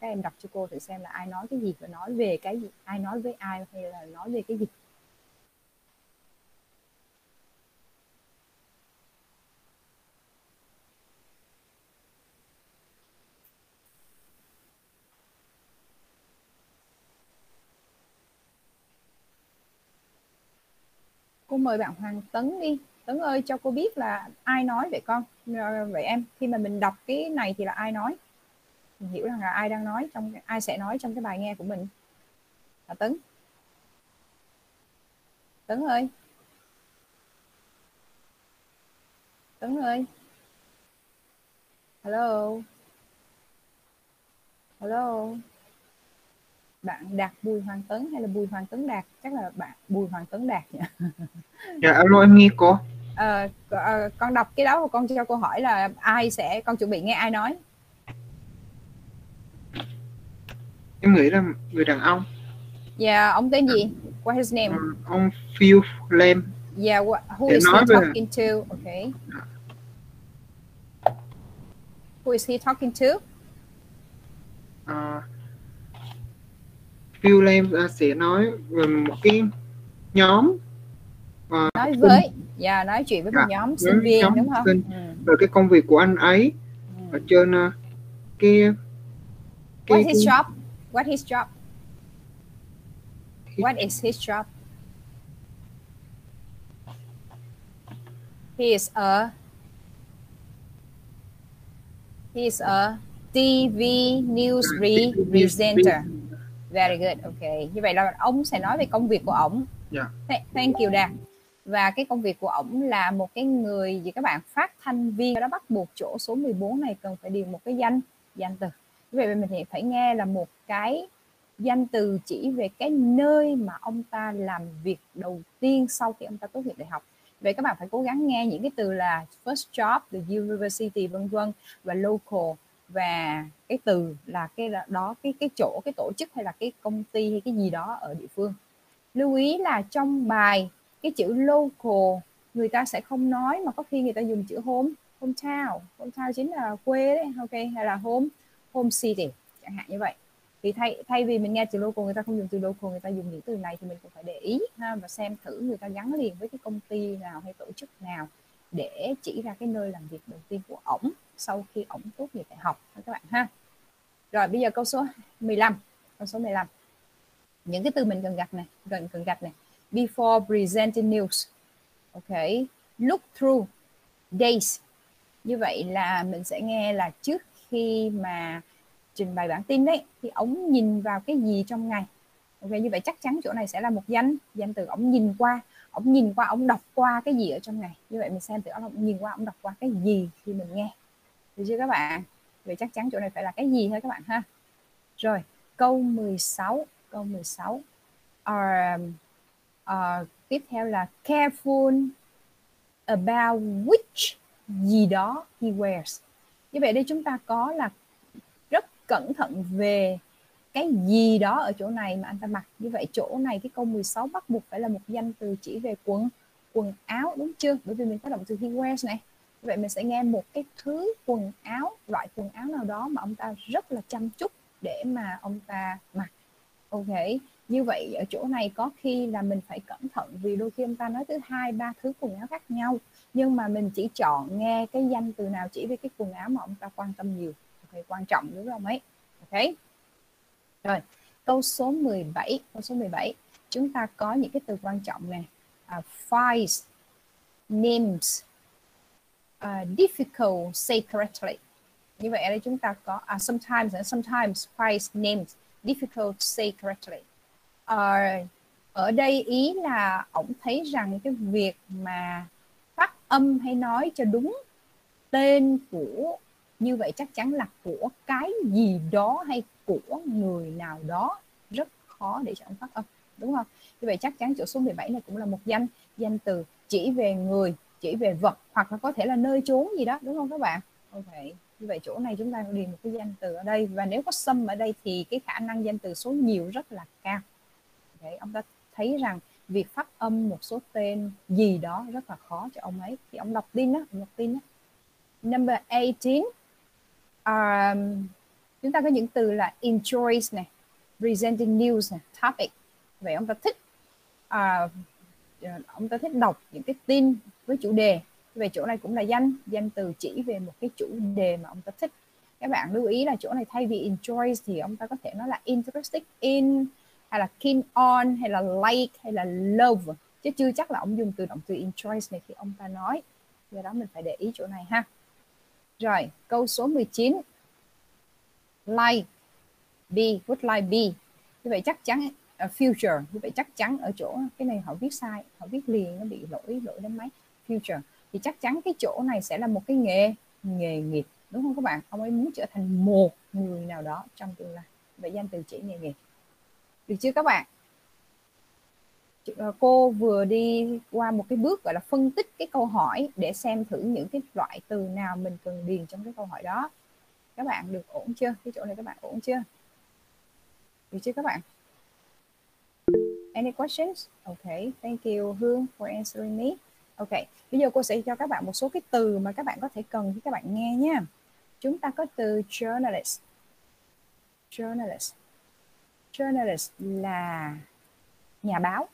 các em đọc cho cô thử xem là ai nói cái gì và nói về cái gì, ai nói với ai hay là nói về cái gì. Cô mời bạn Hoàng Tấn đi. Tấn ơi, cho cô biết là ai nói vậy con. Vậy em, khi mà mình đọc cái này thì là ai nói? Mình hiểu rằng là ai đang nói, ai sẽ nói trong cái bài nghe của mình. Là Tấn. Tấn ơi. Tấn ơi. Hello. Hello. Bạn Đạt Bùi Hoàng Tấn hay là Bùi Hoàng Tấn Đạt? Chắc là bạn Bùi Hoàng Tấn Đạt nhỉ? Dạ alo, em nghe cô. Con đọc cái đó và con cho cô hỏi là con chuẩn bị nghe ai nói. Em nghĩ là người đàn ông. Yeah, ông tên gì? What his name? Ông Phil Lam Yeah, who sẽ is he nói về talking to? Okay. Who is he talking to? Phil Lam sẽ nói về một cái nhóm Nói sinh, với, nói chuyện với một dạ, nhóm sinh với viên nhóm đúng không? sinh về cái công việc của anh ấy ở trên cái What's cái his job? What his job? What is his job? He is a TV news presenter. Very good. Okay. Như vậy là ông sẽ nói về công việc của ổng. Dạ. Thank you Đạt. Và cái công việc của ổng là một cái người gì các bạn, phát thanh viên. Đó bắt buộc chỗ số 14 này cần phải điền một cái danh từ. Như vậy mình thì phải nghe là một cái danh từ chỉ về cái nơi mà ông ta làm việc đầu tiên sau khi ông ta tốt nghiệp đại học. Vậy các bạn phải cố gắng nghe những cái từ là first job, the university vân vân, và local, và cái từ là cái chỗ, cái tổ chức hay là cái công ty hay cái gì đó ở địa phương. Lưu ý là trong bài cái chữ local người ta sẽ không nói, mà có khi người ta dùng chữ hometown chính là quê đấy, ok, hay là home city chẳng hạn như vậy. Thì thay vì mình nghe từ local, người ta không dùng từ local, người ta dùng những từ này, thì mình cũng phải để ý ha, và xem thử người ta gắn liền với cái công ty nào hay tổ chức nào để chỉ ra cái nơi làm việc đầu tiên của ổng sau khi ổng tốt nghiệp đại học các bạn ha. Rồi bây giờ câu số 15. Câu số 15. Những cái từ mình cần gạch này. Before presenting news. Ok. Look through days. Như vậy là mình sẽ nghe là trước khi mà trình bày bản tin đấy thì ổng nhìn vào cái gì trong ngày. Ok, như vậy chắc chắn chỗ này sẽ là một danh từ. Ổng nhìn qua, ổng đọc qua cái gì ở trong ngày. Như vậy mình xem từ ổng nhìn qua, ổng đọc qua cái gì khi mình nghe. Được chưa các bạn? Vậy chắc chắn chỗ này phải là cái gì thôi các bạn ha. Rồi, câu 16. Tiếp theo là careful about which gì đó he wears. Như vậy đây chúng ta có là rất cẩn thận về cái gì đó ở chỗ này mà anh ta mặc. Như vậy chỗ này cái câu 16 bắt buộc phải là một danh từ chỉ về quần áo, đúng chưa? Bởi vì mình có động từ he wears này. Như vậy mình sẽ nghe một cái thứ quần áo, loại quần áo nào đó mà ông ta rất là chăm chút để mà ông ta mặc. Ok, như vậy ở chỗ này có khi là mình phải cẩn thận, vì đôi khi ông ta nói tới 2-3 thứ quần áo khác nhau, nhưng mà mình chỉ chọn nghe cái danh từ nào chỉ về cái quần áo mà ông ta quan tâm nhiều. Ok, quan trọng đúng không ấy? Ok. Rồi, câu số 17. Chúng ta có những cái từ quan trọng nè. Files, names, difficult say correctly. Như vậy ở đây chúng ta có sometimes files, names, difficult say correctly. Ở đây ý là ổng thấy rằng cái việc mà phát âm hay nói cho đúng tên của, như vậy chắc chắn là của cái gì đó hay của người nào đó rất khó để cho ông phát âm, đúng không? Như vậy chắc chắn chỗ số 17 này cũng là một danh từ chỉ về người, chỉ về vật, hoặc là có thể là nơi chốn gì đó, đúng không các bạn? Ok, như vậy chỗ này chúng ta điền một cái danh từ ở đây, và nếu có some ở đây thì cái khả năng danh từ số nhiều rất là cao. Okay, ông ta thấy rằng việc phát âm một số tên gì đó rất là khó cho ông ấy, thì ông đọc tin đó. Number 18. Chúng ta có những từ là enjoys này, presenting news này, topic. Vậy ông ta thích ông ta thích đọc những cái tin với chủ đề. Về chỗ này cũng là danh từ chỉ về một cái chủ đề mà ông ta thích. Các bạn lưu ý là chỗ này thay vì enjoys thì ông ta có thể nói là interested in, hay là keen on, hay là like, hay là love, chứ chưa chắc là ông dùng từ động từ enjoys này khi ông ta nói. Do đó mình phải để ý chỗ này ha. Rồi, câu số 19. Like, be, would like be. Như vậy chắc chắn future, như vậy chắc chắn ở chỗ cái này họ viết sai, họ viết liền, nó bị lỗi đến máy. Future thì chắc chắn cái chỗ này sẽ là một cái nghề nghiệp, đúng không các bạn? Ông ấy muốn trở thành một người nào đó trong tương lai. Vậy danh từ chỉ nghề nghiệp. Được chưa các bạn? Cô vừa đi qua một cái bước gọi là phân tích cái câu hỏi để xem thử những cái loại từ nào mình cần điền trong cái câu hỏi đó. Các bạn được ổn chưa? Cái chỗ này các bạn ổn chưa? Được chưa các bạn? Any questions? Okay, thank you Hương for answering me. Okay, bây giờ cô sẽ cho các bạn một số cái từ mà các bạn có thể cần khi các bạn nghe nha. Chúng ta có từ journalist. Journalist là nhà báo.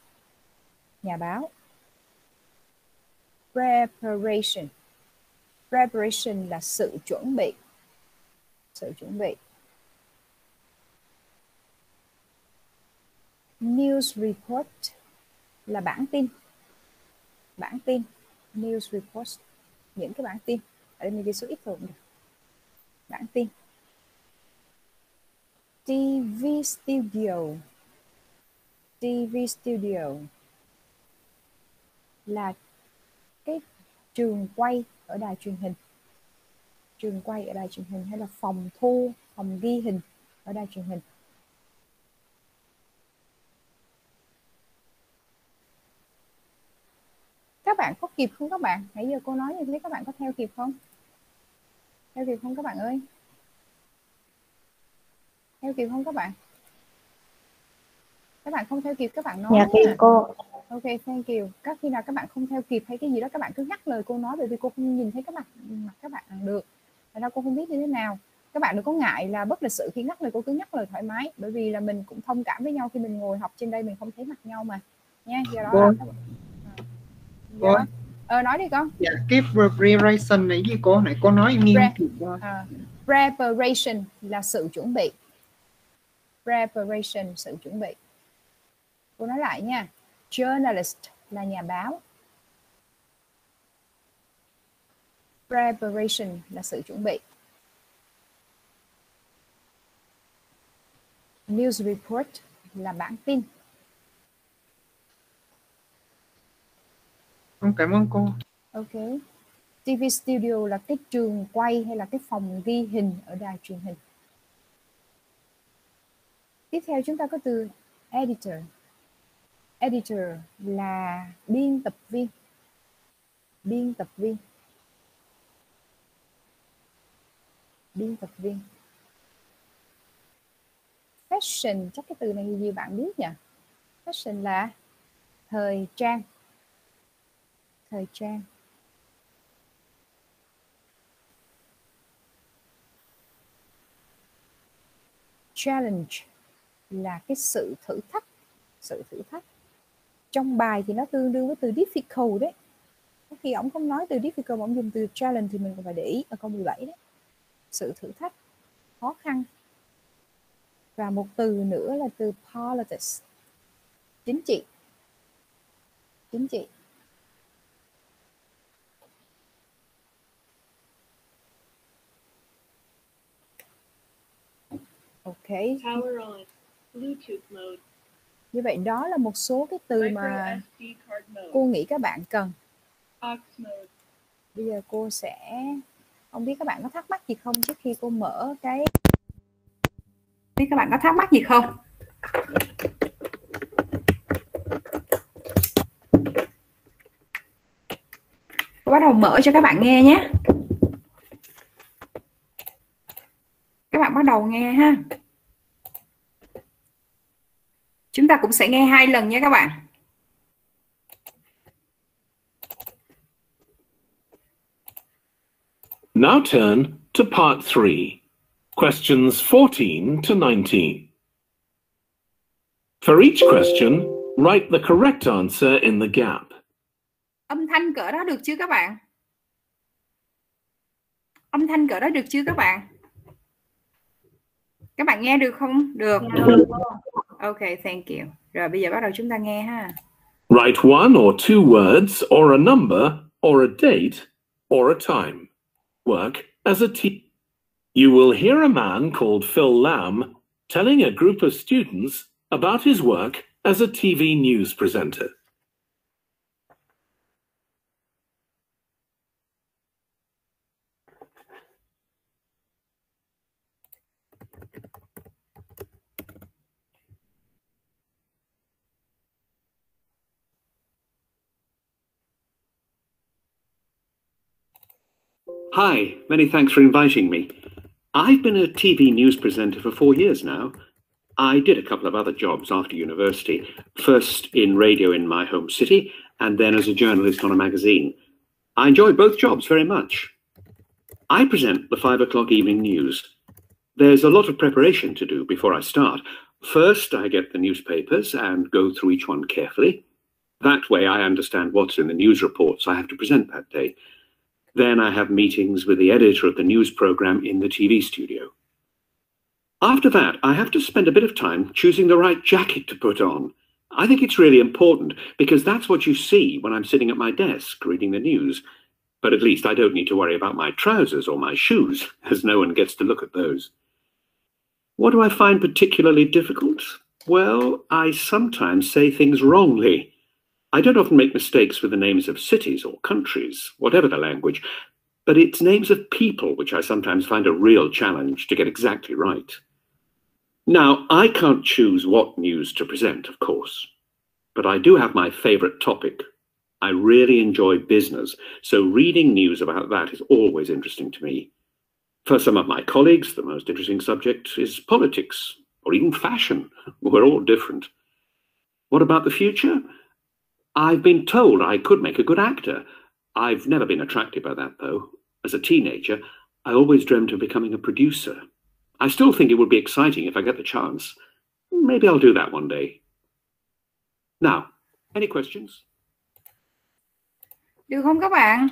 Preparation là sự chuẩn bị. News report là bản tin. News report, những cái bản tin. Ở đây mình ghi số ít thôi cũng được. Bản tin. TV studio là cái trường quay ở đài truyền hình. Hay là phòng ghi hình ở đài truyền hình. Các bạn có kịp không các bạn? Nãy giờ cô nói như thế các bạn có theo kịp không? Theo kịp không các bạn ơi? Theo kịp không các bạn? Các bạn không theo kịp các bạn nói. Dạ kịp cô. Ok, thank you. Các khi nào các bạn không theo kịp hay cái gì đó các bạn cứ nhắc lời cô nói, bởi vì cô không nhìn thấy mặt các bạn được. Thành ra cô không biết như thế nào. Các bạn đừng có ngại là bất lịch sự khi nhắc lời, cô cứ nhắc lời thoải mái, bởi vì là mình cũng thông cảm với nhau khi mình ngồi học trên đây mình không thấy mặt nhau mà. Nha, do đó là nói đi con. Dạ, cái preparation này gì cô? Này cô nói em nghe kịp qua. Preparation là sự chuẩn bị. Preparation, sự chuẩn bị. Cô nói lại nha. Journalist là nhà báo. Preparation là sự chuẩn bị. News report là bản tin. Cảm ơn cô. Ok. TV studio là cái trường quay hay là cái phòng ghi hình ở đài truyền hình. Tiếp theo chúng ta có từ editor. Editor là biên tập viên. Fashion, chắc cái từ này nhiều bạn biết nhỉ? Fashion là thời trang. Challenge là cái sự thử thách. Trong bài thì nó tương đương với từ difficult đấy. Khi ông không nói từ difficult mà ông dùng từ challenge thì mình cũng phải để ý ở câu 17 đấy. Sự thử thách, khó khăn. Và một từ nữa là từ politics. Chính trị. Ok. Power on. Bluetooth mode. Như vậy đó là một số cái từ mà cô nghĩ các bạn cần. Bây giờ cô sẽ, không biết các bạn có thắc mắc gì không trước khi cô mở cái. Biết các bạn có thắc mắc gì không? Cô bắt đầu mở cho các bạn nghe nhé. Các bạn bắt đầu nghe ha. Chúng ta cũng sẽ nghe 2 lần nha các bạn. Now turn to part 3. Questions 14 to 19. For each question, write the correct answer in the gap. Âm thanh cỡ đó được chưa các bạn? Âm thanh cỡ đó được chưa các bạn? Các bạn nghe được không? Được. Ok, thank you. Rồi bây giờ bắt đầu chúng ta nghe ha. Write one or two words or a number or a date or a time. Work as a team. You will hear a man called Phil Lamb telling a group of students about his work as a TV news presenter. Hi, many thanks for inviting me. I've been a TV news presenter for 4 years now. I did a couple of other jobs after university, first in radio in my home city, and then as a journalist on a magazine. I enjoy both jobs very much. I present the 5 o'clock evening news. There's a lot of preparation to do before I start. First, I get the newspapers and go through each one carefully. That way I understand what's in the news reports I have to present that day. Then I have meetings with the editor of the news program in the TV studio. After that, I have to spend a bit of time choosing the right jacket to put on. I think it's really important because that's what you see when I'm sitting at my desk reading the news. But at least I don't need to worry about my trousers or my shoes, as no one gets to look at those. What do I find particularly difficult? Well, I sometimes say things wrongly. I don't often make mistakes with the names of cities or countries, whatever the language, but it's names of people which I sometimes find a real challenge to get exactly right. Now, I can't choose what news to present, of course, but I do have my favourite topic. I really enjoy business, so reading news about that is always interesting to me. For some of my colleagues, the most interesting subject is politics, or even fashion. We're all different. What about the future? I've been told I could make a good actor. I've never been attracted by that, though. As a teenager, I always dreamt of becoming a producer. I still think it would be exciting if I get the chance. Maybe I'll do that one day. Now, any questions? Được không các bạn?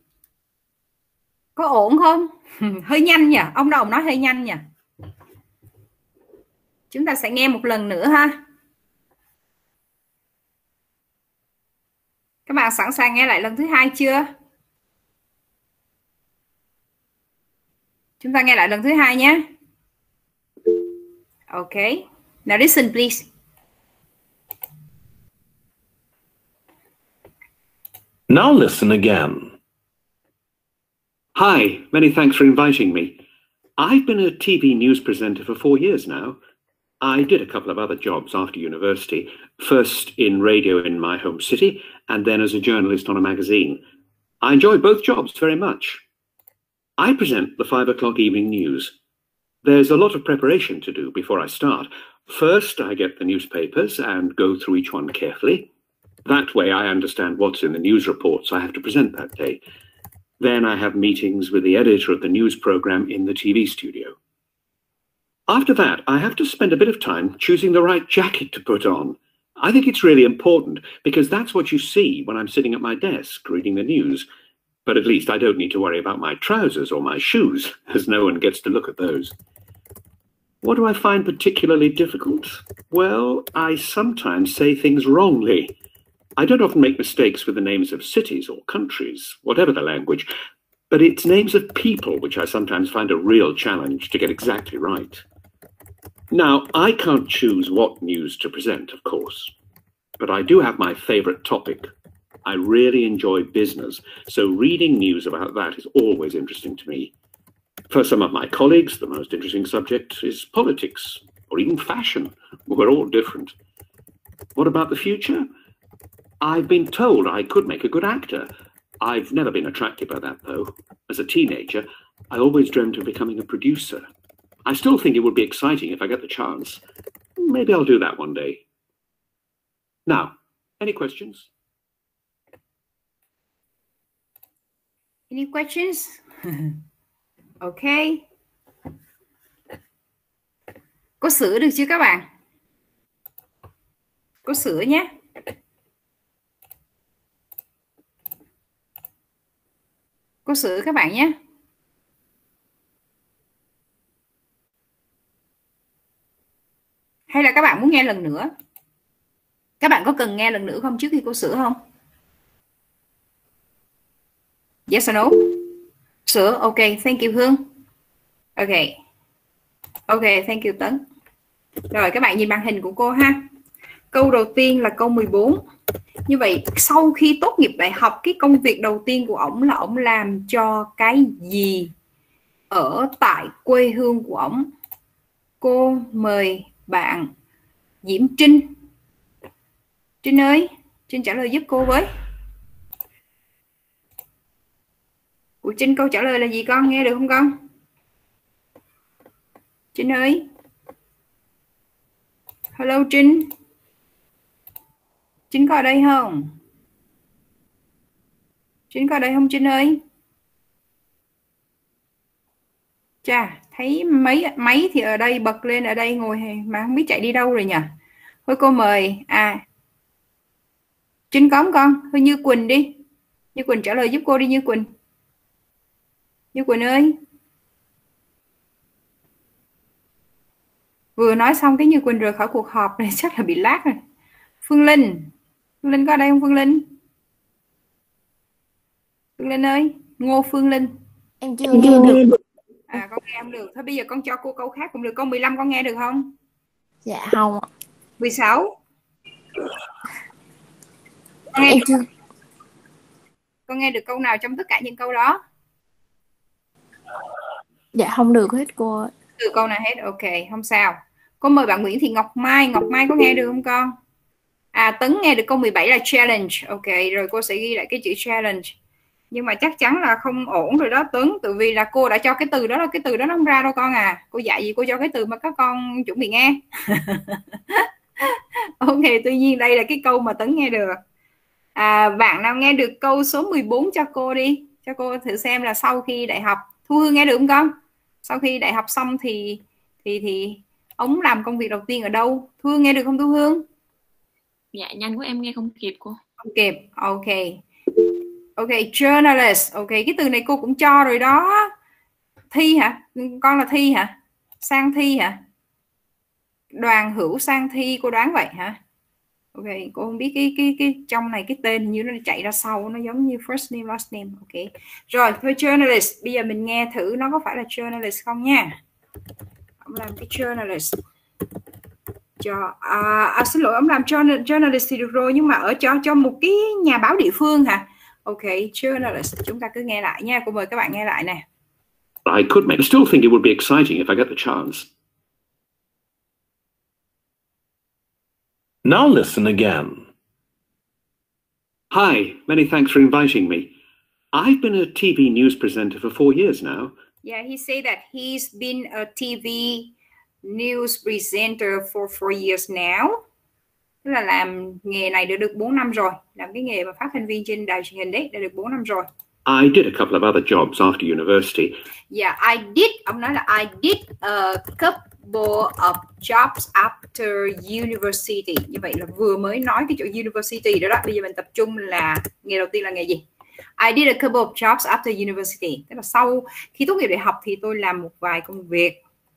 Có ổn không? Hơi nhanh nhỉ? Ông Đồng nói hơi nhanh nhỉ? Chúng ta sẽ nghe một lần nữa ha. Các bạn sẵn sàng nghe lại lần thứ hai chưa? Chúng ta nghe lại lần thứ hai nhé. Okay. Now listen, please. Now listen again. Hi, many thanks for inviting me. I've been a TV news presenter for 4 years now. I did a couple of other jobs after university, first in radio in my home city, and then as a journalist on a magazine. I enjoy both jobs very much. I present the 5 o'clock evening news. There's a lot of preparation to do before I start. First, I get the newspapers and go through each one carefully. That way I understand what's in the news reports I have to present that day. Then I have meetings with the editor of the news program in the TV studio. After that, I have to spend a bit of time choosing the right jacket to put on. I think it's really important because that's what you see when I'm sitting at my desk reading the news. But at least I don't need to worry about my trousers or my shoes, as no one gets to look at those. What do I find particularly difficult? Well, I sometimes say things wrongly. I don't often make mistakes with the names of cities or countries, whatever the language, but it's names of people which I sometimes find a real challenge to get exactly right. Now, I can't choose what news to present, of course, but I do have my favourite topic. I really enjoy business, so reading news about that is always interesting to me. For some of my colleagues, the most interesting subject is politics, or even fashion. We're all different. What about the future? I've been told I could make a good actor. I've never been attracted by that, though. As a teenager, I always dreamt of becoming a producer. I still think it would be exciting if I get the chance. Maybe I'll do that one day. Now, any questions? Any questions? Okay. Có sữa được chưa các bạn? Có sữa nhé. Có sữa các bạn nhé. Hay là các bạn muốn nghe lần nữa? Các bạn có cần nghe lần nữa không trước khi có sữa không? Yes or no? Sữa, ok, thank you Hương. Ok. Ok, thank you Tấn. Rồi các bạn nhìn màn hình của cô ha. Câu đầu tiên là câu 14. Như vậy sau khi tốt nghiệp đại học, cái công việc đầu tiên của ổng là ổng làm cho cái gì ở tại quê hương của ổng? Cô mời bạn Diễm Trinh. Trinh ơi, Trinh trả lời giúp cô với. Của Trinh câu trả lời là gì con? Nghe được không con? Trinh ơi. Hello Trinh. Trinh có ở đây không? Trinh có ở đây không Trinh ơi? Chà, thấy máy thì ở đây bật lên ở đây ngồi mà không biết chạy đi đâu rồi nhỉ? Thôi cô mời. Trinh có không con? Thôi Như Quỳnh đi. Như Quỳnh trả lời giúp cô đi Như Quỳnh. Như Quỳnh ơi. Vừa nói xong cái Như Quỳnh rời khỏi cuộc họp này chắc là bị lag rồi. Phương Linh. Phương Linh có ở đây không Phương Linh? Phương Linh ơi. Ngô Phương Linh. Em chưa nghe được. Con nghe không được. Thôi bây giờ con cho cô câu khác cũng được. Câu 15 con nghe được không? Dạ không ạ. 16. Em chưa. Con nghe được câu nào trong tất cả những câu đó? Dạ không được hết cô ơi. Từ câu nào hết, ok, không sao. Cô mời bạn Nguyễn Thị Ngọc Mai. Ngọc Mai có nghe được không con? Tấn nghe được câu 17 là challenge. Ok, rồi cô sẽ ghi lại cái chữ challenge. Nhưng mà chắc chắn là không ổn rồi đó Tuấn. Tại vì là cô đã cho cái từ đó, cái từ đó nó không ra đâu con à. Cô dạy gì cô cho cái từ mà các con chuẩn bị nghe. Ok, tuy nhiên đây là cái câu mà Tấn nghe được. Bạn nào nghe được câu số 14 cho cô đi. Cho cô thử xem là sau khi đại học. Thu Hương nghe được không con? Sau khi đại học xong thì ông làm công việc đầu tiên ở đâu? Thu Hương nghe được không Thu Hương? Dạ nhanh quá em nghe không kịp cô. Không kịp, ok. Ok, journalist. Ok, cái từ này cô cũng cho rồi đó. Thi hả? Con là Thi hả? Sang Thi hả? Đoàn Hữu Sang Thi, cô đoán vậy hả? Ok, cô không biết cái trong này cái tên như nó chạy ra sau, nó giống như first name last name. Ok. Rồi, thôi journalist, bây giờ mình nghe thử nó có phải là journalist không nha. Ông làm cái journalist. Xin lỗi, ông làm journalist thì được rồi, nhưng mà ở cho một cái nhà báo địa phương hả? Ok, journalist. Chúng ta cứ nghe lại nha. Cô mời các bạn nghe lại nè. I could make. I still think it would be exciting if I get the chance. Now listen again. Hi, many thanks for inviting me. I've been a TV news presenter for 4 years now. Yeah, he said that he's been a TV news presenter for 4 years now. Tức là làm nghề này đã được 4 năm rồi. Làm cái nghề mà phát thanh viên trên đài truyền hình đấy đã được 4 năm rồi. I did a couple of other jobs after university. Yeah, I did. Ông nói là I did a couple of jobs after university. Như vậy là vừa mới nói cái chỗ university đó đó. Bây giờ mình tập trung là nghề đầu tiên là nghề gì? I did a couple of jobs after university. Tức là sau khi tốt nghiệp đại học thì tôi làm một vài công việc.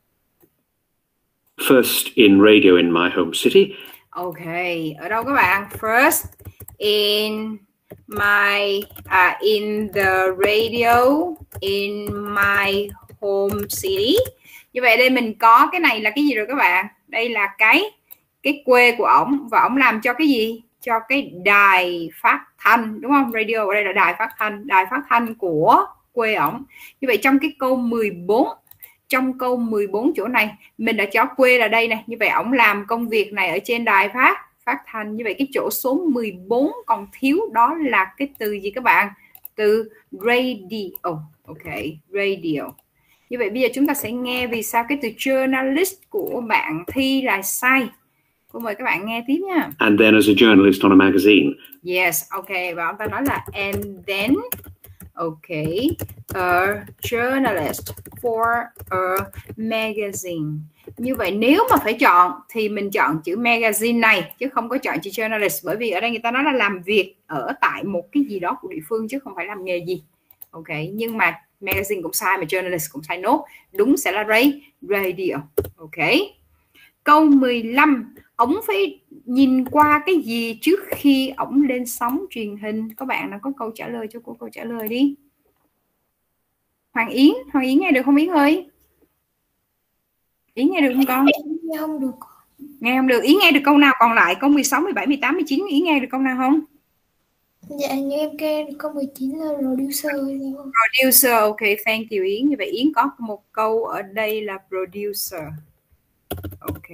First in radio in my home city. Ok, ở đâu các bạn? First in my in the radio in my home city. Như vậy đây mình có cái này là cái gì rồi các bạn? Đây là cái quê của ổng, và ổng làm cho cái gì? Cho cái đài phát thanh, đúng không? Radio ở đây là đài phát thanh của quê ổng. Như vậy trong cái câu 14, trong câu 14 chỗ này mình đã cho quê là đây này. Như vậy ổng làm công việc này ở trên đài phát thanh. Như vậy cái chỗ số 14 còn thiếu đó là cái từ gì các bạn? Từ radio. Ok, radio. Như vậy bây giờ chúng ta sẽ nghe vì sao cái từ journalist của bạn Thi là sai. Cô mời các bạn nghe tiếp nha. And then as a journalist on a magazine. Yes, ok. Và ông ta nói là and then. Okay. A journalist for a magazine. Như vậy nếu mà phải chọn thì mình chọn chữ magazine này chứ không có chọn chữ journalist, bởi vì ở đây người ta nói là làm việc ở tại một cái gì đó của địa phương chứ không phải làm nghề gì. Ok, nhưng mà magazine cũng sai mà journalist cũng sai nốt. Đúng sẽ là radio. Ok. Câu 15, ổng phải nhìn qua cái gì trước khi ổng lên sóng truyền hình? Các bạn nào có câu trả lời cho cô câu trả lời đi. Hoàng Yến nghe được không Yến ơi? Yến nghe được không con? Nghe không được. Nghe không được. Yến nghe được câu nào còn lại? Câu 16, 17, 18, 19 Yến nghe được câu nào không? Dạ như em nghe được câu 19 là producer. Producer, ok, thank you Yến. Như vậy Yến có một câu ở đây là producer. Ok.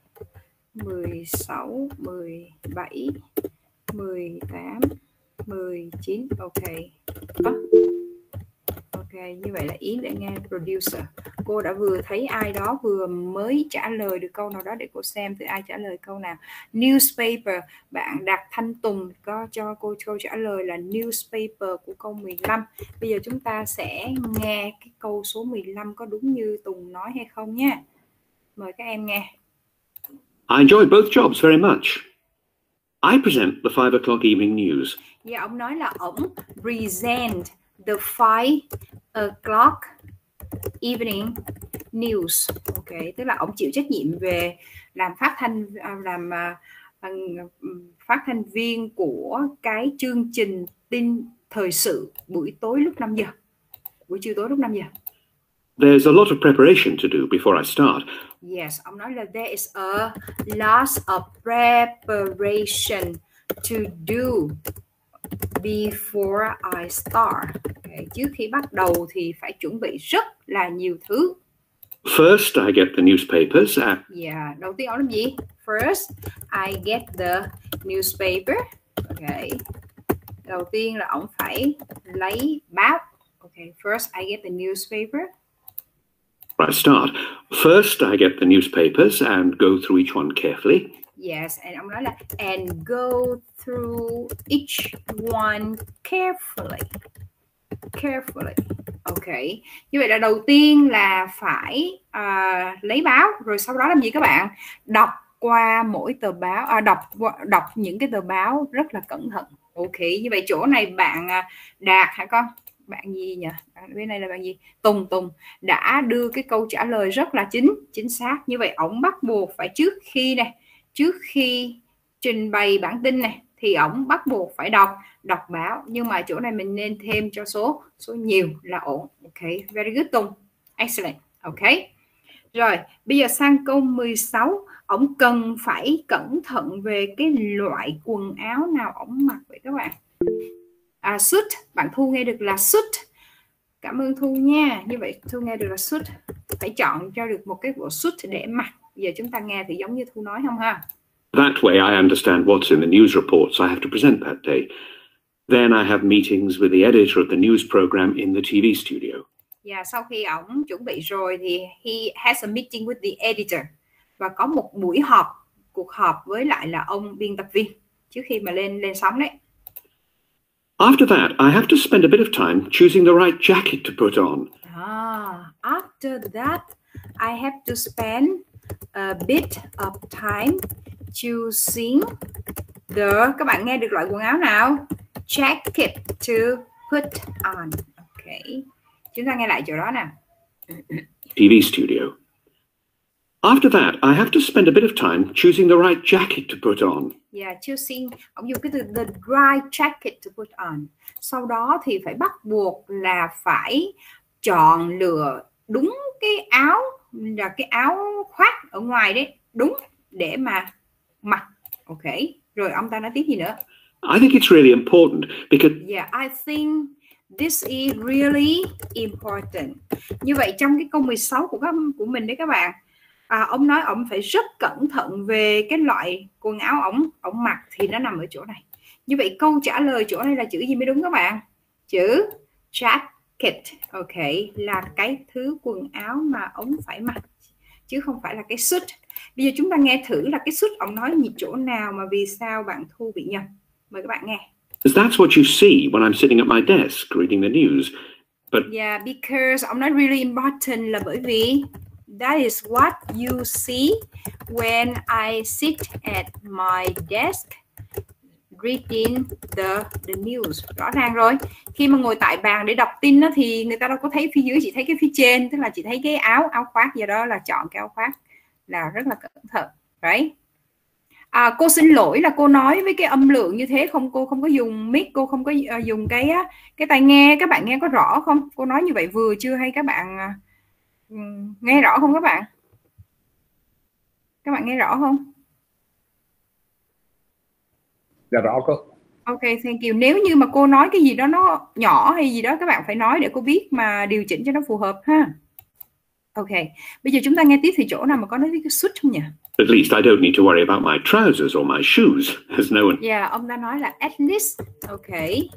16, 17, 18, 19, ok. Ok, như vậy là Yến để nghe producer. Cô đã vừa thấy ai đó vừa mới trả lời được câu nào đó để cô xem từ ai trả lời câu nào. Newspaper, bạn Đạt Thanh Tùng có cho cô câu trả lời là newspaper của câu 15. Bây giờ chúng ta sẽ nghe cái câu số 15 có đúng như Tùng nói hay không nha. Mời các em nghe. I enjoy both jobs very much. I present the 5 o'clock evening news. Dạ, ông nói là ông present the 5 o'clock evening news. Ok, tức là ông chịu trách nhiệm về làm phát thanh viên của cái chương trình tin thời sự buổi tối lúc 5 giờ. Buổi chiều tối lúc 5 giờ. There's a lot of preparation to do before I start. Yes, ông nói là there is a lot of preparation to do before I start. Okay, trước khi bắt đầu thì phải chuẩn bị rất là nhiều thứ. First, I get the newspapers. Yeah, đầu tiên ông làm gì? First, I get the newspaper. Okay. Đầu tiên là ông phải lấy báo. Okay, first I get the newspaper. I start. First, I get the newspapers and go through each one carefully. Yes, and ông nói là and go through each one carefully. Carefully. Ok. Như vậy là đầu tiên là phải lấy báo, rồi sau đó làm gì các bạn? Đọc qua mỗi tờ báo, đọc những cái tờ báo rất là cẩn thận. Ok. Như vậy chỗ này bạn Đạt hả con? Bạn gì nhỉ? Bên này là bạn gì? Tùng đã đưa cái câu trả lời rất là chính xác. Như vậy ổng bắt buộc phải trước khi trình bày bản tin này thì ổng bắt buộc phải đọc báo, nhưng mà chỗ này mình nên thêm cho số nhiều là ổn. Ok, very good Tùng, excellent. Ok, rồi bây giờ sang câu 16, ổng cần phải cẩn thận về cái loại quần áo nào ổng mặc vậy các bạn. Suit, bạn Thu nghe được là suit. Cảm ơn Thu nha. Như vậy Thu nghe được là suit, phải chọn cho được một cái bộ suit để mặc. Giờ chúng ta nghe thì giống như Thu nói không ha? That way I understand what's in the news reports I have to present that day. Then I have meetings with the editor of the news program in the TV studio. Yeah, sau khi ổng chuẩn bị rồi thì he has a meeting with the editor, và có một cuộc họp với lại là ông biên tập viên trước khi mà lên sóng đấy. After that, I have to spend a bit of time choosing the right jacket to put on. After that, I have to spend a bit of time choosing the, các bạn nghe được loại quần áo nào? Jacket to put on. Okay. Chúng ta nghe lại chỗ đó nào. TV studio. After that, I have to spend a bit of time choosing the right jacket to put on. Yeah, choosing, ông dùng cái từ the right jacket to put on. Sau đó thì phải bắt buộc là phải chọn lựa đúng cái áo, là cái áo khoác ở ngoài đấy, đúng để mà mặc. Ok. Rồi ông ta nói tiếp gì nữa? I think it's really important because Yeah, I think this is really important. Như vậy trong cái câu 16 của mình đấy các bạn, ông nói ông phải rất cẩn thận về cái loại quần áo ông mặc thì nó nằm ở chỗ này. Như vậy câu trả lời chỗ này là chữ gì mới đúng các bạn? Chữ jacket. Ok, là cái thứ quần áo mà ông phải mặc chứ không phải là cái suit. Bây giờ chúng ta nghe thử là cái suit ông nói gì chỗ nào mà vì sao bạn Thu bị nhầm. Mời các bạn nghe. Because that's what you see when I'm sitting at my desk reading the news. But Yeah, because ông nói really important là bởi vì that is what you see when I sit at my desk reading the news. Rõ ràng rồi. Khi mà ngồi tại bàn để đọc tin đó, thì người ta đâu có thấy phía dưới, chỉ thấy cái phía trên, tức là chỉ thấy cái áo khoác, do đó là chọn cái áo khoác là rất là cẩn thận. Right? Cô xin lỗi là cô nói với cái âm lượng như thế, cô không có dùng mic, cô không có dùng cái tai nghe. Các bạn nghe có rõ không? Cô nói như vậy vừa chưa hay các bạn nghe rõ không các bạn? Các bạn nghe rõ không? Dạ rõ cô. Ok, thank you. Nếu như mà cô nói cái gì đó nó nhỏ hay gì đó, các bạn phải nói để cô biết mà điều chỉnh cho nó phù hợp ha. Ok, bây giờ chúng ta nghe tiếp thì chỗ nào mà có nói cái suit không nhỉ? at least I don't need to worry about my trousers or my shoes, as no one... Yeah, ông ta nói là at least, okay,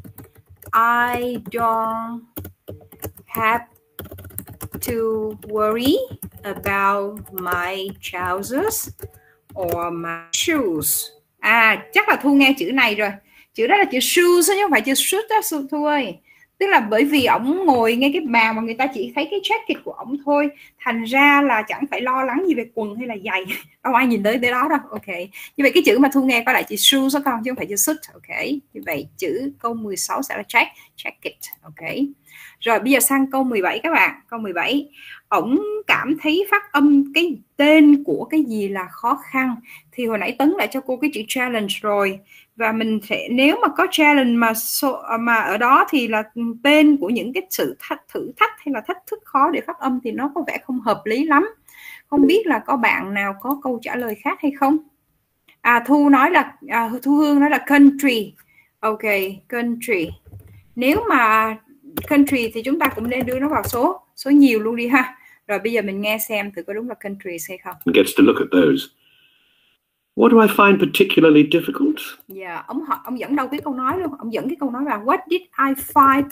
I don't have to worry about my trousers or my shoes. Chắc là Thu nghe chữ này rồi. Chữ đó là chữ shoes chứ không phải chữ suit đó Thu ơi. Tức là bởi vì ổng ngồi ngay cái bàn mà người ta chỉ thấy cái jacket của ổng thôi, thành ra là chẳng phải lo lắng gì về quần hay là giày, đâu ai nhìn tới đó đâu. Ok, như vậy cái chữ mà Thu nghe có lại chữ shoes đó con, chứ không phải chữ suit. Ok, như vậy chữ câu 16 sẽ là jacket. Ok, rồi bây giờ sang câu 17 các bạn. Câu 17, ổng cảm thấy phát âm cái tên của cái gì là khó khăn. Thì hồi nãy Tấn lại cho cô cái chữ challenge rồi, và mình sẽ, nếu mà có challenge mà ở đó thì là tên của những cái sự thử thách hay là thách thức khó để phát âm thì nó có vẻ không hợp lý lắm. Không biết là có bạn nào có câu trả lời khác hay không? Thu nói là Thu Hương nói là country. Ok, country. Nếu mà country thì chúng ta cũng nên đưa nó vào số nhiều luôn đi ha. Rồi bây giờ mình nghe xem thử có đúng là country hay không. Gets to look at those. What do I find particularly difficult? Yeah, ông dẫn đâu cái câu nói luôn. Ông dẫn cái câu nói là What did I find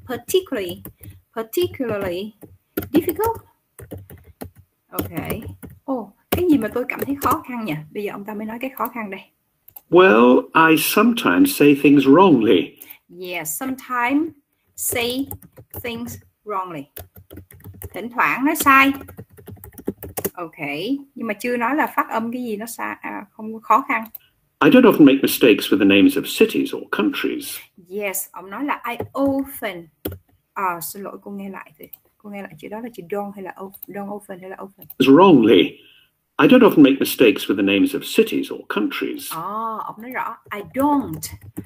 particularly difficult? Ok. Cái gì mà tôi cảm thấy khó khăn nhỉ? Bây giờ ông ta mới nói cái khó khăn đây. Well, I sometimes say things wrongly. Yeah, sometimes say things wrongly. Thỉnh thoảng nói sai. Ok, nhưng mà chưa nói là phát âm cái gì nó sai, không khó khăn. I don't often make mistakes with the names of cities or countries. Yes, ông nói là I often. Xin lỗi, cô nghe lại thì cô nghe lại chữ đó là chữ don't hay là don't often hay là often? Wrongly. I don't often make mistakes with the names of cities or countries. Ông nói rõ. I don't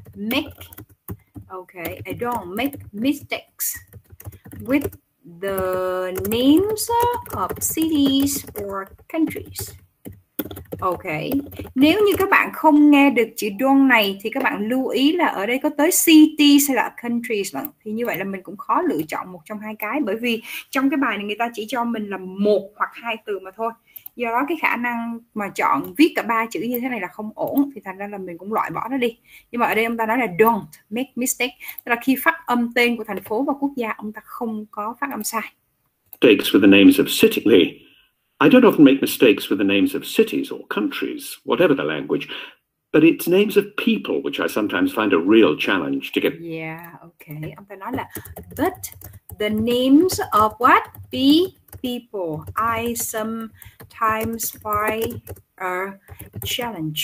make mistakes with the names of cities or countries. Ok, nếu như các bạn không nghe được chữ don't này thì các bạn lưu ý là ở đây có tới cities hay là countries lận. Thì như vậy là mình cũng khó lựa chọn một trong hai cái, bởi vì trong cái bài này người ta chỉ cho mình là một hoặc hai từ mà thôi. Do đó cái khả năng mà chọn viết cả ba chữ như thế này là không ổn, thì thành ra là mình cũng loại bỏ nó đi. Nhưng mà ở đây ông ta nói là don't make mistake, tức là khi phát âm tên của thành phố và quốc gia ông ta không có phát âm sai. Mistakes with the names of cities. I don't often make mistakes with the names of cities or countries, whatever the language, but it's names of people which I sometimes find a real challenge to get. Yeah, okay. Ông ta nói là but the names of what? People I sometimes find a challenge.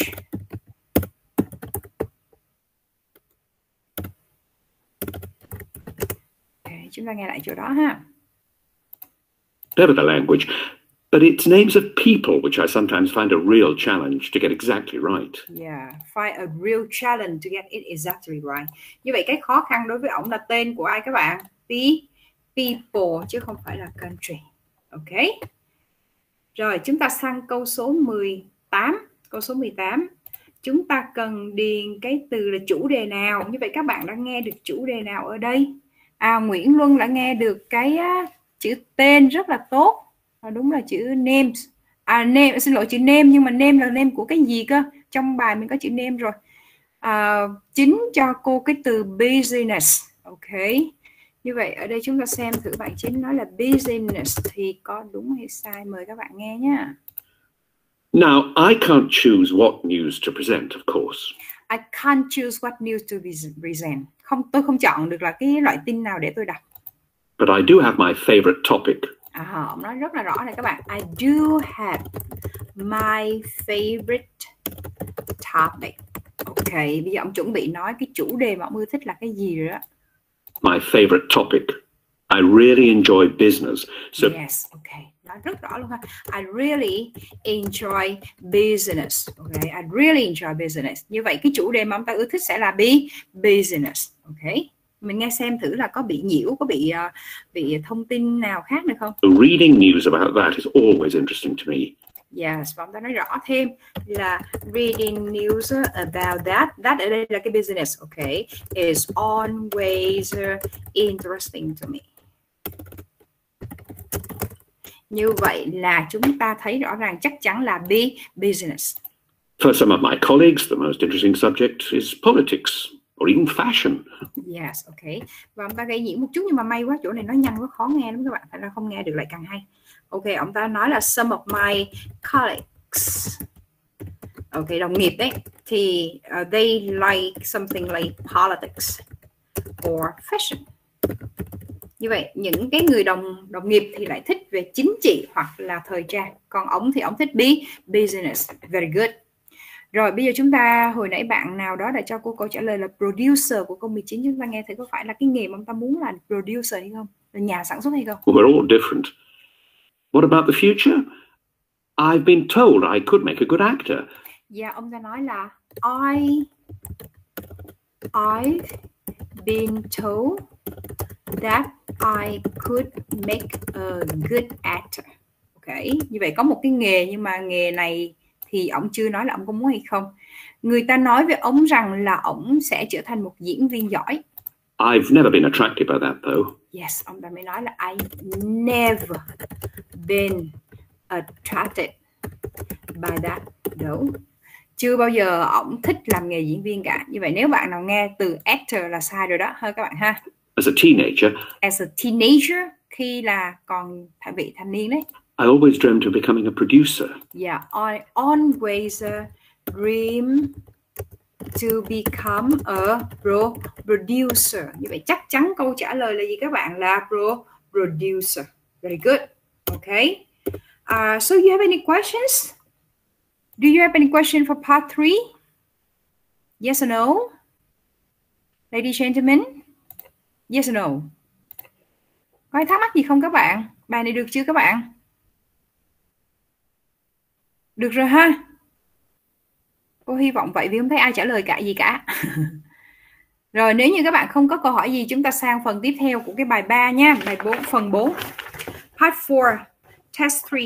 Okay, chúng ta nghe lại chỗ đó ha. Whatever the language, but it's names of people which I sometimes find a real challenge to get exactly right. Yeah, find a real challenge to get it exactly right. Như vậy cái khó khăn đối với ổng là tên của ai các bạn? People chứ không phải là country. Ok. Rồi chúng ta sang câu số 18. Câu số 18. Chúng ta cần điền cái từ là chủ đề nào. Như vậy các bạn đã nghe được chủ đề nào ở đây? Nguyễn Luân đã nghe được cái chữ tên rất là tốt. Đúng là chữ names. Name, xin lỗi, chữ name, nhưng mà name là name của cái gì cơ? Trong bài mình có chữ name rồi. Chính cho cô cái từ business. Ok. Như vậy ở đây chúng ta xem thử bạn Chính nói là business thì có đúng hay sai. Mời các bạn nghe nhé. Now, I can't choose what news to present, of course. I can't choose what news to present. Tôi không chọn được là cái loại tin nào để tôi đọc. But I do have my favorite topic. Ông nói rất là rõ này các bạn. I do have my favorite topic. Ok, bây giờ ông chuẩn bị nói cái chủ đề mà ông ưa thích là cái gì rồi đó. My favorite topic. I really enjoy business. So yes, ok. Nói rất rõ luôn ha. I really enjoy business. Ok, I really enjoy business. Như vậy cái chủ đề mà ông ta ưa thích sẽ là business. Ok. Mình nghe xem thử là có bị nhiễu, có bị thông tin nào khác được không? Reading news about that is always interesting to me. Yes, và ông ta nói rõ thêm là reading news about that ở đây là cái business, ok, is always interesting to me. Như vậy là chúng ta thấy rõ ràng chắc chắn là business. For some of my colleagues, the most interesting subject is politics or even fashion. Yes, ok. Và ông ta gây nhiễu một chút nhưng mà may quá, chỗ này nói nhanh quá khó nghe lắm các bạn, thành ra không nghe được lại càng hay. Ok, ông ta nói là some of my colleagues, ok, đồng nghiệp đấy, thì they like something like politics or fashion. Như vậy những cái người đồng nghiệp thì lại thích về chính trị hoặc là thời trang, còn ông thì ông thích business. Very good. Rồi bây giờ chúng ta, hồi nãy bạn nào đó đã cho cô câu trả lời là producer của câu 19, chúng ta nghe thử có phải là cái nghề mà ông ta muốn là producer hay không, là nhà sản xuất hay không? Well, we're all different. What about the future? I've been told I could make a good actor. Yeah, ông ta nói là I've been told that I could make a good actor. Ok, như vậy có một cái nghề nhưng mà nghề này thì ông chưa nói là ông có muốn hay không. Người ta nói với ông rằng là ông sẽ trở thành một diễn viên giỏi. I've never been attracted by that though. Yes, ông ta mới nói là I never been attracted by that though. Chưa bao giờ ông thích làm nghề diễn viên cả. Như vậy nếu bạn nào nghe từ actor là sai rồi đó, hơi các bạn ha. As a teenager, khi là còn vị thanh niên đấy. I always dreamed of becoming a producer. Yeah, I always dream to become a producer. Như vậy chắc chắn câu trả lời là gì các bạn? Là producer. Very good. Okay. So you have any questions? Do you have any question for part 3? Yes or no? Ladies and gentlemen? Yes or no? Có ai thắc mắc gì không các bạn? Bài này được chưa các bạn? Được rồi ha. Cô hy vọng vậy vì không thấy ai trả lời cả gì cả. Rồi nếu như các bạn không có câu hỏi gì, chúng ta sang phần tiếp theo của cái bài 3 nha. Bài 4, phần 4. Part 4, test 3.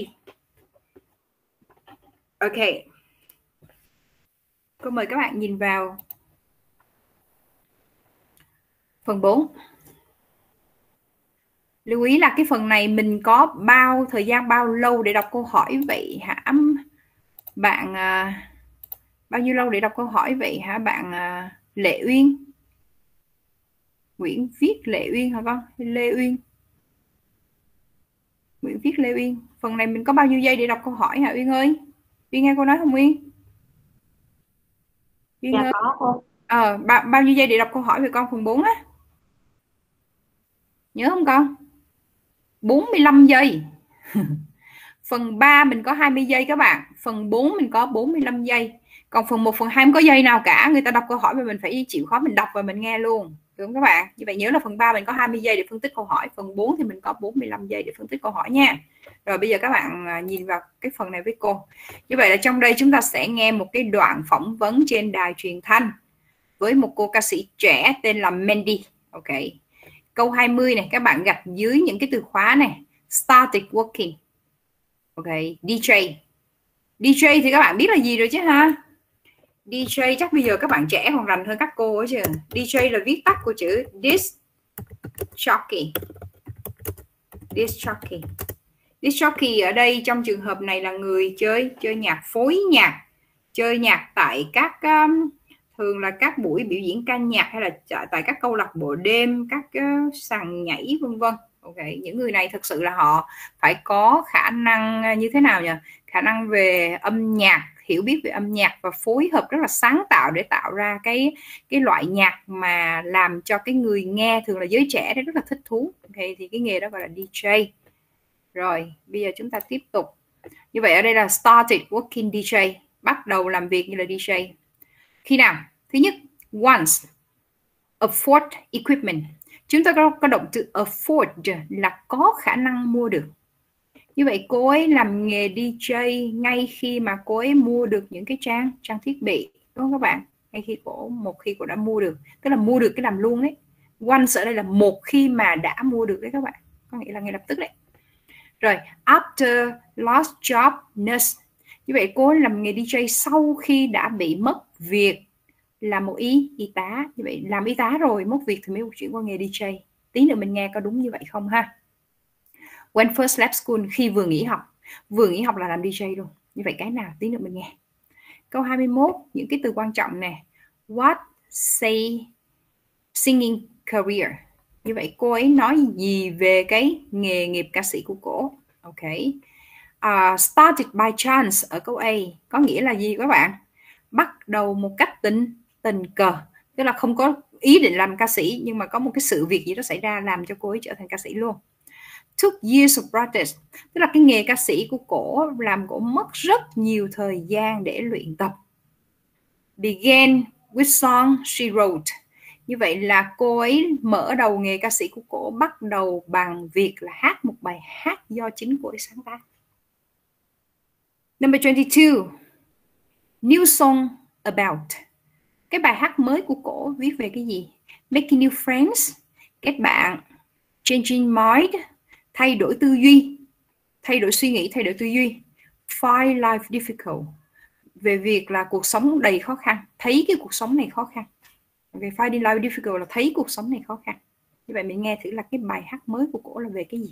Ok. Cô mời các bạn nhìn vào phần 4. Lưu ý là cái phần này mình có thời gian bao lâu để đọc câu hỏi vậy hả bạn? Bao nhiêu lâu để đọc câu hỏi vậy hả bạn Lệ Uyên? Nguyễn Viết Lệ Uyên hả con? Lê Uyên. Nguyễn Viết Lê Uyên. Phần này mình có bao nhiêu giây để đọc câu hỏi hả Uyên ơi? Uyên nghe cô nói không Uyên? Uyên dạ ơi. có cô. Bao nhiêu giây để đọc câu hỏi về con phần 4 á? Nhớ không con? 45 giây. Phần 3 mình có 20 giây các bạn. Phần 4 mình có 45 giây. Còn phần 1, phần 2 không có giây nào cả. Người ta đọc câu hỏi mà mình phải chịu khó mình đọc và mình nghe luôn. Được không các bạn? Như vậy nhớ là phần 3 mình có 20 giây để phân tích câu hỏi. Phần 4 thì mình có 45 giây để phân tích câu hỏi nha. Rồi bây giờ các bạn nhìn vào cái phần này với cô. Như vậy là trong đây chúng ta sẽ nghe một cái đoạn phỏng vấn trên đài truyền thanh với một cô ca sĩ trẻ tên là Mandy. Ok. Câu 20 này các bạn gạch dưới những cái từ khóa này. Started working. Ok, DJ. DJ thì các bạn biết là gì rồi chứ ha? DJ chắc bây giờ các bạn trẻ còn rành hơn các cô ấy chứ. DJ là viết tắt của chữ disc jockey. Disc jockey. Disc jockey ở đây trong trường hợp này là người chơi nhạc, phối nhạc, chơi nhạc tại các thường là các buổi biểu diễn ca nhạc hay là tại các câu lạc bộ đêm, các sàn nhảy vân vân. Ok, những người này thực sự là họ phải có khả năng như thế nào nhỉ? Khả năng về âm nhạc hiểu biết về âm nhạc và phối hợp rất là sáng tạo để tạo ra cái loại nhạc mà làm cho cái người nghe, thường là giới trẻ đấy, rất là thích thú. Ok, thì cái nghề đó gọi là DJ. Rồi bây giờ chúng ta tiếp tục. Như vậy ở đây là started working DJ, bắt đầu làm việc như là DJ. Khi nào? Thứ nhất, once, afford equipment. Chúng ta có động từ afford là có khả năng mua được. Như vậy cô ấy làm nghề DJ ngay khi mà cô ấy mua được những cái trang thiết bị, đúng không các bạn? Ngay khi một khi cô đã mua được, tức là mua được cái làm luôn đấy. Once ở đây là một khi mà đã mua được đấy các bạn, có nghĩa là ngay lập tức đấy. Rồi after lost job nurse. Như vậy cô ấy làm nghề DJ sau khi đã bị mất việc là một y tá. Như vậy làm y tá rồi mất việc thì mới chuyển qua nghề DJ. Tí nữa mình nghe có đúng như vậy không ha? When first left school, khi vừa nghỉ học là làm DJ luôn. Như vậy cái nào tí nữa mình nghe. Câu 21, những cái từ quan trọng nè. What say singing career. Như vậy cô ấy nói gì về cái nghề nghiệp ca sĩ của cô? Ok. Started by chance ở câu A có nghĩa là gì các bạn? Bắt đầu một cách tình cờ, tức là không có ý định làm ca sĩ nhưng mà có một cái sự việc gì đó xảy ra làm cho cô ấy trở thành ca sĩ luôn. Took years of practice, tức là cái nghề ca sĩ của cổ làm cổ mất rất nhiều thời gian để luyện tập. Began with song she wrote. Như vậy là cô ấy mở đầu nghề ca sĩ của cổ bắt đầu bằng việc là hát một bài hát do chính cô ấy sáng tác. Number 22. New song about. Cái bài hát mới của cổ viết về cái gì? Making new friends, kết bạn. Changing mind, thay đổi tư duy, thay đổi suy nghĩ, thay đổi tư duy. Find life difficult, về việc là cuộc sống đầy khó khăn, thấy cái cuộc sống này khó khăn. Về finding life difficult là thấy cuộc sống này khó khăn. Như vậy mình nghe thử là cái bài hát mới của cổ là về cái gì.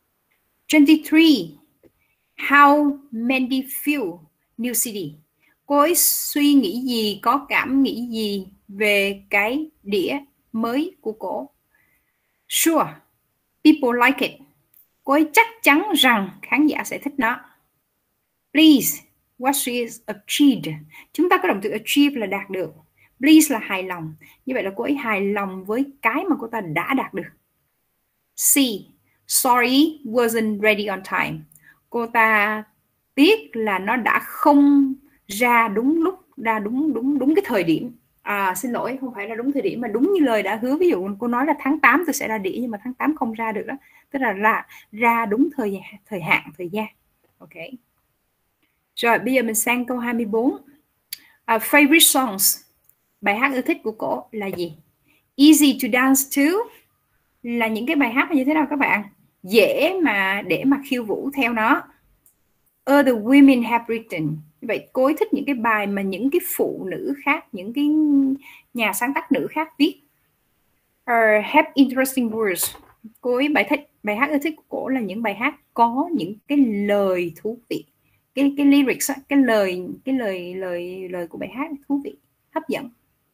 23. How Mandy feel new city. Cô ấy suy nghĩ gì, có cảm nghĩ gì về cái đĩa mới của cổ? Sure, people like it. Cô ấy chắc chắn rằng khán giả sẽ thích nó. Please, what she is achieved. Chúng ta có động từ achieve là đạt được. Please là hài lòng. Như vậy là cô ấy hài lòng với cái mà cô ta đã đạt được. C. Sorry, wasn't ready on time. Cô ta tiếc là nó đã không ra đúng lúc, ra đúng cái thời điểm. Xin lỗi, không phải là đúng thời điểm mà đúng như lời đã hứa. Ví dụ cô nói là tháng 8 tôi sẽ ra đĩa nhưng mà tháng 8 không ra được đó. Tức là ra đúng thời hạn, thời gian. Ok. Rồi bây giờ mình sang câu 24. Favorite songs. Bài hát yêu thích của cổ là gì? Easy to dance to là những cái bài hát như thế nào các bạn? Dễ mà để mà khiêu vũ theo nó. Other women have written. Vậy cô ấy thích những cái bài mà những cái phụ nữ khác, những cái nhà sáng tác nữ khác viết. Have interesting words. Cô ấy bài hát yêu thích của cổ là những bài hát có những cái lời thú vị. Cái lyrics, cái lời của bài hát thú vị, hấp dẫn.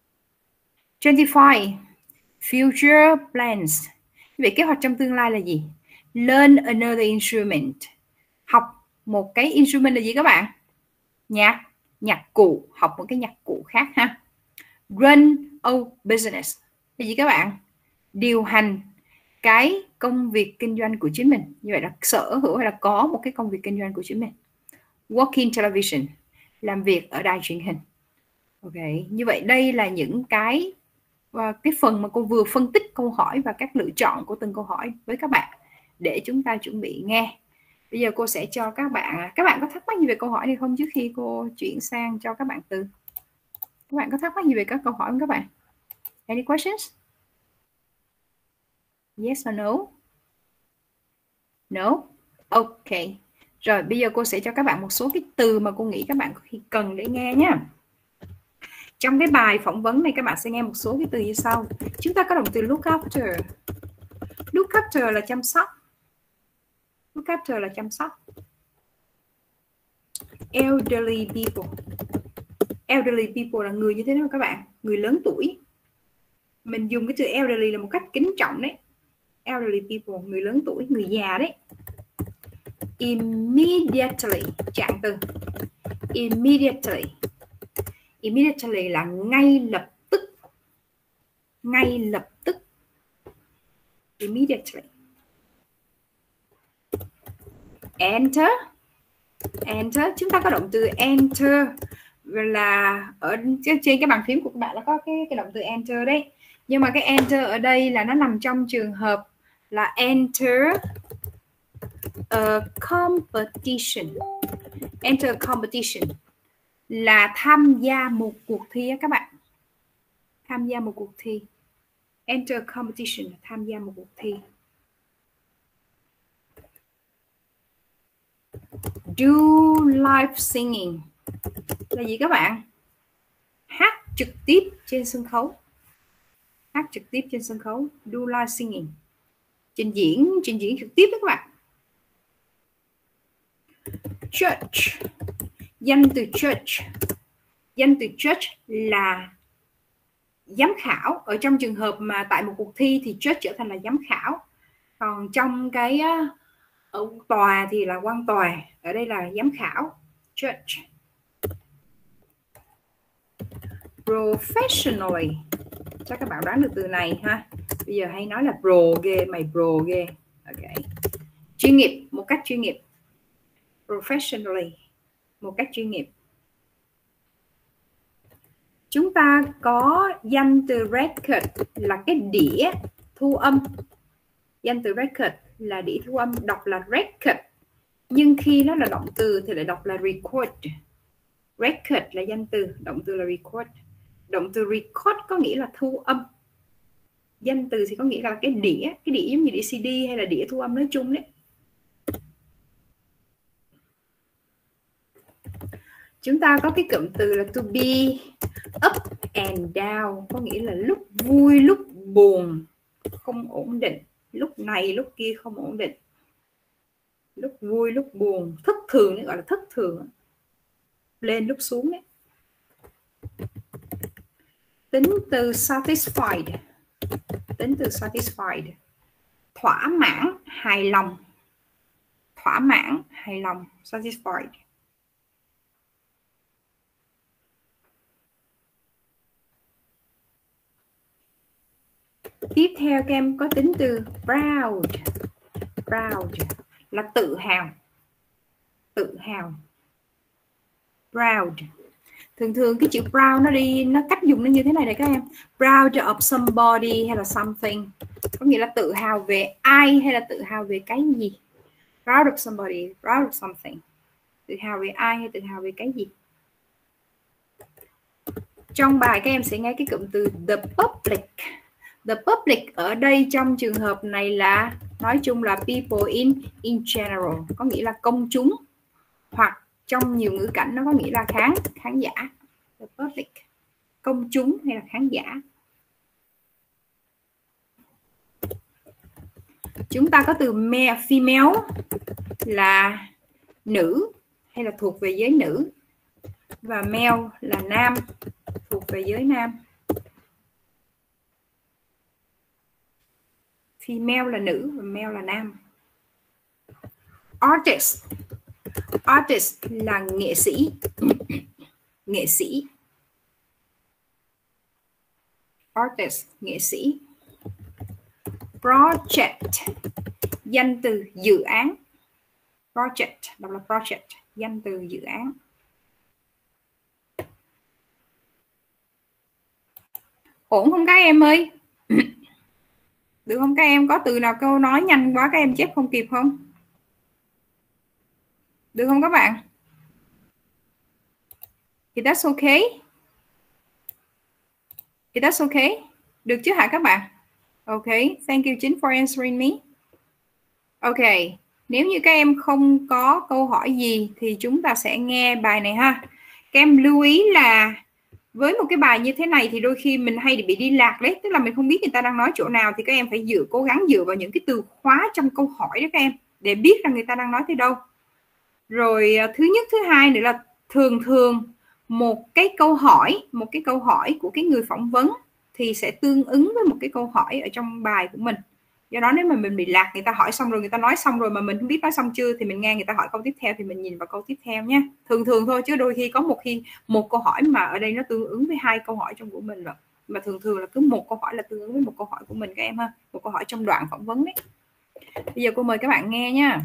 25. Future plans. Vậy kế hoạch trong tương lai là gì? Learn another instrument. Học một cái instrument là gì các bạn? Nhạc cụ. Học một cái nhạc cụ khác ha. Run a business là gì các bạn? Điều hành cái công việc kinh doanh của chính mình. Như vậy là sở hữu hay là có một cái công việc kinh doanh của chính mình. Work in television, làm việc ở đài truyền hình. Ok, như vậy đây là những cái phần mà cô vừa phân tích câu hỏi và các lựa chọn của từng câu hỏi với các bạn để chúng ta chuẩn bị nghe. Bây giờ cô sẽ cho các bạn có thắc mắc gì về câu hỏi này không trước khi cô chuyển sang cho các bạn từ? Các bạn có thắc mắc gì về các câu hỏi không các bạn? Any questions? Yes or no? No? Ok. Rồi bây giờ cô sẽ cho các bạn một số cái từ mà cô nghĩ các bạn cần để nghe nhé. Trong cái bài phỏng vấn này các bạn sẽ nghe một số cái từ như sau. Chúng ta có động từ look after. Look after là chăm sóc. Look after là chăm sóc. Elderly people. Elderly people là người như thế nào các bạn? Người lớn tuổi. Mình dùng cái từ elderly là một cách kính trọng đấy. Elderly people, người lớn tuổi, người già đấy. Immediately, trạng từ. Immediately. Immediately là ngay lập tức. Ngay lập tức. Immediately. Enter. Enter, chúng ta có động từ enter là ở trên cái bàn phím của các bạn nó có cái động từ enter đấy. Nhưng mà cái enter ở đây là nó nằm trong trường hợp là enter a competition. Enter a competition là tham gia một cuộc thi á các bạn. Tham gia một cuộc thi. Enter a competition là tham gia một cuộc thi. Do live singing là gì các bạn? Hát trực tiếp trên sân khấu. Hát trực tiếp trên sân khấu. Do live singing. Trình diễn trực tiếp đó các bạn. Judge. Danh từ judge. Danh từ judge là giám khảo. Ở trong trường hợp mà tại một cuộc thi thì judge trở thành là giám khảo. Còn trong cái ở tòa thì là quan tòa. Ở đây là giám khảo. Judge. Professionally. Chắc các bạn đoán được từ này ha. Bây giờ hay nói là pro ghê, mày pro ghê. Ok. Chuyên nghiệp, một cách chuyên nghiệp. Professionally, một cách chuyên nghiệp. Chúng ta có danh từ record là cái đĩa thu âm. Danh từ record là đĩa thu âm, đọc là record. Nhưng khi nó là động từ thì lại đọc là record. Record là danh từ, động từ là record. Động từ record có nghĩa là thu âm. Danh từ thì có nghĩa là cái đĩa giống như đĩa CD hay là đĩa thu âm nói chung đấy. Chúng ta có cái cụm từ là to be up and down, có nghĩa là lúc vui lúc buồn, không ổn định, lúc này lúc kia không ổn định, lúc vui lúc buồn, thất thường gọi là thất thường, lên lúc xuống đấy. Tính từ satisfied. Tính từ satisfied. Thỏa mãn, hài lòng. Thỏa mãn, hài lòng, satisfied. Tiếp theo các em có tính từ proud. Proud là tự hào. Tự hào. Proud. Thường cái chữ proud nó cách dùng nó như thế này này các em. Proud of somebody hay là something. Có nghĩa là tự hào về ai hay là tự hào về cái gì. Proud of somebody, proud of something. Tự hào về ai hay tự hào về cái gì. Trong bài các em sẽ nghe cái cụm từ the public. The public ở đây trong trường hợp này là nói chung là people in general, có nghĩa là công chúng, hoặc trong nhiều ngữ cảnh nó có nghĩa là khán giả. The public, công chúng hay là khán giả. Chúng ta có từ female là nữ hay là thuộc về giới nữ, và male là nam, thuộc về giới nam. Female là nữ và male là nam. Artist. Artist là nghệ sĩ. Nghệ sĩ. Artist, nghệ sĩ. Project. Danh từ dự án. Project, đọc là project, danh từ dự án. Ổn không các em ơi? Được không các em? Có từ nào câu nói nhanh quá các em chép không kịp không? Được không các bạn? Is that okay? Is that okay? Được chứ hả các bạn? Okay, thank you Chính for answering me. Okay, nếu như các em không có câu hỏi gì thì chúng ta sẽ nghe bài này ha. Các em lưu ý là với một cái bài như thế này thì đôi khi mình hay bị đi lạc đấy, tức là mình không biết người ta đang nói chỗ nào thì các em phải cố gắng dựa vào những cái từ khóa trong câu hỏi đó các em để biết rằng người ta đang nói tới đâu. Rồi thứ nhất, thứ hai nữa là thường một cái câu hỏi của cái người phỏng vấn thì sẽ tương ứng với một cái câu hỏi ở trong bài của mình. Do đó nếu mà mình bị lạc, người ta hỏi xong rồi, người ta nói xong rồi mà mình không biết nói xong chưa, thì mình nghe người ta hỏi câu tiếp theo thì mình nhìn vào câu tiếp theo nhé. Thường thôi, chứ đôi khi có một câu hỏi mà ở đây nó tương ứng với 2 câu hỏi trong của mình rồi. Mà thường là cứ một câu hỏi là tương ứng với một câu hỏi của mình các em ha. Một câu hỏi trong đoạn phỏng vấn đấy. Bây giờ cô mời các bạn nghe nha.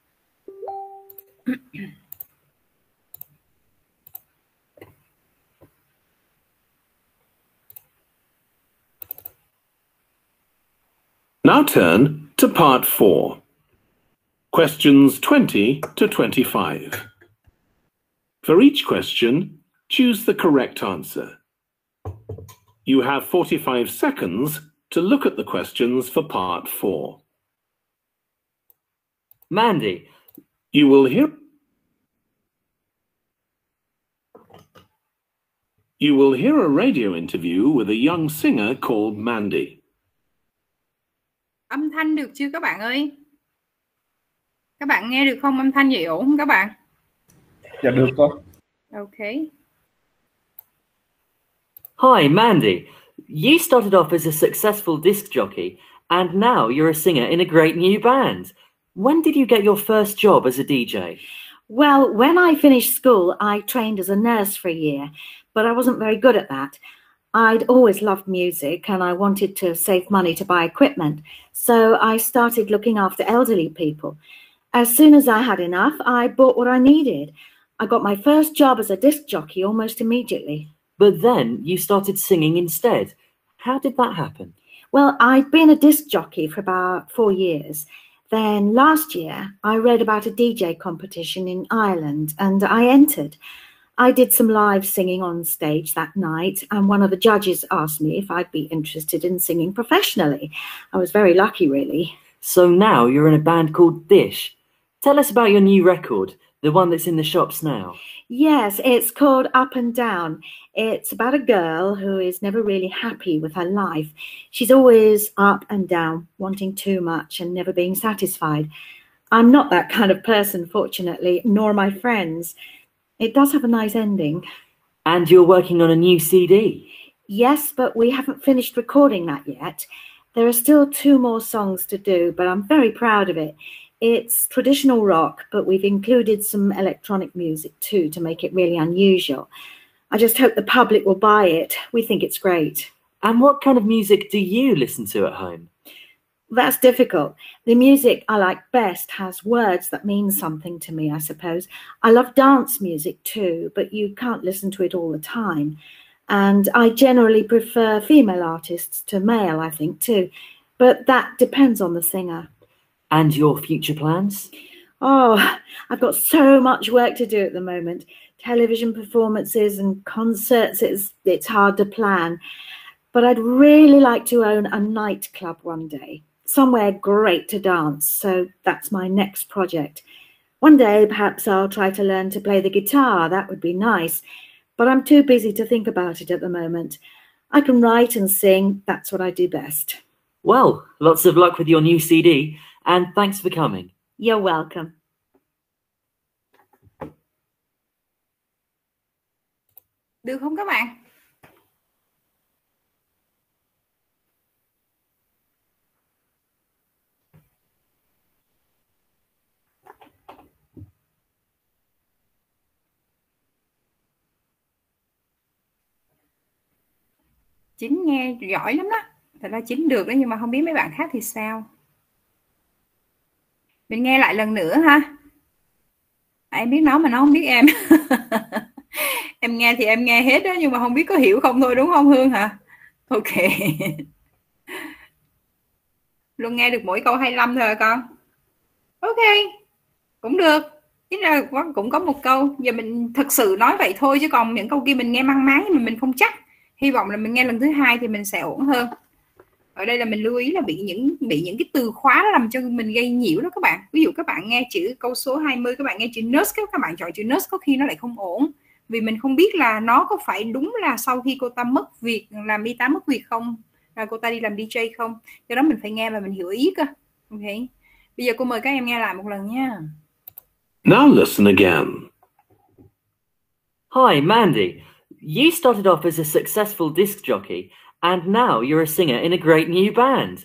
Now turn to part 4. Questions 20 to 25. For each question, choose the correct answer. You have 45 seconds to look at the questions for part 4. Mandy, You will hear a radio interview with a young singer called Mandy. Âm thanh được chưa các bạn ơi? Các bạn nghe được không? Âm thanh vậy ổn không các bạn? Dạ được cô. Okay. hi Mandy. You started off as a successful disc jockey and now you're a singer in a great new band. When did you get your first job as a DJ? Well, when I finished school, I trained as a nurse for a year, but I wasn't very good at that. I'd always loved music and I wanted to save money to buy equipment, so I started looking after elderly people. As soon as I had enough, I bought what I needed. I got my first job as a disc jockey almost immediately. But then you started singing instead. How did that happen? Well, I'd been a disc jockey for about 4 years. Then last year, I read about a DJ competition in Ireland and I entered. I did some live singing on stage that night, and one of the judges asked me if I'd be interested in singing professionally. I was very lucky, really. So now you're in a band called Dish. Tell us about your new record, the one that's in the shops now. Yes, it's called Up and Down. It's about a girl who is never really happy with her life. She's always up and down, wanting too much and never being satisfied. I'm not that kind of person, fortunately, nor my friends. It does have a nice ending. And you're working on a new CD. Yes, but we haven't finished recording that yet. There are still 2 more songs to do, but I'm very proud of it. It's traditional rock, but we've included some electronic music too to make it really unusual. I just hope the public will buy it. We think it's great. And what kind of music do you listen to at home? That's difficult. The music I like best has words that mean something to me, I suppose. I love dance music too, but you can't listen to it all the time. And I generally prefer female artists to male, I think, too. But that depends on the singer. And your future plans? Oh, I've got so much work to do at the moment. Television performances and concerts, it's hard to plan. But I'd really like to own a nightclub one day. Somewhere great to dance, so that's my next project. One day, perhaps I'll try to learn to play the guitar. That would be nice. But I'm too busy to think about it at the moment. I can write and sing. That's what I do best. Well, lots of luck with your new CD, and thanks for coming. You're welcome. Được không các bạn? Chính nghe giỏi lắm đó. Thật ra Chính được đấy, nhưng mà không biết mấy bạn khác thì sao. Mình nghe lại lần nữa ha. Em biết nó mà nó không biết em. Em nghe thì em nghe hết đó, nhưng mà không biết có hiểu không thôi, đúng không Hương hả? Ok. Luôn nghe được mỗi câu 25 thôi hả con? Ok, cũng được. Chính là cũng có một câu. Giờ mình thực sự nói vậy thôi, chứ còn những câu kia mình nghe mang máng nhưng mà mình không chắc. Hy vọng là mình nghe lần thứ 2 thì mình sẽ ổn hơn. Ở đây là mình lưu ý là bị những cái từ khóa làm cho mình gây nhiễu đó các bạn. Ví dụ các bạn nghe chữ câu số 20, các bạn nghe chữ nurse, các bạn chọn chữ nurse có khi nó lại không ổn. Vì mình không biết là nó có phải đúng là sau khi cô ta mất việc, làm y tá mất việc không, là cô ta đi làm DJ không. Do đó mình phải nghe và mình hiểu ý cơ. Ok. Bây giờ cô mời các em nghe lại một lần nha. Now listen again. Hi, Mandy. You started off as a successful disc jockey, and now you're a singer in a great new band.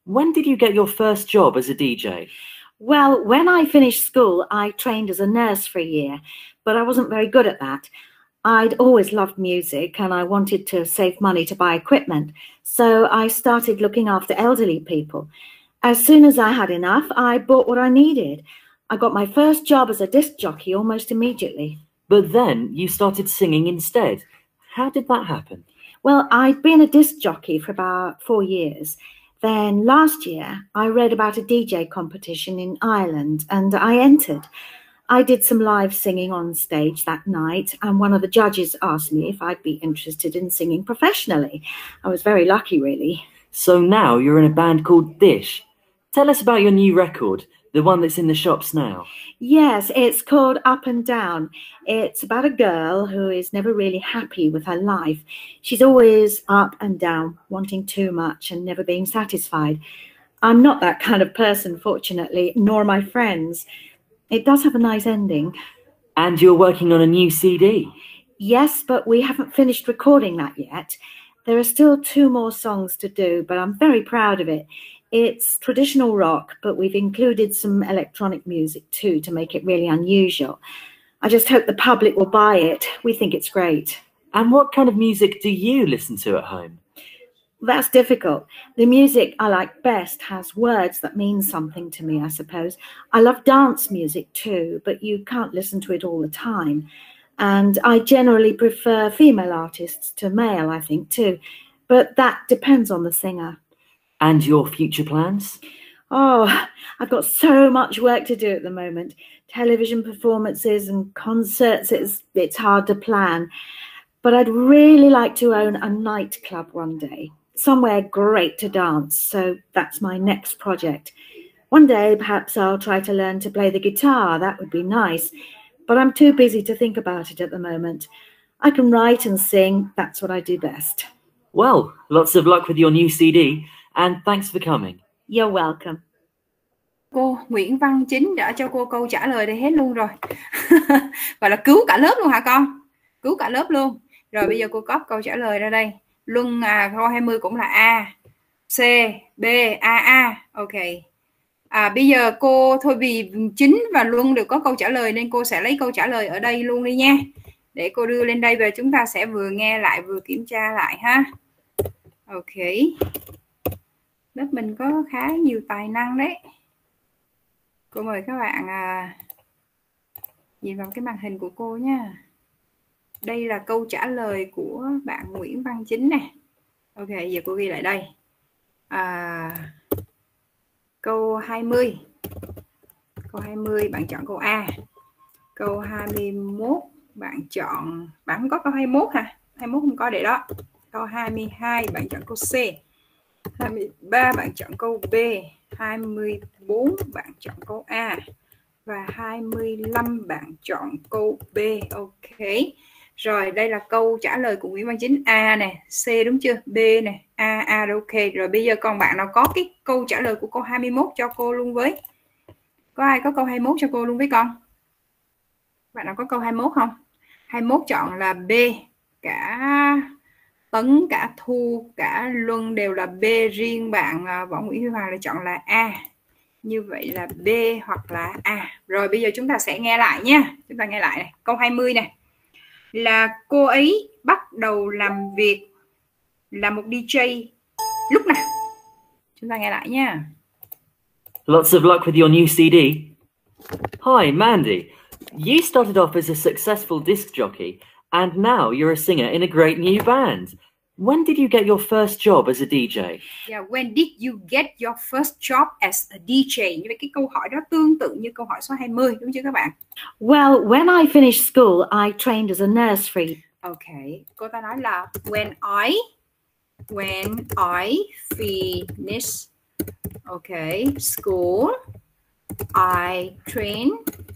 When did you get your first job as a DJ? Well, when I finished school, I trained as a nurse for a year, but I wasn't very good at that. I'd always loved music and I wanted to save money to buy equipment, so I started looking after elderly people. As soon as I had enough, I bought what I needed. I got my first job as a disc jockey almost immediately. But then you started singing instead. How did that happen? Well, I'd been a disc jockey for about 4 years. Then last year, I read about a DJ competition in Ireland and I entered. I did some live singing on stage that night, and one of the judges asked me if I'd be interested in singing professionally. I was very lucky, really. So now you're in a band called Dish. Tell us about your new record, the one that's in the shops now. Yes, it's called Up and Down. It's about a girl who is never really happy with her life. She's always up and down, wanting too much and never being satisfied. I'm not that kind of person, fortunately, nor my friends. It does have a nice ending. And you're working on a new CD. Yes, but we haven't finished recording that yet. There are still 2 more songs to do, but I'm very proud of it. It's traditional rock, but we've included some electronic music too to make it really unusual. I just hope the public will buy it. We think it's great. And what kind of music do you listen to at home? That's difficult. The music I like best has words that mean something to me, I suppose. I love dance music too, but you can't listen to it all the time. And I generally prefer female artists to male, I think, too. But that depends on the singer. And your future plans? Oh, I've got so much work to do at the moment. Television performances and concerts, it's hard to plan. But I'd really like to own a nightclub one day. Somewhere great to dance, so that's my next project. One day, perhaps I'll try to learn to play the guitar. That would be nice. But I'm too busy to think about it at the moment. I can write and sing. That's what I do best. Well, lots of luck with your new CD, and thanks for coming. You're welcome. Cô Nguyễn Văn Chính đã cho cô câu trả lời đây hết luôn rồi. Gọi là cứu cả lớp luôn hả con? Cứu cả lớp luôn. Rồi bây giờ cô copy câu trả lời ra đây. Luân câu 20 cũng là A, C, B, A. Ok. Bây giờ cô thôi vì Chính và Luân đều có câu trả lời nên cô sẽ lấy câu trả lời ở đây luôn đi nha. Để cô đưa lên đây và chúng ta sẽ vừa nghe lại vừa kiểm tra lại ha. Ok. Lớp mình có khá nhiều tài năng đấy. Cô mời các bạn nhìn vào cái màn hình của cô nha. Đây là câu trả lời của bạn Nguyễn Văn Chính nè. Ok, giờ cô ghi lại đây. Câu 20. Câu 20 bạn chọn câu A. Câu 21 bạn chọn, bạn không có câu 21 hả? 21 không có để đó. Câu 22 bạn chọn câu C. 23 bạn chọn câu B. 24 bạn chọn câu A. Và 25 bạn chọn câu B. Ok. Rồi đây là câu trả lời của Nguyễn Văn Chính. A nè, C đúng chưa? B nè, A rồi ok. Rồi bây giờ còn bạn nào có cái câu trả lời của câu 21 cho cô luôn với? Có ai có câu 21 cho cô luôn với con? Bạn nào có câu 21 không? 21 chọn là B. Cả Tấn, cả Thu, cả Luân đều là B. Riêng bạn Võ Nguyễn Huy Hoàng là chọn là A. Như vậy là B hoặc là A. Rồi bây giờ chúng ta sẽ nghe lại nha. Chúng ta nghe lại này. Câu 20 này. Là cô ấy bắt đầu làm việc là một DJ lúc nào? Chúng ta nghe lại nha. Lots of luck with your new CD. Hi, Mandy. You started off as a successful disc jockey, and now you're a singer in a great new band. When did you get your first job as a DJ? Yeah, when did you get your first job as a DJ? Như vậy cái câu hỏi đó tương tự như câu hỏi số 20, đúng chưa các bạn? Well, when I finished school, I trained as a nurse for... Okay, cô ta nói là when I finished school, I trained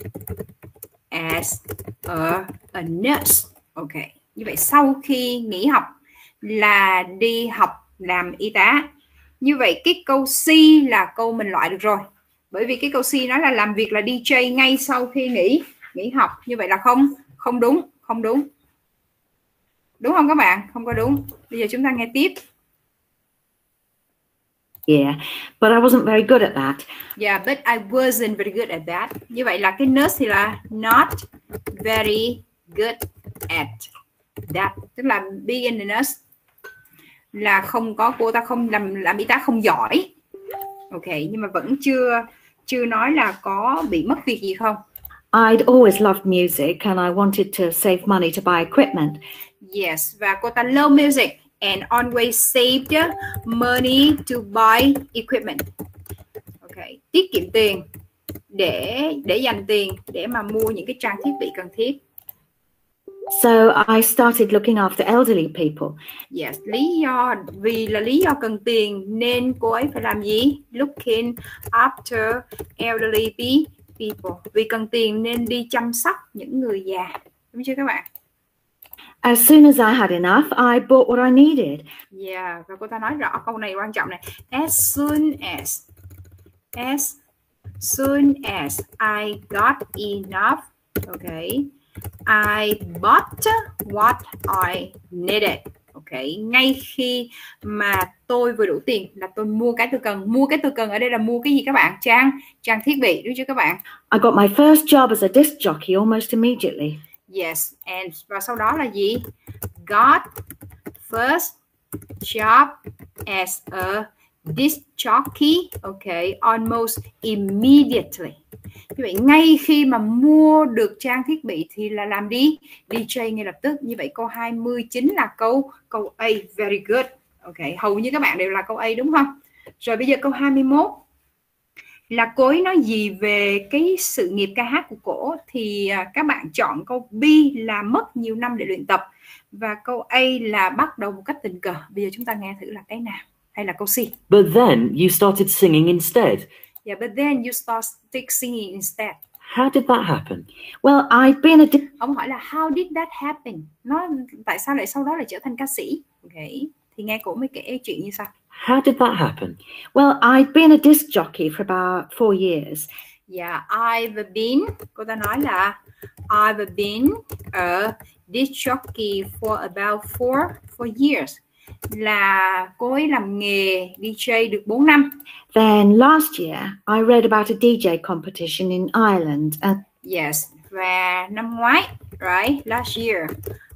as a nurse. Okay, như vậy sau khi nghỉ học là đi học làm y tá. Như vậy cái câu C là câu mình loại được rồi. Bởi vì cái câu C nói là làm việc là DJ ngay sau khi nghỉ học. Như vậy là không đúng. Đúng không các bạn? Không có đúng. Bây giờ chúng ta nghe tiếp. Yeah, but I wasn't very good at that. Yeah, but I wasn't very good at that. Như vậy là cái nurse thì là not very good at that, tức là being the nurse là không có, cô ta không làm y tá không giỏi. Ok, nhưng mà vẫn chưa nói là có bị mất việc gì không. I'd always loved music and I wanted to save money to buy equipment. Yes, và cô ta love music and always saved money to buy equipment. Ok, tiết kiệm tiền để dành tiền để mà mua những cái trang thiết bị cần thiết. So I started looking after elderly people. Yes, vì lý do cần tiền nên cô ấy phải làm gì? Looking after elderly people. Vì cần tiền nên đi chăm sóc những người già. Đúng chưa các bạn? As soon as I had enough, I bought what I needed. Yeah, và cô ta nói rõ câu này quan trọng này. As soon as I got enough, okay, I bought what I needed. Okay, ngay khi mà tôi vừa đủ tiền là tôi mua cái tôi cần. Mua cái tôi cần ở đây là mua cái gì các bạn? Trang thiết bị, đúng chưa các bạn? I got my first job as a disc jockey almost immediately. Yes, and và sau đó là gì? Got first job as a disc jockey, okay, almost immediately. Như vậy ngay khi mà mua được trang thiết bị thì là làm đi DJ ngay lập tức. Như vậy câu 20 chính là câu A, very good. Ok, hầu như các bạn đều là câu A đúng không? Rồi bây giờ câu 21 là cô ấy nói gì về cái sự nghiệp ca hát của cổ, thì các bạn chọn câu B là mất nhiều năm để luyện tập, và câu A là bắt đầu một cách tình cờ. Bây giờ chúng ta nghe thử là cái nào, hay là câu C? But then you started singing instead. Yeah, but then you started singing instead. How did that happen? Well, I'd been a... Ông hỏi là how did that happen? Nó tại sao lại sau đó lại trở thành ca sĩ? Okay. Thì nghe cổ mới kể chuyện như sau. How did that happen? Well, I'd been a disc jockey for about 4 years. Yeah, I've been, cô ta nói là I've been a disc jockey for about 4 years. Là cô ấy làm nghề DJ được 4 năm. Then last year, I read about a DJ competition in Ireland. Yes, và năm ngoái, right, last year,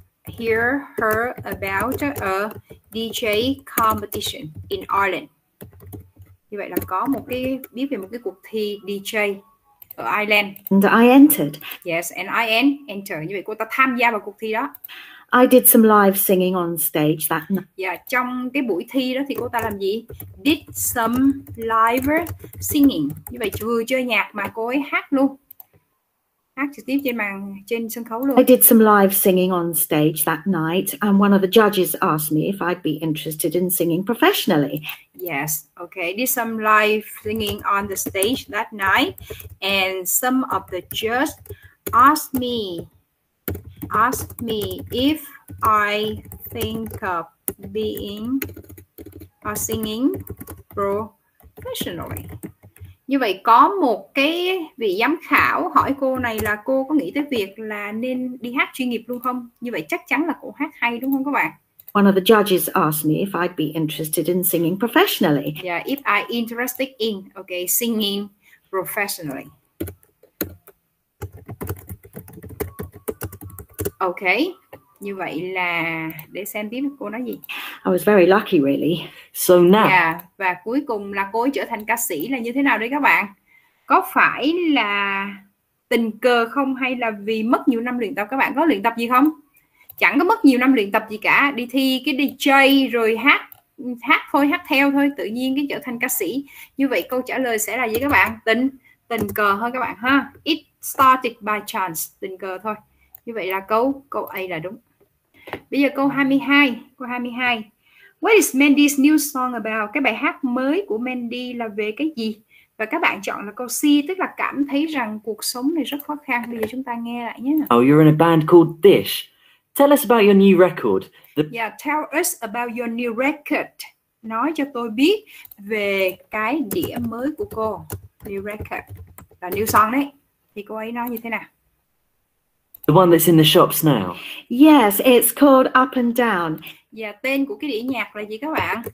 heard about a DJ competition in Ireland. Như vậy là có một cái biết về một cái cuộc thi DJ ở Ireland. And I entered. Yes, and I entered. Như vậy cô ta tham gia vào cuộc thi đó. I did some live singing on stage that night. Yeah, trong cái buổi thi đó thì cô ta làm gì? Did some live singing. Như vậy vừa chơi nhạc mà cô ấy hát luôn. Hát trực tiếp trên sân khấu luôn. I did some live singing on stage that night, and one of the judges asked me if I'd be interested in singing professionally. Yes, okay. Did some live singing on the stage that night, and some of the judges asked me if I think of being or singing professionally. Như vậy có một cái vị giám khảo hỏi cô này là cô có nghĩ tới việc là nên đi hát chuyên nghiệp luôn không? Như vậy chắc chắn là cô hát hay đúng không các bạn? One of the judges asked me if I'd be interested in singing professionally. Yeah, if I interested in, okay, singing professionally. Okay, như vậy là để xem tiếp cô nói gì. I was very lucky, really. So now. Yeah, và cuối cùng là cô ấy trở thành ca sĩ là như thế nào đấy các bạn? Có phải là tình cờ không, hay là vì mất nhiều năm luyện tập? Các bạn có luyện tập gì không? Chẳng có mất nhiều năm luyện tập gì cả, đi thi cái DJ rồi hát theo thôi, tự nhiên cái trở thành ca sĩ. Như vậy câu trả lời sẽ là gì các bạn? Tình cờ thôi các bạn ha. It started by chance, tình cờ thôi. Như vậy là câu A là đúng. Bây giờ câu 22. What is Mandy's new song about? Cái bài hát mới của Mandy là về cái gì? Và các bạn chọn là câu C, tức là cảm thấy rằng cuộc sống này rất khó khăn. Bây giờ chúng ta nghe lại nhé. Oh, you're in a band called Dish. Tell us about your new record. Yeah, tell us about your new record. Nói cho tôi biết về cái đĩa mới của cô. New record là new song đấy. Thì cô ấy nói như thế nào? The one that's in the shops now. Yes, it's called Up and Down. Dạ, tên của cái đĩa nhạc là gì các bạn?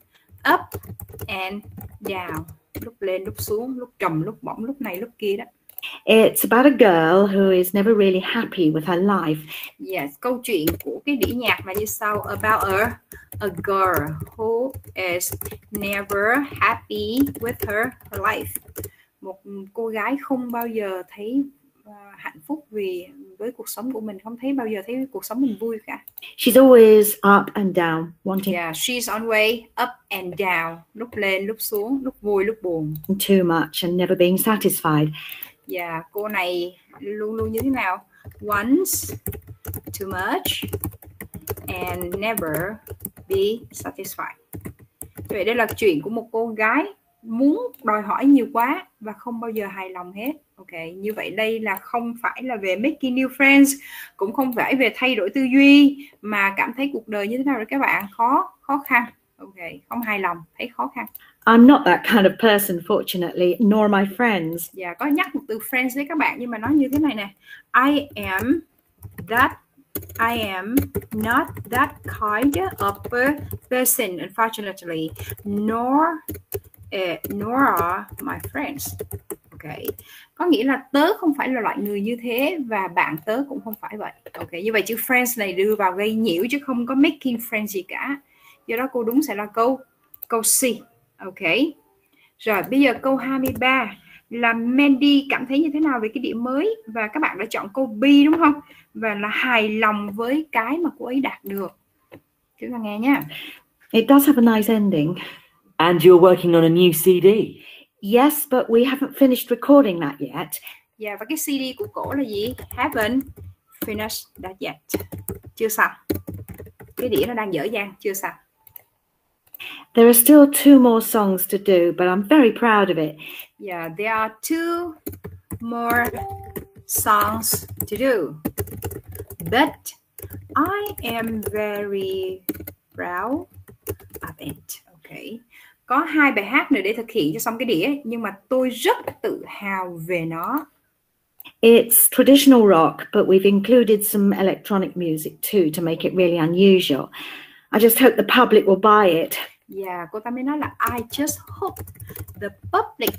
up and down, lúc lên lúc xuống, lúc trầm lúc bổng, lúc này lúc kia đó. It's about a girl who is never really happy with her life. Yes, câu chuyện của cái đĩa nhạc là như sau: about a girl who is never happy with her life. Một cô gái không bao giờ thấy hạnh phúc với cuộc sống của mình, không thấy bao giờ thấy cuộc sống mình vui cả. She's always up and down, wanting. Yeah, she's always up and down, lúc lên lúc xuống, lúc vui lúc buồn. Too much and never being satisfied. Yeah, cô này luôn luôn như thế nào? Wants too much and never be satisfied. Vậy đây là chuyện của một cô gái muốn đòi hỏi nhiều quá và không bao giờ hài lòng hết. Ok, như vậy đây là không phải là về making new friends, cũng không phải về thay đổi tư duy, mà cảm thấy cuộc đời như thế nào rồi các bạn? Khó khăn. Ok, không hài lòng, thấy khó khăn. I'm not that kind of person, fortunately, nor my friends. Dạ, có nhắc một từ friends với các bạn, nhưng mà nói như thế này nè: I am not that kind of person, unfortunately, nor are my friends. Ok, có nghĩa là tớ không phải là loại người như thế và bạn tớ cũng không phải vậy. Ok, như vậy chữ friends này đưa vào gây nhiễu chứ không có making friends gì cả. Do đó câu đúng sẽ là câu C. Ok. Rồi bây giờ câu 23 là Mandy cảm thấy như thế nào về cái đĩa mới, và các bạn đã chọn câu B đúng không? Và là hài lòng với cái mà cô ấy đạt được. Chúng ta nghe nhé. It does have a nice ending. And you're working on a new CD. Yes, but we haven't finished recording that yet. Và cái CD của cổ là gì? Haven't finished that yet. Chưa xong. Cái đĩa nó đang dở dang, chưa xong. There are still 2 more songs to do, but I'm very proud of it. Yeah, there are 2 more songs to do, but I am very proud of it. Okay. Có 2 bài hát nữa để thực hiện cho xong cái đĩa, nhưng mà tôi rất tự hào về nó. It's traditional rock, but we've included some electronic music too to make it really unusual. I just hope the public will buy it. Yeah, cô ta mới nói là I just hope the public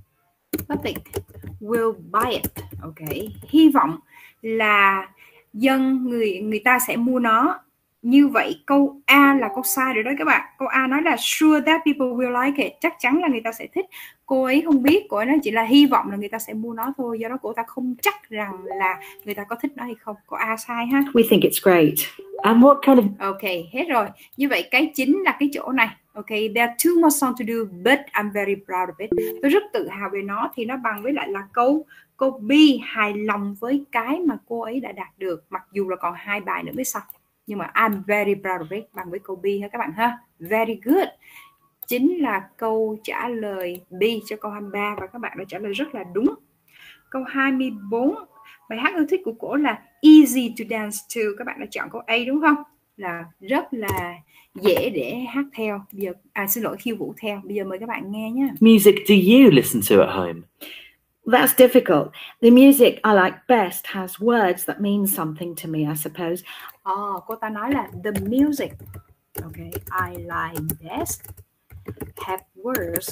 will buy it. Okay. Hy vọng là người ta sẽ mua nó. Như vậy câu A là câu sai rồi đó các bạn. Câu A nói là sure that people will like it, chắc chắn là người ta sẽ thích. Cô ấy không biết, cô ấy nói chỉ là hy vọng là người ta sẽ mua nó thôi. Do đó cô ta không chắc rằng là người ta có thích nó hay không. Câu A sai ha. We think it's great. And what kind of... Ok, hết rồi. Như vậy cái chính là cái chỗ này. Ok, there are 2 more songs to do, but I'm very proud of it. Tôi rất tự hào về nó, thì nó bằng với lại là câu B, hài lòng với cái mà cô ấy đã đạt được, mặc dù là còn 2 bài nữa mới xong. Nhưng mà I'm very proud of it bằng với câu B ha các bạn ha. Very good. Chính là câu trả lời B cho câu 23 và các bạn đã trả lời rất là đúng. Câu 24, bài hát yêu thích của cổ là Easy to Dance To. Các bạn đã chọn câu A đúng không? Là rất là dễ để hát theo. Bây giờ xin lỗi, khiêu vũ theo. Bây giờ mời các bạn nghe nhé. Music do you listen to at home? That's difficult. The music I like best has words that mean something to me, I suppose. Cô ta nói là the music, okay, I like best have words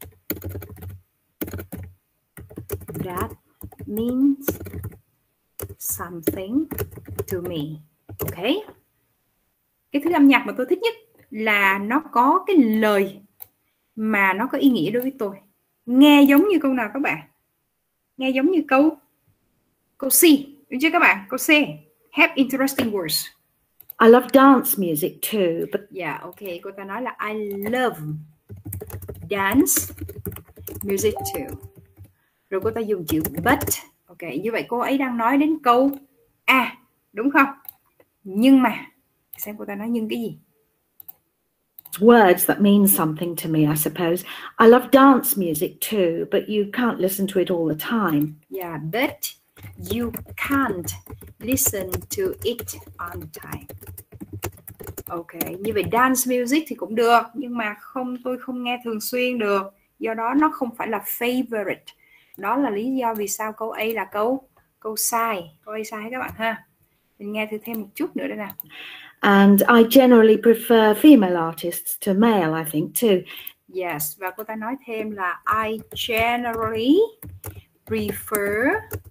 that means something to me. Okay. Cái thứ âm nhạc mà tôi thích nhất là nó có cái lời mà nó có ý nghĩa đối với tôi. Nghe giống như câu nào các bạn? Nghe giống như câu C, đúng chưa các bạn? Câu C, have interesting words. I love dance music too, but yeah, okay, cô ta nói là I love dance music too. Rồi cô ta dùng chữ but. Ok, như vậy cô ấy đang nói đến câu A, đúng không? Nhưng mà xem cô ta nói nhưng cái gì? Words that mean something to me, I suppose. I love dance music too, but you can't listen to it all the time. Yeah, but you can't listen to it all the time. Ok, như vậy dance music thì cũng được, nhưng mà tôi không nghe thường xuyên được. Do đó nó không phải là favorite. Đó là lý do vì sao câu A là câu sai. Câu A sai các bạn ha. Mình nghe thử thêm một chút nữa đây nè. And I generally prefer female artists to male, I think, too. Yes, và cô ta nói thêm là I generally prefer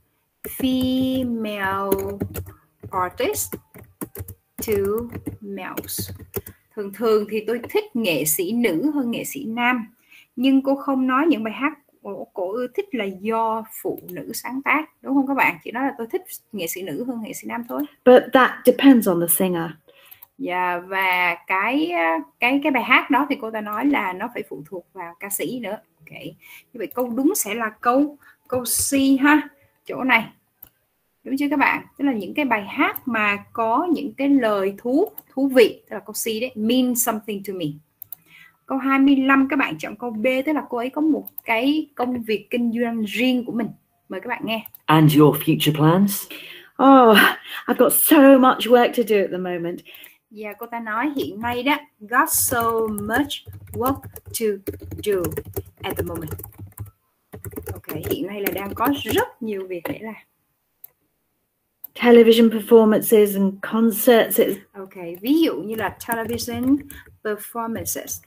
female artists to males. Thường thường thì tôi thích nghệ sĩ nữ hơn nghệ sĩ nam. Nhưng cô không nói những bài hát cô ưa thích là do phụ nữ sáng tác, đúng không các bạn? Chỉ nói là tôi thích nghệ sĩ nữ hơn nghệ sĩ nam thôi. But that depends on the singer. Yeah, và cái bài hát đó thì cô ta nói là nó phải phụ thuộc vào ca sĩ nữa. Ok. Như vậy câu đúng sẽ là câu C ha. Chỗ này. Đúng chưa các bạn? Tức là những cái bài hát mà có những cái lời thú vị, tức là câu C đấy, mean something to me. Câu 25 các bạn chọn câu B, tức là cô ấy có một cái công việc kinh doanh riêng của mình. Mời các bạn nghe. And your future plans? Oh, I've got so much work to do at the moment. Và cô ta nói hiện nay đó, got so much work to do at the moment. Ok, hiện nay là đang có rất nhiều việc để làm. Television performances and concerts. Ok, ví dụ như là television performances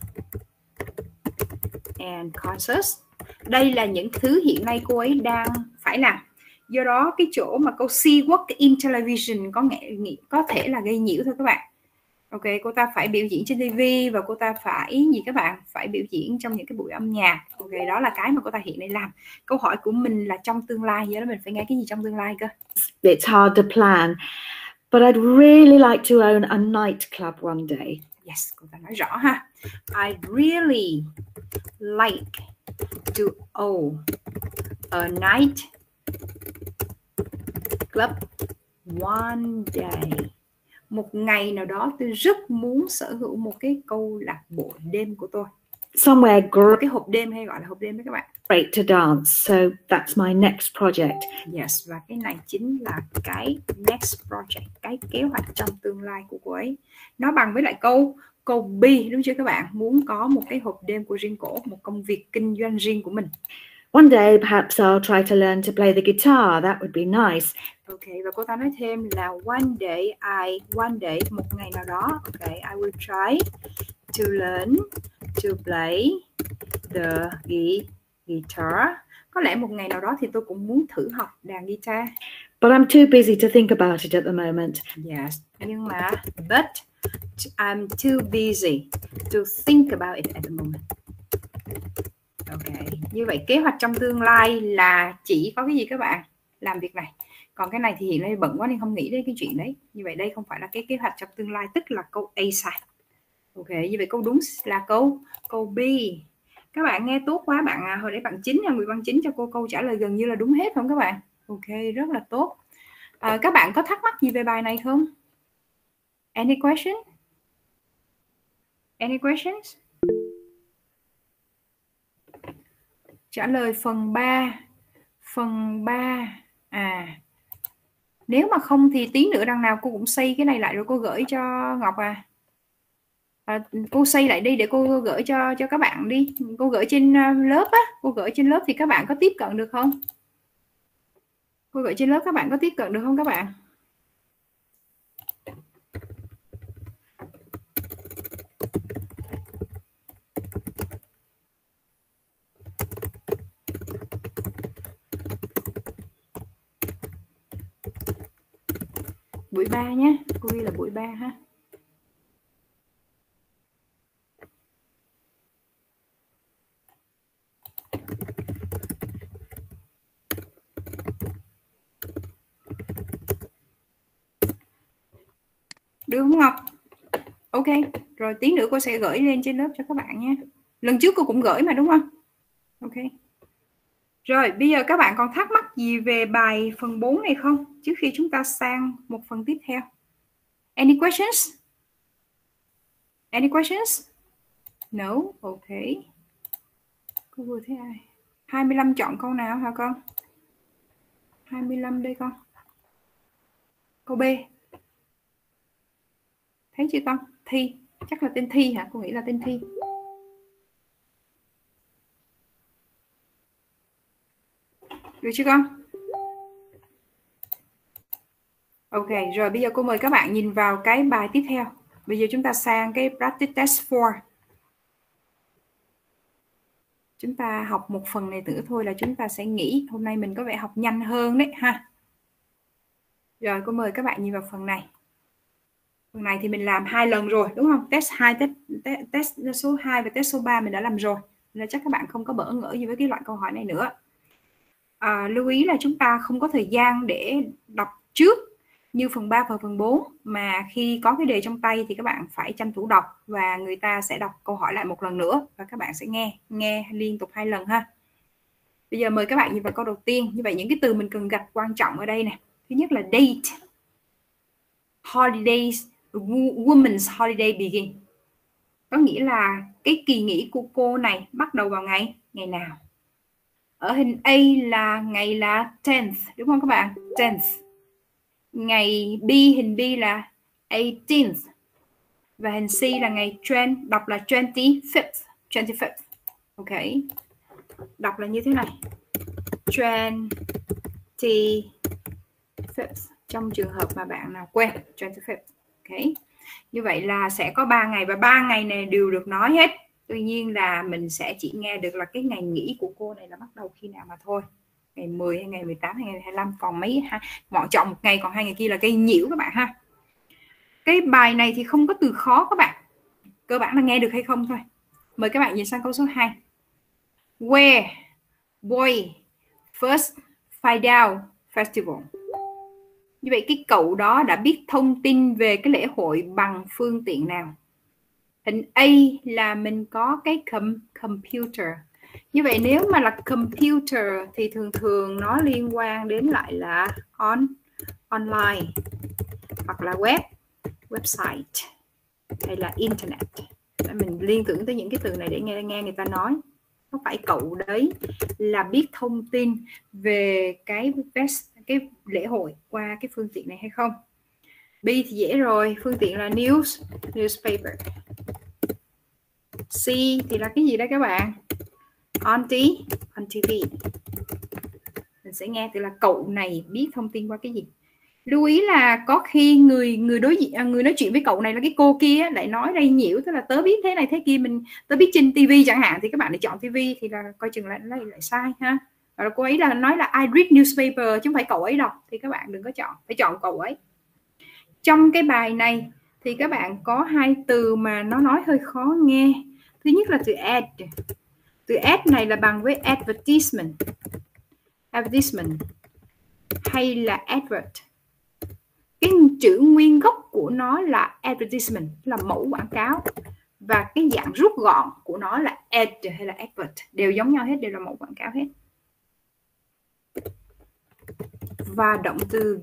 and concerts. Đây là những thứ hiện nay cô ấy đang phải làm. Do đó cái chỗ mà câu C work in television có thể là gây nhiễu thôi các bạn. Ok, cô ta phải biểu diễn trên TV và cô ta phải gì các bạn? Phải biểu diễn trong những cái buổi âm nhạc. Ok, đó là cái mà cô ta hiện nay làm. Câu hỏi của mình là trong tương lai, do đó mình phải nghe cái gì trong tương lai cơ. It's hard to plan, but I'd really like to own a nightclub one day. Yes, cô ta nói rõ ha. I really like to own a night club one day. Một ngày nào đó tôi rất muốn sở hữu một cái câu lạc bộ đêm của tôi. Somewhere Một cái hộp đêm hay gọi là hộp đêm đấy các bạn. Great to dance, so that's my next project. Yes, và cái này chính là cái next project, cái kế hoạch trong tương lai của cô ấy. Nó bằng với lại câu B, đúng chưa các bạn? Muốn có một cái hộp đêm của riêng cổ, một công việc kinh doanh riêng của mình. One day perhaps I'll try to learn to play the guitar. That would be nice. Ok, và cô ta nói thêm là one day, một ngày nào đó. Ok, I will try to learn to play the guitar. Có lẽ một ngày nào đó thì tôi cũng muốn thử học đàn guitar. But I'm too busy to think about it at the moment. Yes, nhưng mà but I'm too busy to think about it at the moment. Ok, như vậy kế hoạch trong tương lai là chỉ có cái gì các bạn? Làm việc này. Còn cái này thì hiện nay bận quá nên không nghĩ đến cái chuyện đấy. Như vậy đây không phải là cái kế hoạch trong tương lai, tức là câu A sai. Ok, như vậy câu đúng là câu B. Các bạn nghe tốt quá bạn à. Hồi nãy bạn 9 là Nguyễn Văn 9 cho cô câu trả lời gần như là đúng hết không các bạn? Ok, rất là tốt. Các bạn có thắc mắc gì về bài này không? Any question? Any questions? Trả lời phần 3. Phần 3. Nếu mà không thì tí nữa đằng nào cô cũng xây cái này lại rồi cô gửi cho Ngọc à. Cô xây lại đi để cô gửi cho các bạn đi. Cô gửi trên lớp á. Cô gửi trên lớp thì các bạn có tiếp cận được không? Cô gửi trên lớp các bạn có tiếp cận được không các bạn? Buổi 3 nhé. Cô ghi là buổi 3 ha. Được không Ngọc? Ok, rồi tí nữa cô sẽ gửi lên trên lớp cho các bạn nha. Lần trước cô cũng gửi mà đúng không? Ok. Rồi, bây giờ các bạn còn thắc mắc gì về bài phần 4 này không? Trước khi chúng ta sang một phần tiếp theo. Any questions? Any questions? No? Ok. Cô vừa thấy ai? 25 chọn câu nào hả con? 25 đây con. Câu B. Thấy chưa con? Thi. Chắc là tên Thi hả? Cô nghĩ là tên Thi. Được chưa con? Ok, rồi bây giờ cô mời các bạn nhìn vào cái bài tiếp theo. Bây giờ chúng ta sang cái practice test 4. Chúng ta học một phần này nữa thôi là chúng ta sẽ nghỉ. Hôm nay mình có vẻ học nhanh hơn đấy ha. Rồi cô mời các bạn nhìn vào phần này. Phần này thì mình làm 2 lần rồi đúng không? Test 2, test số 2 và test số 3 mình đã làm rồi. Nên chắc các bạn không có bỡ ngỡ gì với cái loại câu hỏi này nữa. Lưu ý là chúng ta không có thời gian để đọc trước như phần 3 và phần 4, mà khi có cái đề trong tay thì các bạn phải tranh thủ đọc, và người ta sẽ đọc câu hỏi lại một lần nữa và các bạn sẽ nghe liên tục 2 lần ha. Bây giờ mời các bạn nhìn vào câu đầu tiên. Như vậy những cái từ mình cần gạch quan trọng ở đây nè. Thứ nhất là date. Holidays, women's holiday begin. Có nghĩa là cái kỳ nghỉ của cô này bắt đầu vào ngày nào. Ở hình A là ngày là 10th, đúng không các bạn? 10th. Ngày B, hình B là 18th. Và hình C là ngày đọc là 25th. Ok. Đọc là như thế này. 25th. Trong trường hợp mà bạn nào quên 25th. Ok. Như vậy là sẽ có 3 ngày và 3 ngày này đều được nói hết. Tuy nhiên là mình sẽ chỉ nghe được là cái ngày nghỉ của cô này là bắt đầu khi nào mà thôi. Ngày 10 hay ngày 18 hay ngày 25, còn mấy mọi chọn một ngày, còn 2 ngày kia là cây nhiễu các bạn ha. Cái bài này thì không có từ khó các bạn. Cơ bản là nghe được hay không thôi. Mời các bạn nhìn sang câu số 2. Where boy first find out festival. Như vậy cái cậu đó đã biết thông tin về cái lễ hội bằng phương tiện nào? Hình A là mình có cái computer. Như vậy nếu mà là computer thì thường nó liên quan đến lại là online hoặc là website hay là internet. Mình liên tưởng tới những cái từ này để nghe người ta nói. Có phải cậu đấy là biết thông tin về cái lễ hội qua cái phương tiện này hay không? B thì dễ rồi, phương tiện là newspaper. C thì là cái gì đây các bạn? On TV. Mình sẽ nghe từ là cậu này biết thông tin qua cái gì. Lưu ý là có khi người nói chuyện với cậu này là cái cô kia lại nói đây nhiễu, tức là tớ biết thế này thế kia, tớ biết trên TV chẳng hạn, thì các bạn lại chọn TV thì là coi chừng lại sai ha. Và cô ấy là nói là I read newspaper chứ không phải cậu ấy đọc, thì các bạn đừng có chọn, phải chọn cậu ấy. Trong cái bài này thì các bạn có 2 từ mà nó nói hơi khó nghe. Thứ nhất là từ ad. Từ ad này là bằng với advertisement hay là advert. Cái chữ nguyên gốc của nó là advertisement, là mẫu quảng cáo, và cái dạng rút gọn của nó là ad hay là advert, đều giống nhau hết, đều là mẫu quảng cáo hết. Và động từ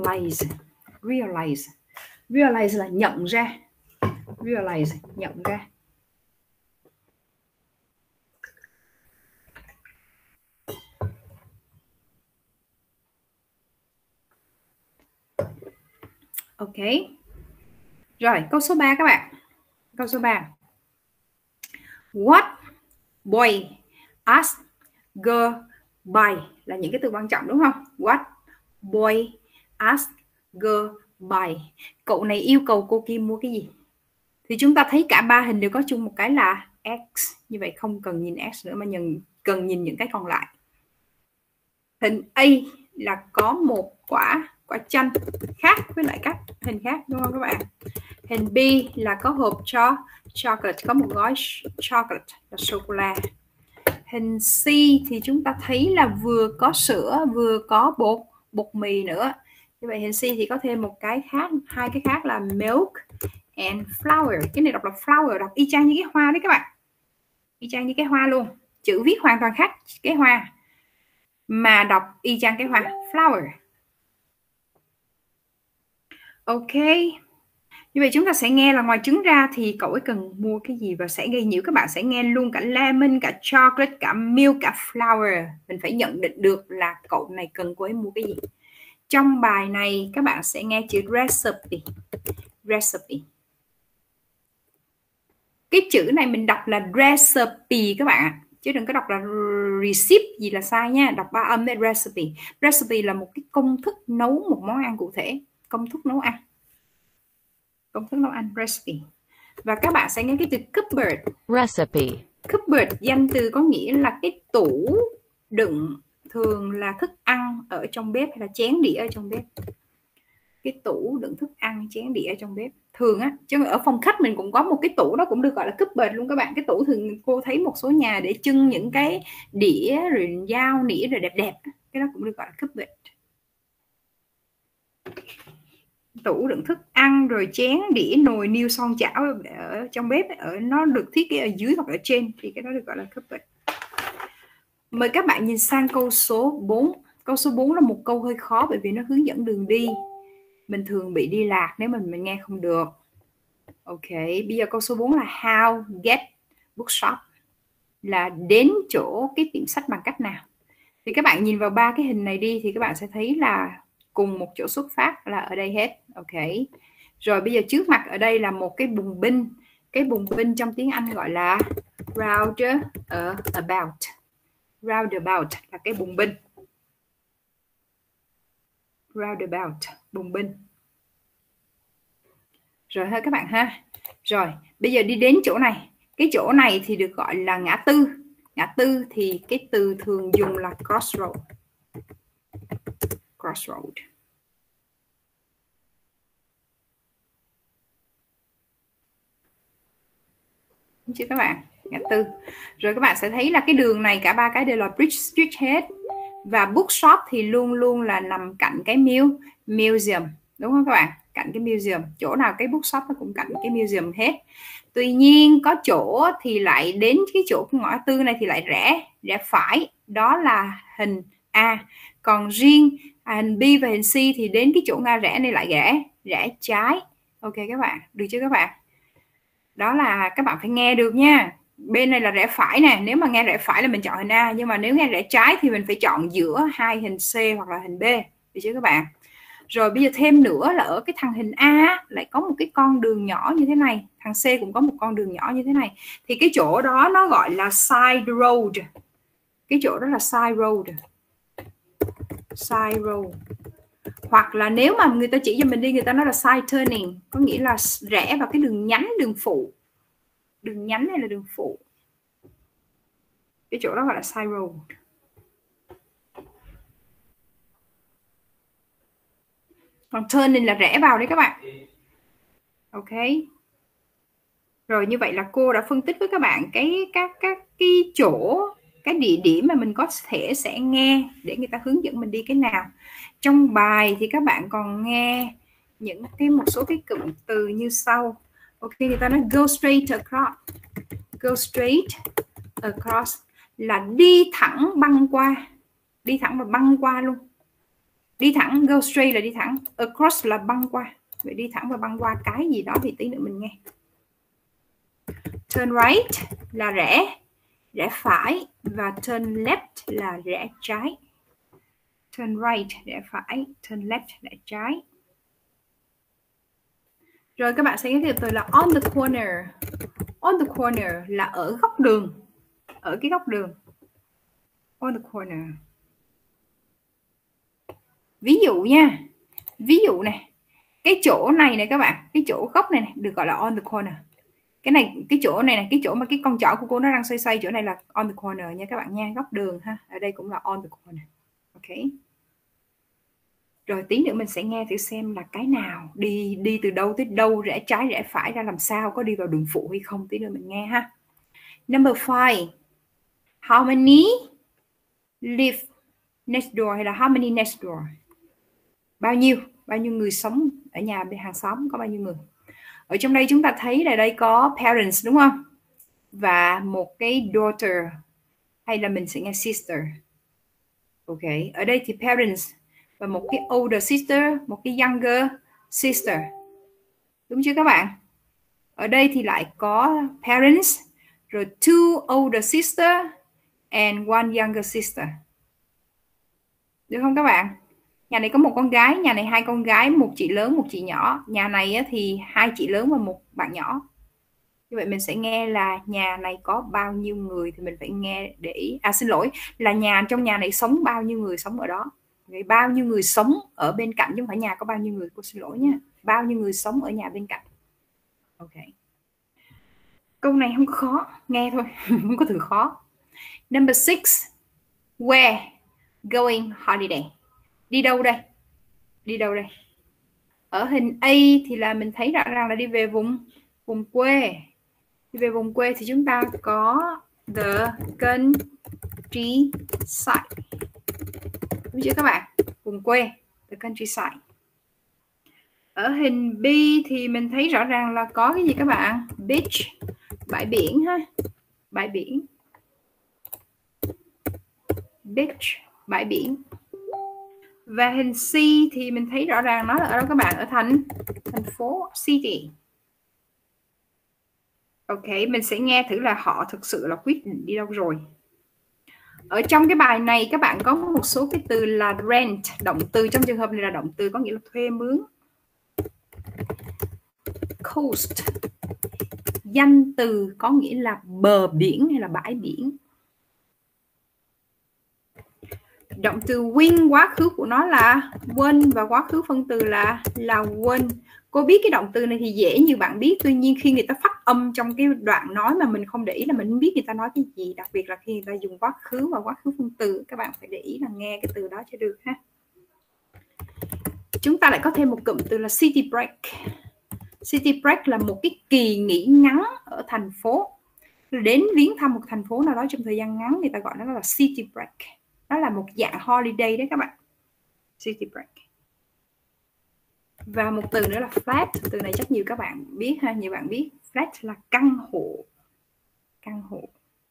realize là nhận ra. Nhận ra. Ok. Rồi, câu số 3 các bạn. Câu số 3. What boy asked girl by là những cái từ quan trọng đúng không? What boy asked girl by. Cậu này yêu cầu cô kia mua cái gì? Thì chúng ta thấy cả 3 hình đều có chung một cái là X. Như vậy không cần nhìn X nữa mà cần nhìn những cái còn lại. Hình A là có một quả chanh khác với lại các hình khác đúng không các bạn? Hình B là có hộp chocolate, có một gói chocolate là sô cô la. Hình C thì chúng ta thấy là vừa có sữa vừa có bột mì nữa. Như vậy hình C thì có thêm một cái khác, 2 cái khác là milk and flower. Cái này đọc là flower, đọc y chang như cái hoa đấy các bạn. Y chang như cái hoa luôn. Chữ viết hoàn toàn khác cái hoa, mà đọc y chang cái hoa, flower. Ok. Như vậy chúng ta sẽ nghe là ngoài trứng ra thì cậu ấy cần mua cái gì, và sẽ gây nhiễu. Các bạn sẽ nghe luôn cả lemon, cả chocolate, cả milk, cả flower. Mình phải nhận định được là cậu này cần cô ấy mua cái gì. Trong bài này các bạn sẽ nghe chữ recipe. Cái chữ này mình đọc là recipe các bạn ạ, chứ đừng có đọc là receipt gì là sai nha. Đọc 3 âm đấy, recipe. Recipe là một cái công thức nấu một món ăn cụ thể. công thức nấu ăn. Công thức nấu ăn, recipe. Và các bạn sẽ nghe cái từ cupboard. Recipe. Cupboard danh từ có nghĩa là cái tủ đựng, thường là thức ăn ở trong bếp hay là chén đĩa ở trong bếp. Cái tủ đựng thức ăn, chén đĩa ở trong bếp. Thường á, chứ ở phòng khách mình cũng có một cái tủ, đó cũng được gọi là cupboard luôn các bạn. Cái tủ thường cô thấy một số nhà để trưng những cái đĩa rồi dao nĩa rồi đẹp đẹp, cái đó cũng được gọi là cupboard. Tủ đựng thức ăn rồi chén đĩa nồi niêu son chảo ở trong bếp, nó được thiết kế ở dưới hoặc ở trên thì cái đó được gọi là cupboard. Mời các bạn nhìn sang câu số 4. Câu số 4 là một câu hơi khó bởi vì nó hướng dẫn đường đi. Mình thường bị đi lạc nếu mình nghe không được. Ok, bây giờ câu số 4 là how get bookshop, là đến chỗ cái tiệm sách bằng cách nào. Thì các bạn nhìn vào 3 cái hình này đi thì các bạn sẽ thấy là cùng một chỗ xuất phát là ở đây hết. Ok. Rồi bây giờ trước mặt ở đây là một cái bùng binh. Cái bùng binh trong tiếng Anh gọi là roundabout. Roundabout là cái bùng binh. Roundabout, bùng binh. Rồi thôi các bạn ha. Rồi, bây giờ đi đến chỗ này. Cái chỗ này thì được gọi là ngã tư. Ngã tư thì cái từ thường dùng là crossroad. Crossroad. Đúng chưa các bạn? Ngã tư. Rồi các bạn sẽ thấy là cái đường này cả 3 cái đều là Bridge Street hết. Và bookshop thì luôn luôn là nằm cạnh cái museum. Đúng không các bạn? Cạnh cái museum. Chỗ nào cái bookshop nó cũng cạnh cái museum hết. Tuy nhiên có chỗ thì lại đến cái chỗ ngõ tư này thì lại rẽ phải. Đó là hình A. Còn riêng hình B và hình C thì đến cái chỗ ngã rẽ này lại rẽ trái. Ok các bạn, được chưa các bạn? Đó là các bạn phải nghe được nha. Bên này là rẽ phải nè, nếu mà nghe rẽ phải là mình chọn hình A, nhưng mà nếu nghe rẽ trái thì mình phải chọn giữa hai hình C hoặc là hình B, được chưa các bạn? Rồi bây giờ thêm nữa là ở cái thằng hình A lại có một cái con đường nhỏ như thế này, thằng C cũng có một con đường nhỏ như thế này, thì cái chỗ đó nó gọi là side road. Cái chỗ đó là side road. Side road. Hoặc là nếu mà người ta chỉ cho mình đi, người ta nói là side turning, có nghĩa là rẽ vào cái đường nhánh, đường phụ. Đường nhánh hay là đường phụ. Cái chỗ đó gọi là side road. Còn turning là rẽ vào đấy các bạn. Ok. Rồi như vậy là cô đã phân tích với các bạn các cái chỗ, cái địa điểm mà mình có thể sẽ nghe để người ta hướng dẫn mình đi cái nào. Trong bài thì các bạn còn nghe những một số cái cụm từ như sau. Ok, người ta nói go straight across. Go straight across là đi thẳng băng qua. Đi thẳng và băng qua luôn. Đi thẳng, go straight là đi thẳng, across là băng qua. Vậy đi thẳng và băng qua cái gì đó thì tí nữa mình nghe. Turn right là rẽ phải, và turn left là rẽ trái. Turn right rẽ phải, turn left rẽ trái. Rồi các bạn sẽ nghe từ là on the corner. On the corner là ở góc đường. Ở cái góc đường. On the corner. Ví dụ nha. Ví dụ này. Cái chỗ này này các bạn, cái chỗ góc này, được gọi là on the corner. Cái này, cái chỗ này này, cái chỗ mà cái con chỏ của cô nó đang xoay, chỗ này là on the corner nha các bạn nha, góc đường ha. Ở đây cũng là on the corner. Ok. Rồi tí nữa mình sẽ nghe thử xem là cái nào đi từ đâu tới đâu, rẽ trái rẽ phải ra làm sao, có đi vào đường phụ hay không, tí nữa mình nghe ha. Number 5. How many live next door, hay là how many next door? Bao nhiêu người sống ở nhà bên hàng xóm, có bao nhiêu người? Ở trong đây chúng ta thấy là đây có parents đúng không? Và một cái daughter, hay là mình sẽ nghe sister. Ok, ở đây thì parents và một cái older sister, một cái younger sister. Đúng chưa các bạn? Ở đây thì lại có parents, rồi two older sister and one younger sister. Được không các bạn? Nhà này có một con gái, nhà này 2 con gái, một chị lớn, một chị nhỏ. Nhà này thì 2 chị lớn và một bạn nhỏ. Như vậy mình sẽ nghe là nhà này có bao nhiêu người thì mình phải nghe để ý. Xin lỗi, là trong nhà này sống bao nhiêu người sống ở đó. Okay, bao nhiêu người sống ở bên cạnh, chứ không phải nhà có bao nhiêu người, cô xin lỗi nha. Bao nhiêu người sống ở nhà bên cạnh. Ok. Câu này không khó, nghe thôi, không có từ khó. Number 6. Where going holiday? Đi đâu đây? Đi đâu đây? Ở hình A thì là mình thấy rõ ràng là đi về vùng quê. Đi về vùng quê thì chúng ta có the countryside. Đúng chưa các bạn? Vùng quê, the countryside. Ở hình B thì mình thấy rõ ràng là có cái gì các bạn? Beach, bãi biển ha. Bãi biển. Beach, bãi biển. Và hình C thì mình thấy rõ ràng nó là ở đâu các bạn? Ở thành phố, city. Ok, mình sẽ nghe thử là họ thực sự là quyết định đi đâu rồi. Ở trong cái bài này các bạn có một số cái từ là rent, động từ trong trường hợp này là động từ có nghĩa là thuê mướn. Coast, danh từ có nghĩa là bờ biển hay là bãi biển. Động từ win, quá khứ của nó là won và quá khứ phân từ là won. Cô biết cái động từ này thì dễ như bạn biết, tuy nhiên khi người ta phát âm trong cái đoạn nói mà mình không để ý là mình không biết người ta nói cái gì, đặc biệt là khi người ta dùng quá khứ và quá khứ phân từ, các bạn phải để ý là nghe cái từ đó cho được ha. Chúng ta lại có thêm một cụm từ là city break. City break là một cái kỳ nghỉ ngắn ở thành phố. Đến viếng thăm một thành phố nào đó trong thời gian ngắn, người ta gọi nó là city break. Nó là một dạng holiday đấy các bạn. City break. Và một từ nữa là flat. Từ này chắc nhiều các bạn biết ha, nhiều bạn biết. Flat là căn hộ. Căn hộ.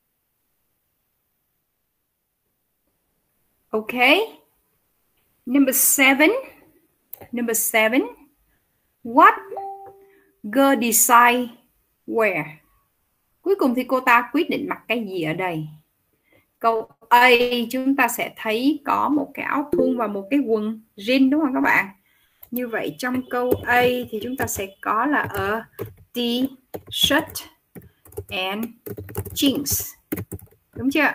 Ok. Number 7. Number 7. What girl decide where? Cuối cùng thì cô ta quyết định mặc cái gì ở đây? Câu A chúng ta sẽ thấy có một cái áo thun và một cái quần jean đúng không các bạn? Như vậy trong câu A thì chúng ta sẽ có là a t-shirt and jeans. Đúng chưa?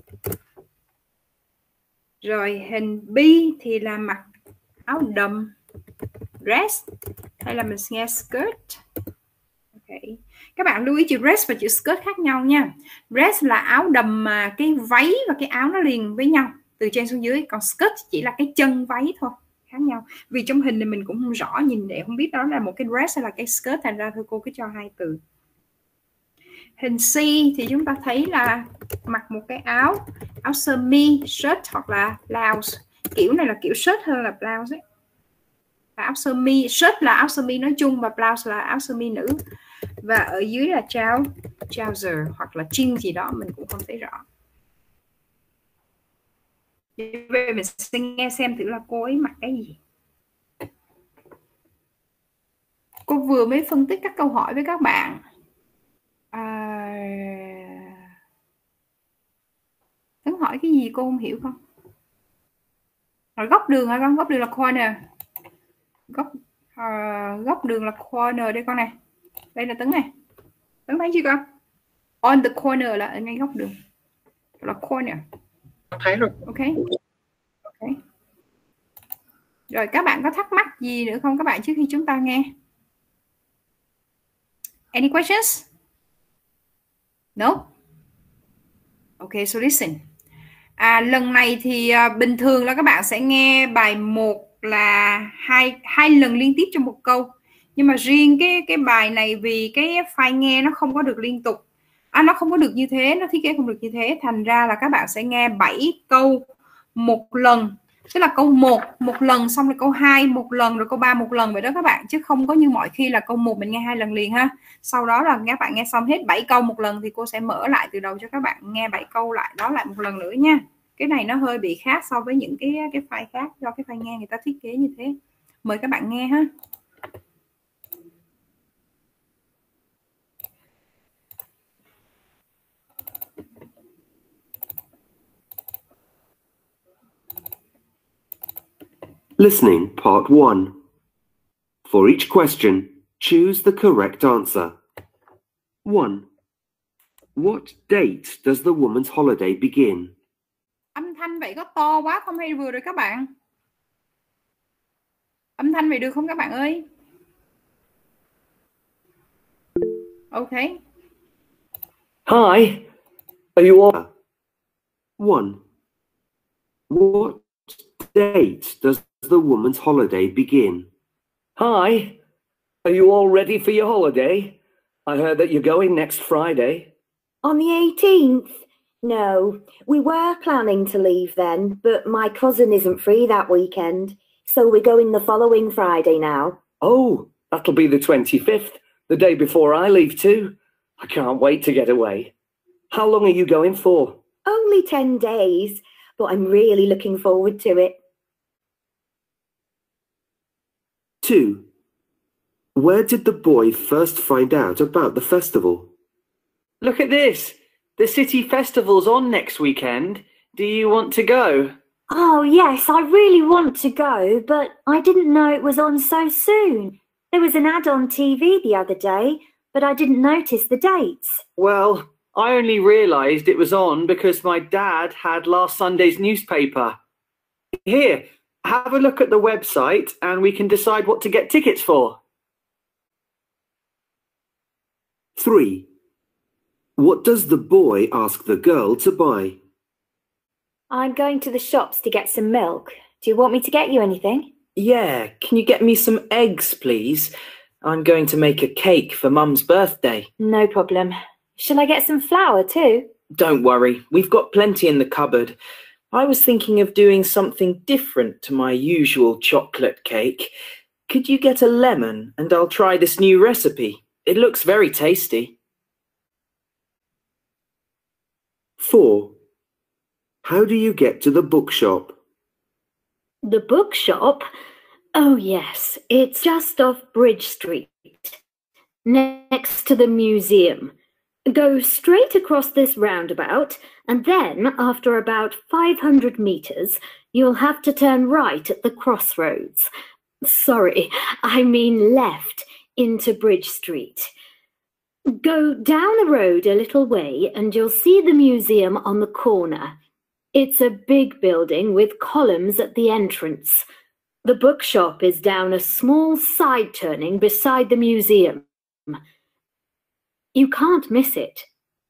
Rồi hình B thì là mặc áo đầm dress hay là mình nghe skirt. Okay. Các bạn lưu ý chữ dress và chữ skirt khác nhau nha. Dress là áo đầm mà cái váy và cái áo nó liền với nhau từ trên xuống dưới, còn skirt chỉ là cái chân váy thôi, khác nhau. Vì trong hình này mình cũng không rõ, nhìn để không biết đó là một cái dress hay là cái skirt, thành ra thôi cô cứ cho hai từ. Hình C thì chúng ta thấy là mặc một cái áo sơ mi, shirt hoặc là blouse. Kiểu này là kiểu shirt hơn là blouse ấy. Áo sơ mi, shirt là áo sơ mi nói chung và blouse là áo sơ mi nữ. Và ở dưới là trouser hoặc là jean gì đó mình cũng không thấy rõ. Vậy mình sẽ nghe xem thử là cô ấy mặc cái gì. Cô vừa mới phân tích các câu hỏi với các bạn. Tấn hỏi cái gì cô không hiểu không? Rồi góc đường hả con? Góc đường là corner. Góc đường là corner đây con này. Đây là Tấn này. Tấn thấy chưa con? On the corner là ở ngay góc đường. Là corner. Thấy rồi. Ok. Ok. Rồi các bạn có thắc mắc gì nữa không các bạn trước khi chúng ta nghe? Any questions? No? Ok, so listen. Lần này thì bình thường là các bạn sẽ nghe bài 1 là hai lần liên tiếp trong một câu. Nhưng mà riêng cái bài này vì cái file nghe nó không có được liên tục. Nó không có được như thế, nó thiết kế không được như thế. Thành ra là các bạn sẽ nghe 7 câu một lần. Tức là câu 1 một lần, xong rồi câu 2 một lần, rồi câu 3 một lần vậy đó các bạn. Chứ không có như mọi khi là câu 1 mình nghe 2 lần liền ha. Sau đó là các bạn nghe xong hết 7 câu một lần thì cô sẽ mở lại từ đầu cho các bạn nghe 7 câu lại đó lại một lần nữa nha. Cái này nó hơi bị khác so với những cái file khác, do cái file nghe người ta thiết kế như thế. Mời các bạn nghe ha. Listening, Part 1. For each question, choose the correct answer. 1. What date does the woman's holiday begin? Âm thanh vậy có to quá không hay vừa rồi các bạn? Âm thanh vậy được không các bạn ơi? Okay. Hi. Are you all? 1. What date does the woman's holiday begin? Hi. Are you all ready for your holiday? I heard that you're going next Friday. On the 18th? No, we were planning to leave then, but my cousin isn't free that weekend, so we're going the following Friday now. Oh, that'll be the 25th, the day before I leave too. I can't wait to get away. How long are you going for? Only 10 days, but I'm really looking forward to it. 2. Where did the boy first find out about the festival? Look at this. The city festival's on next weekend. Do you want to go? Oh, yes, I really want to go, but I didn't know it was on so soon. There was an ad on TV the other day, but I didn't notice the dates. Well, I only realised it was on because my dad had last Sunday's newspaper. Here, have a look at the website and we can decide what to get tickets for. 3. What does the boy ask the girl to buy? I'm going to the shops to get some milk. Do you want me to get you anything? Yeah, can you get me some eggs, please? I'm going to make a cake for Mum's birthday. No problem. Shall I get some flour too? Don't worry, we've got plenty in the cupboard. I was thinking of doing something different to my usual chocolate cake. Could you get a lemon and I'll try this new recipe? It looks very tasty. 4. How do you get to the bookshop? The bookshop? Oh, yes, it's just off Bridge Street, next to the museum. Go straight across this roundabout, and then, after about 500 meters, you'll have to turn right at the crossroads. Sorry, I mean left into Bridge Street. Go down the road a little way, and you'll see the museum on the corner. It's a big building with columns at the entrance. The bookshop is down a small side turning beside the museum. You can't miss it.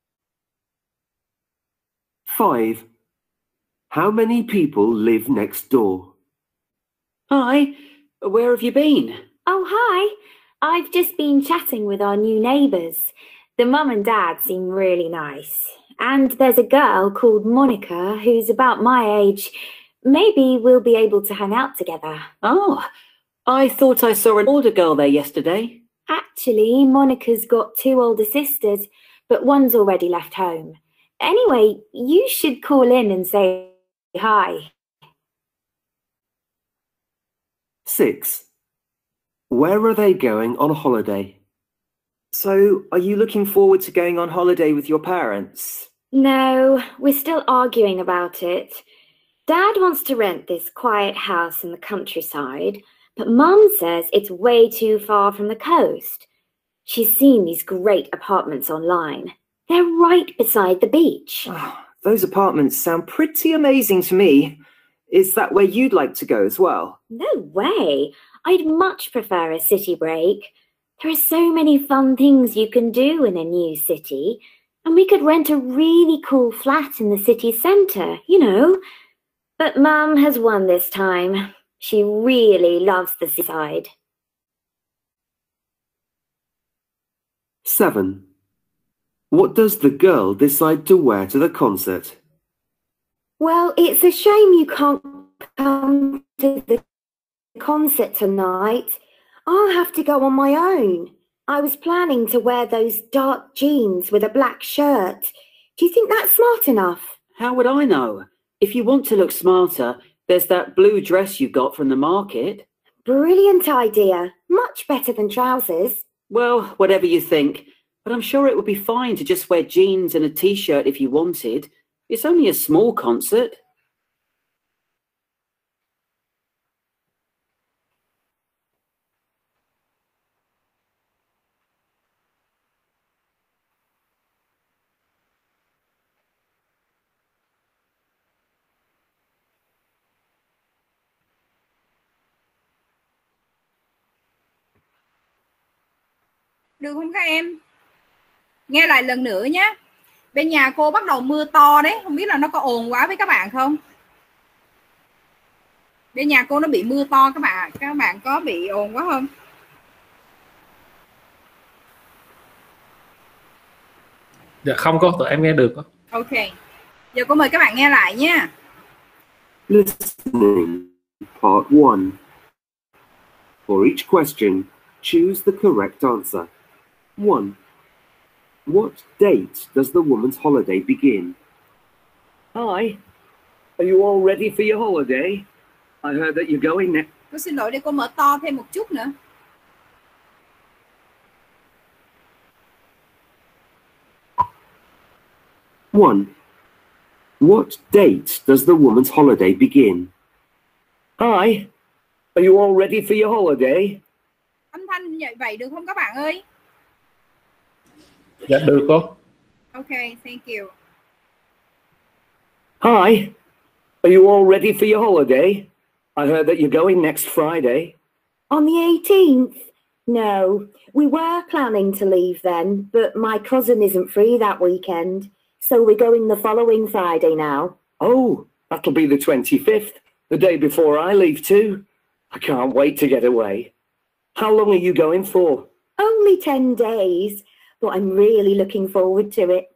5. How many people live next door? Hi, where have you been? Oh, hi. I've just been chatting with our new neighbours. The mum and dad seem really nice. And there's a girl called Monica who's about my age. Maybe we'll be able to hang out together. Oh, I thought I saw an older girl there yesterday. Actually, Monica's got 2 older sisters, but one's already left home. Anyway, you should call in and say hi. 6. Where are they going on holiday? So, are you looking forward to going on holiday with your parents? No, we're still arguing about it. Dad wants to rent this quiet house in the countryside, but Mum says it's way too far from the coast. She's seen these great apartments online. They're right beside the beach. Oh, those apartments sound pretty amazing to me. Is that where you'd like to go as well? No way. I'd much prefer a city break. There are so many fun things you can do in a new city, and we could rent a really cool flat in the city centre, you know. But Mum has won this time. She really loves the seaside. 7. What does the girl decide to wear to the concert? Well, it's a shame you can't come to the concert tonight. I'll have to go on my own. I was planning to wear those dark jeans with a black shirt. Do you think that's smart enough? How would I know? If you want to look smarter, there's that blue dress you got from the market. Brilliant idea. Much better than trousers. Well, whatever you think. But I'm sure it would be fine to just wear jeans and a t-shirt if you wanted. It's only a small concert. Được không các em? Nghe lại lần nữa nhé. Bên nhà cô bắt đầu mưa to đấy, không biết là nó có ồn quá với các bạn không? Bên nhà cô nó bị mưa to các bạn có bị ồn quá không? Dạ không cô, tụi em nghe được. Ok. Giờ cô mời các bạn nghe lại nha. Listening. Part 1. For each question, choose the correct answer. 1. What date does the woman's holiday begin? Hi. Are you all ready for your holiday? I heard that you're going next. Cô xin lỗi, để cô mở to thêm một chút nữa. One. What date does the woman's holiday begin? Hi. Are you all ready for your holiday? Âm thanh như vậy được không các bạn ơi? Dạ được cô. Ok, thank you. Hi. Are you all ready for your holiday? I heard that you're going next Friday. On the 18th? No, we were planning to leave then, but my cousin isn't free that weekend, so we're going the following Friday now. Oh, that'll be the 25th, the day before I leave too. I can't wait to get away. How long are you going for? Only 10 days, but I'm really looking forward to it.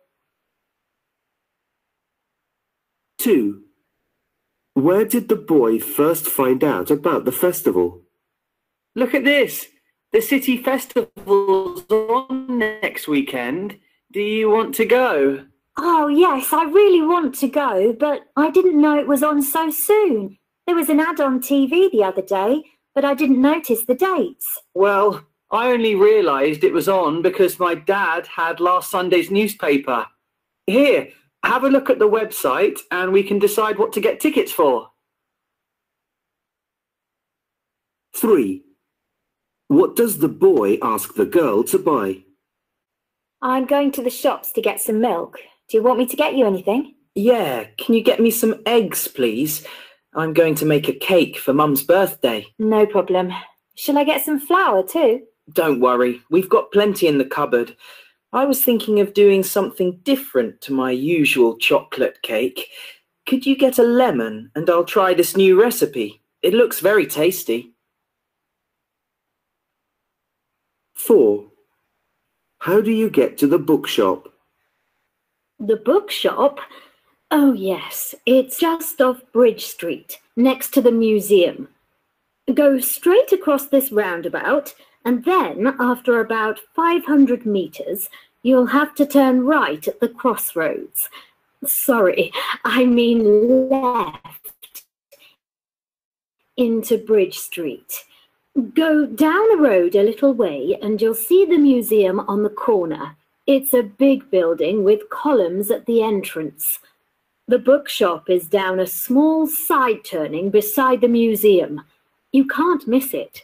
2. Where did the boy first find out about the festival? Look at this. The city festival's on next weekend. Do you want to go? Oh, yes, I really want to go, but I didn't know it was on so soon. There was an ad on TV the other day, but I didn't notice the dates. Well, I only realised it was on because my dad had last Sunday's newspaper. Here, have a look at the website and we can decide what to get tickets for. 3. What does the boy ask the girl to buy? I'm going to the shops to get some milk. Do you want me to get you anything? Yeah, can you get me some eggs, please? I'm going to make a cake for Mum's birthday. No problem. Shall I get some flour too? Don't worry, we've got plenty in the cupboard. I was thinking of doing something different to my usual chocolate cake. Could you get a lemon and I'll try this new recipe? It looks very tasty. 4. How do you get to the bookshop? The bookshop? Oh, yes. It's just off Bridge Street, next to the museum. Go straight across this roundabout, and then, after about 500 meters, you'll have to turn right at the crossroads. Sorry, I mean left into Bridge Street. Go down the road a little way and you'll see the museum on the corner. It's a big building with columns at the entrance. The bookshop is down a small side turning beside the museum. You can't miss it.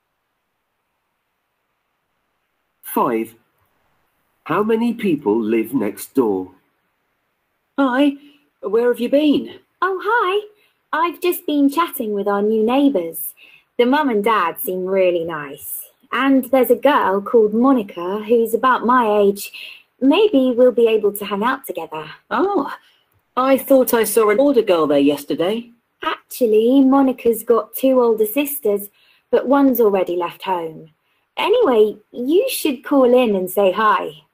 5. How many people live next door? Hi, where have you been? Oh, hi. I've just been chatting with our new neighbours. The mum and dad seem really nice. And there's a girl called Monica who's about my age. Maybe we'll be able to hang out together. Oh, I thought I saw an older girl there yesterday. Actually, Monica's got 2 older sisters, but one's already left home. Anyway, you should call in and say hi.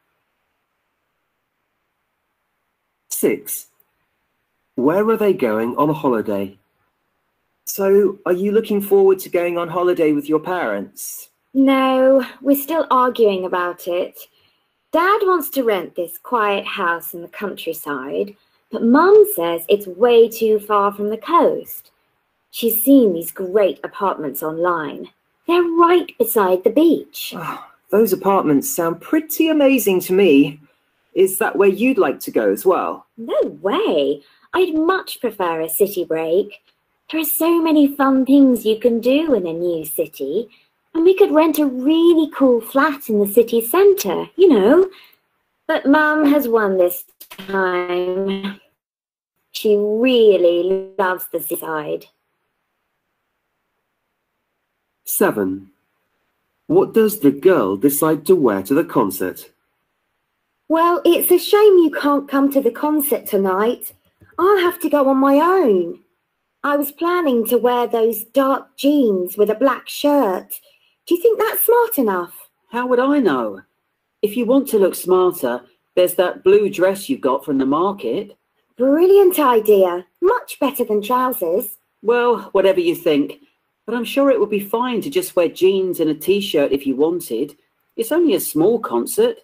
6. Where are they going on holiday? So, are you looking forward to going on holiday with your parents? No, we're still arguing about it. Dad wants to rent this quiet house in the countryside, but Mum says it's way too far from the coast. She's seen these great apartments online. They're right beside the beach. Oh, those apartments sound pretty amazing to me. Is that where you'd like to go as well? No way. I'd much prefer a city break. There are so many fun things you can do in a new city. And we could rent a really cool flat in the city centre, you know. But Mum has won this time. She really loves the seaside. 7. What does the girl decide to wear to the concert? Well, it's a shame you can't come to the concert tonight. I'll have to go on my own. I was planning to wear those dark jeans with a black shirt. Do you think that's smart enough? How would I know? If you want to look smarter, there's that blue dress you got from the market. Brilliant idea. Much better than trousers. Well, whatever you think. But I'm sure it would be fine to just wear jeans and a t-shirt if you wanted. It's only a small concert.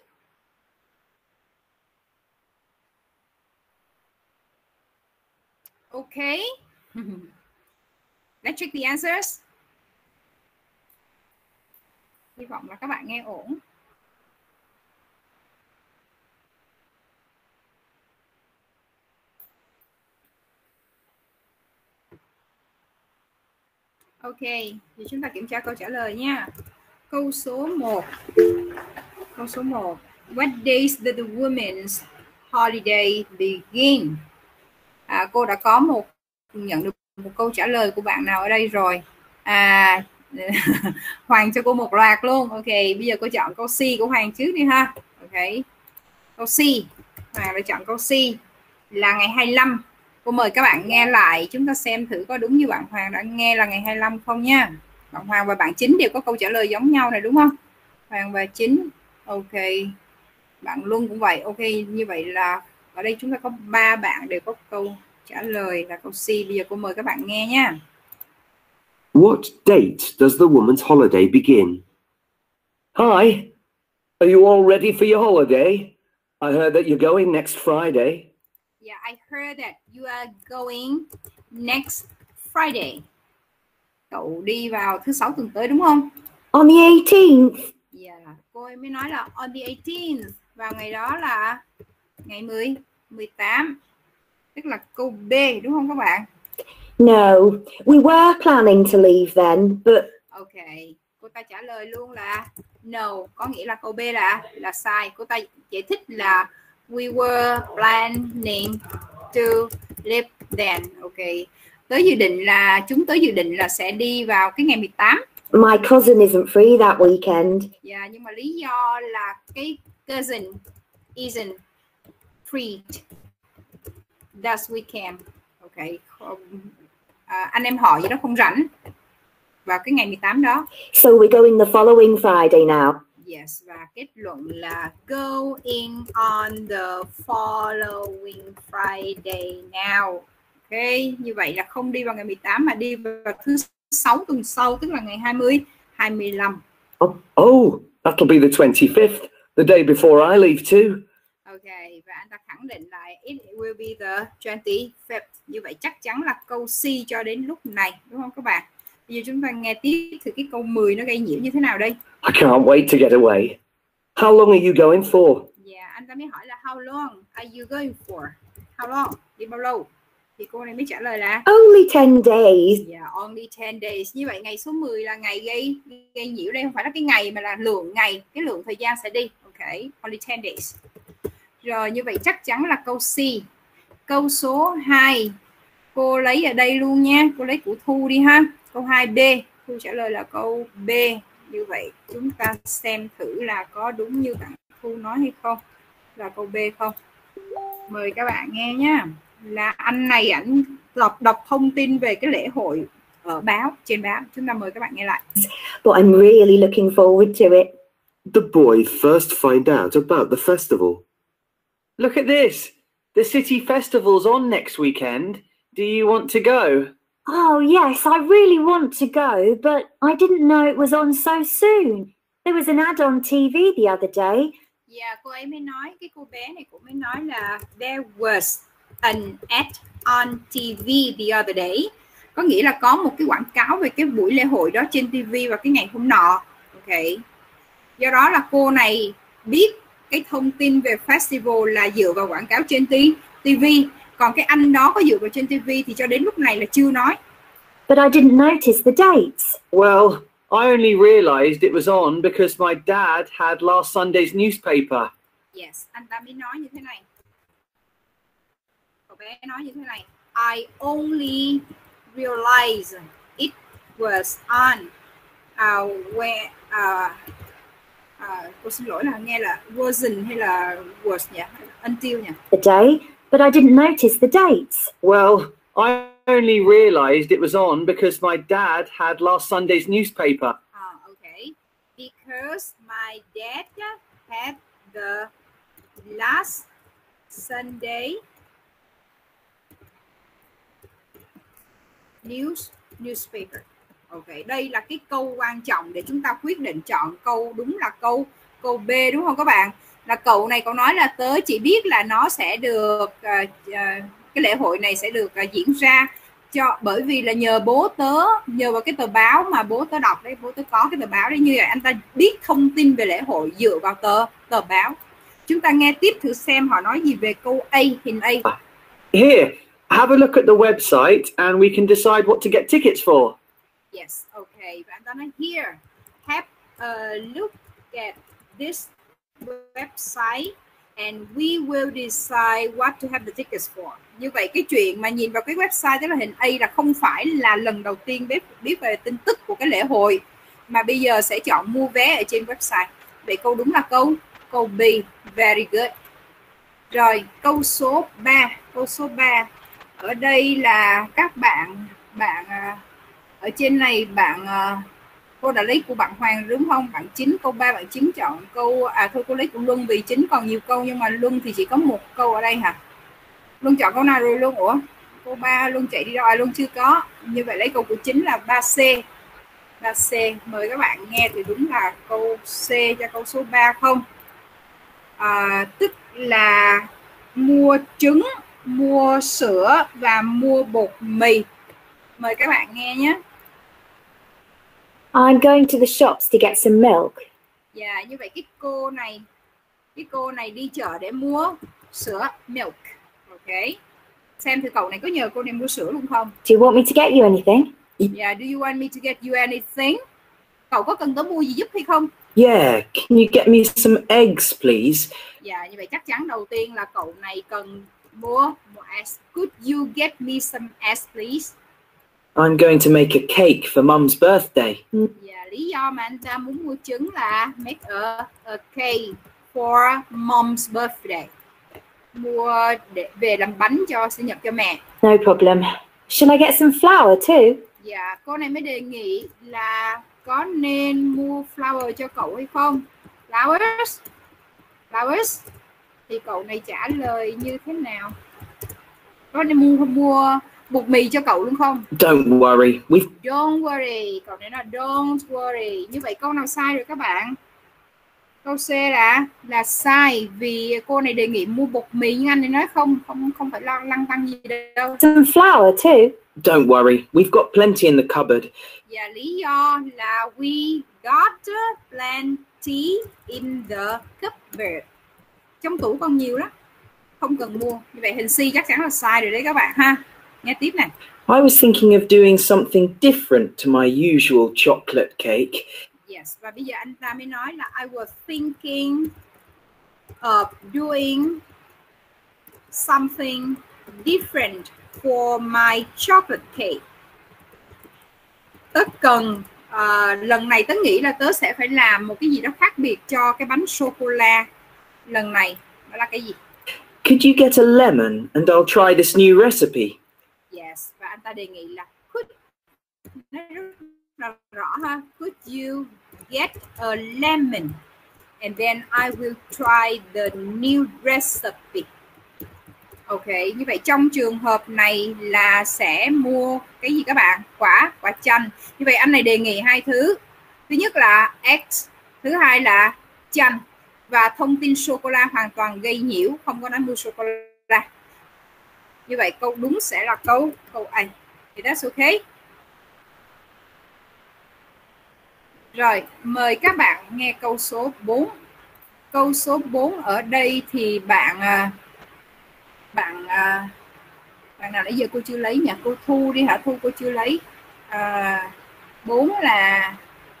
Okay. Let's check the answers. Hy vọng là các bạn nghe ổn. Ok, thì chúng ta kiểm tra câu trả lời nha. Câu số 1. Câu số 1. What days did the women's holiday begin? Cô đã có nhận được một câu trả lời của bạn nào ở đây rồi? Hoàng cho cô một loạt luôn. Ok, bây giờ cô chọn câu C của Hoàng trước đi ha. Ok, câu C. Hoàng đã chọn câu C là ngày 25. Cô mời các bạn nghe lại, chúng ta xem thử có đúng như bạn Hoàng đã nghe là ngày 25 không nha. Bạn Hoàng và bạn Chính đều có câu trả lời giống nhau này đúng không? Hoàng và Chính. Ok. Bạn Luân cũng vậy. Ok, như vậy là ở đây chúng ta có 3 bạn đều có câu trả lời là câu C. Bây giờ cô mời các bạn nghe nha. What date does the woman's holiday begin? Hi, are you all ready for your holiday? I heard that you're going next Friday. Yeah, I heard that you are going next Friday. Cậu đi vào thứ Sáu tuần tới đúng không? On the 18th. Yeah, cô ấy mới nói là on the 18th. Vào ngày đó là ngày 18. Tức là câu B đúng không các bạn? No, we were planning to leave then, but... Ok, cô ta trả lời luôn là no, có nghĩa là câu B là sai. Cô ta giải thích là we were planning to leave then. Ok, chúng tới dự định là sẽ đi vào cái ngày 18. My cousin isn't free that weekend. Yeah, nhưng mà lý do là cái cousin isn't free that weekend. Ok, anh em họ gì đó không rảnh vào cái ngày 18 đó. So we're going the following Friday now. Yes, và kết luận là going on the following Friday now. Ok, như vậy là không đi vào ngày 18 mà đi vào thứ 6 tuần sau, tức là ngày 25. Oh, that'll be the 25th, the day before I leave too. Ok, và anh ta khẳng định là it will be the 25th. Như vậy chắc chắn là câu C cho đến lúc này, đúng không các bạn? Bây giờ chúng ta nghe tiếp thử cái câu 10 nó gây nhiễu như thế nào đây. I can't wait to get away. How long are you going for? Yeah, anh ta mới hỏi là how long are you going for? How long? Đi bao lâu? Thì cô này mới trả lời là only 10 days. Yeah, only 10 days. Như vậy ngày số 10 là ngày gây nhiễu đây, không phải là cái ngày mà là lượng ngày, cái lượng thời gian sẽ đi. Ok, only 10 days. Rồi như vậy chắc chắn là câu C. Câu số 2 cô lấy ở đây luôn nha, cô lấy của Thu đi ha. Câu 2B, Thu trả lời là câu B. Như vậy chúng ta xem thử là có đúng như bạn Thu nói hay không, là câu B không. Mời các bạn nghe nhá. Là anh này ảnh đọc thông tin về cái lễ hội ở trên báo. Chúng ta mời các bạn nghe lại. But I'm really looking forward to it. The boy first find out about the festival. Look at this. The city festival's on next weekend. Do you want to go? Oh, yes, I really want to go, but I didn't know it was on so soon. There was an ad on TV the other day. Yeah, cô ấy mới nói, cái cô bé này cũng mới nói là there was an ad on TV the other day. Có nghĩa là có một cái quảng cáo về cái buổi lễ hội đó trên TV vào cái ngày hôm nọ. Ok. Do đó là cô này biết cái thông tin về festival là dựa vào quảng cáo trên TV. Còn cái anh đó có dựa vào trên TV thì cho đến lúc này là chưa nói. But I didn't notice the dates. Well, I only realized it was on because my dad had last Sunday's newspaper. Yes, anh ta mới nói như thế này. Cậu bé nói như thế này. I only realized it was on Where cô xin lỗi là nghe là wasn't hay là was nhỉ? Until nhỉ? The day, but I didn't notice the dates. Well, I only realised it was on because my dad had last Sunday's newspaper. Okay. Because my dad had the last Sunday newspaper. Ok, đây là cái câu quan trọng để chúng ta quyết định chọn câu đúng là câu B đúng không các bạn? Là cậu này cậu nói là tớ chỉ biết là nó sẽ được cái lễ hội này sẽ được diễn ra bởi vì là nhờ bố tớ, nhờ vào cái tờ báo mà bố tớ đọc đấy, bố tớ có cái tờ báo đấy, như vậy anh ta biết thông tin về lễ hội dựa vào tờ báo. Chúng ta nghe tiếp thử xem họ nói gì về câu A, hình A. Here, have a look at the website and we can decide what to get tickets for. Yes, okay. Và anh ta nói here, have a look at this website and we will decide what to have the tickets for. Như vậy cái chuyện mà nhìn vào cái website, tức là hình A, là không phải là lần đầu tiên biết về tin tức của cái lễ hội, mà bây giờ sẽ chọn mua vé ở trên website. Vậy câu đúng là câu B. Very good. Rồi câu số 3. Câu số 3 ở đây là các bạn ở trên này cô đã lấy của bạn Hoàng đúng không? Bạn Chính, câu 3 bạn Chính chọn câu thôi cô lấy của Luân vì Chính còn nhiều câu, nhưng mà Luân thì chỉ có một câu ở đây hả? Luân chọn câu nào rồi Luân? Ủa? Câu 3 Luân chạy đi đâu? Luân chưa có. Như vậy lấy câu của Chính là 3C. 3C. Mời các bạn nghe thì đúng là câu C cho câu số 3 không? Tức là mua trứng, mua sữa và mua bột mì. Mời các bạn nghe nhé. I'm going to the shops to get some milk. Dạ, như vậy cái cô này đi chợ để mua sữa, milk. Ok. Xem thử cậu này có nhờ cô này mua sữa luôn không? Do you want me to get you anything? Yeah, do you want me to get you anything? Cậu có cần tớ mua gì giúp hay không? Yeah, can you get me some eggs, please? Dạ, như vậy chắc chắn đầu tiên là cậu này cần mua eggs. Could you get me some eggs, please? I'm going to make a cake for Mum's birthday. Dạ, lý do mà anh ta muốn mua trứng là make a cake for Mom's birthday. Mua để về làm bánh cho sinh nhật cho mẹ. No problem. Shall I get some flour too? Dạ, cô này mới đề nghị là có nên mua flour cho cậu hay không? Flowers. Thì cậu này trả lời như thế nào? Có nên mua bột mì cho cậu luôn không? Don't worry. Don't worry. Cậu này là don't worry. Như vậy câu nào sai rồi các bạn? Câu C là sai vì cô này đề nghị mua bột mì, nhưng anh này nói không phải lăng tăng gì đâu. Some flour too. Don't worry. We've got plenty in the cupboard. Dạ, lý do là we got plenty in the cupboard. Trong tủ còn nhiều đó, không cần mua. Như vậy hình C chắc chắn là sai rồi đấy các bạn ha. Nghe tiếp này. I was thinking of doing something different to my usual chocolate cake. Yes, và bây giờ anh ta mới nói là I was thinking of doing something different for my chocolate cake. Tớ cần lần này tớ nghĩ là tớ sẽ phải làm một cái gì đó khác biệt cho cái bánh sô cô la lần này. Đó là cái gì? Could you get a lemon and I'll try this new recipe? Yes, và anh ta đề nghị là could, nó rất rõ ha. Could you get a lemon and then I will try the new recipe. Ok, như vậy trong trường hợp này là sẽ mua cái gì các bạn? Quả chanh. Như vậy anh này đề nghị hai thứ. Thứ nhất là eggs, thứ hai là chanh. Và thông tin sô cô la hoàn toàn gây nhiễu, không có nói mua sô cô la. Như vậy câu đúng sẽ là câu A. Thì that's okay. Rồi, mời các bạn nghe câu số 4. Câu số 4 ở đây thì bạn nào nãy giờ cô chưa lấy nhỉ? Cô Thu đi hả? Thu cô chưa lấy. 4 là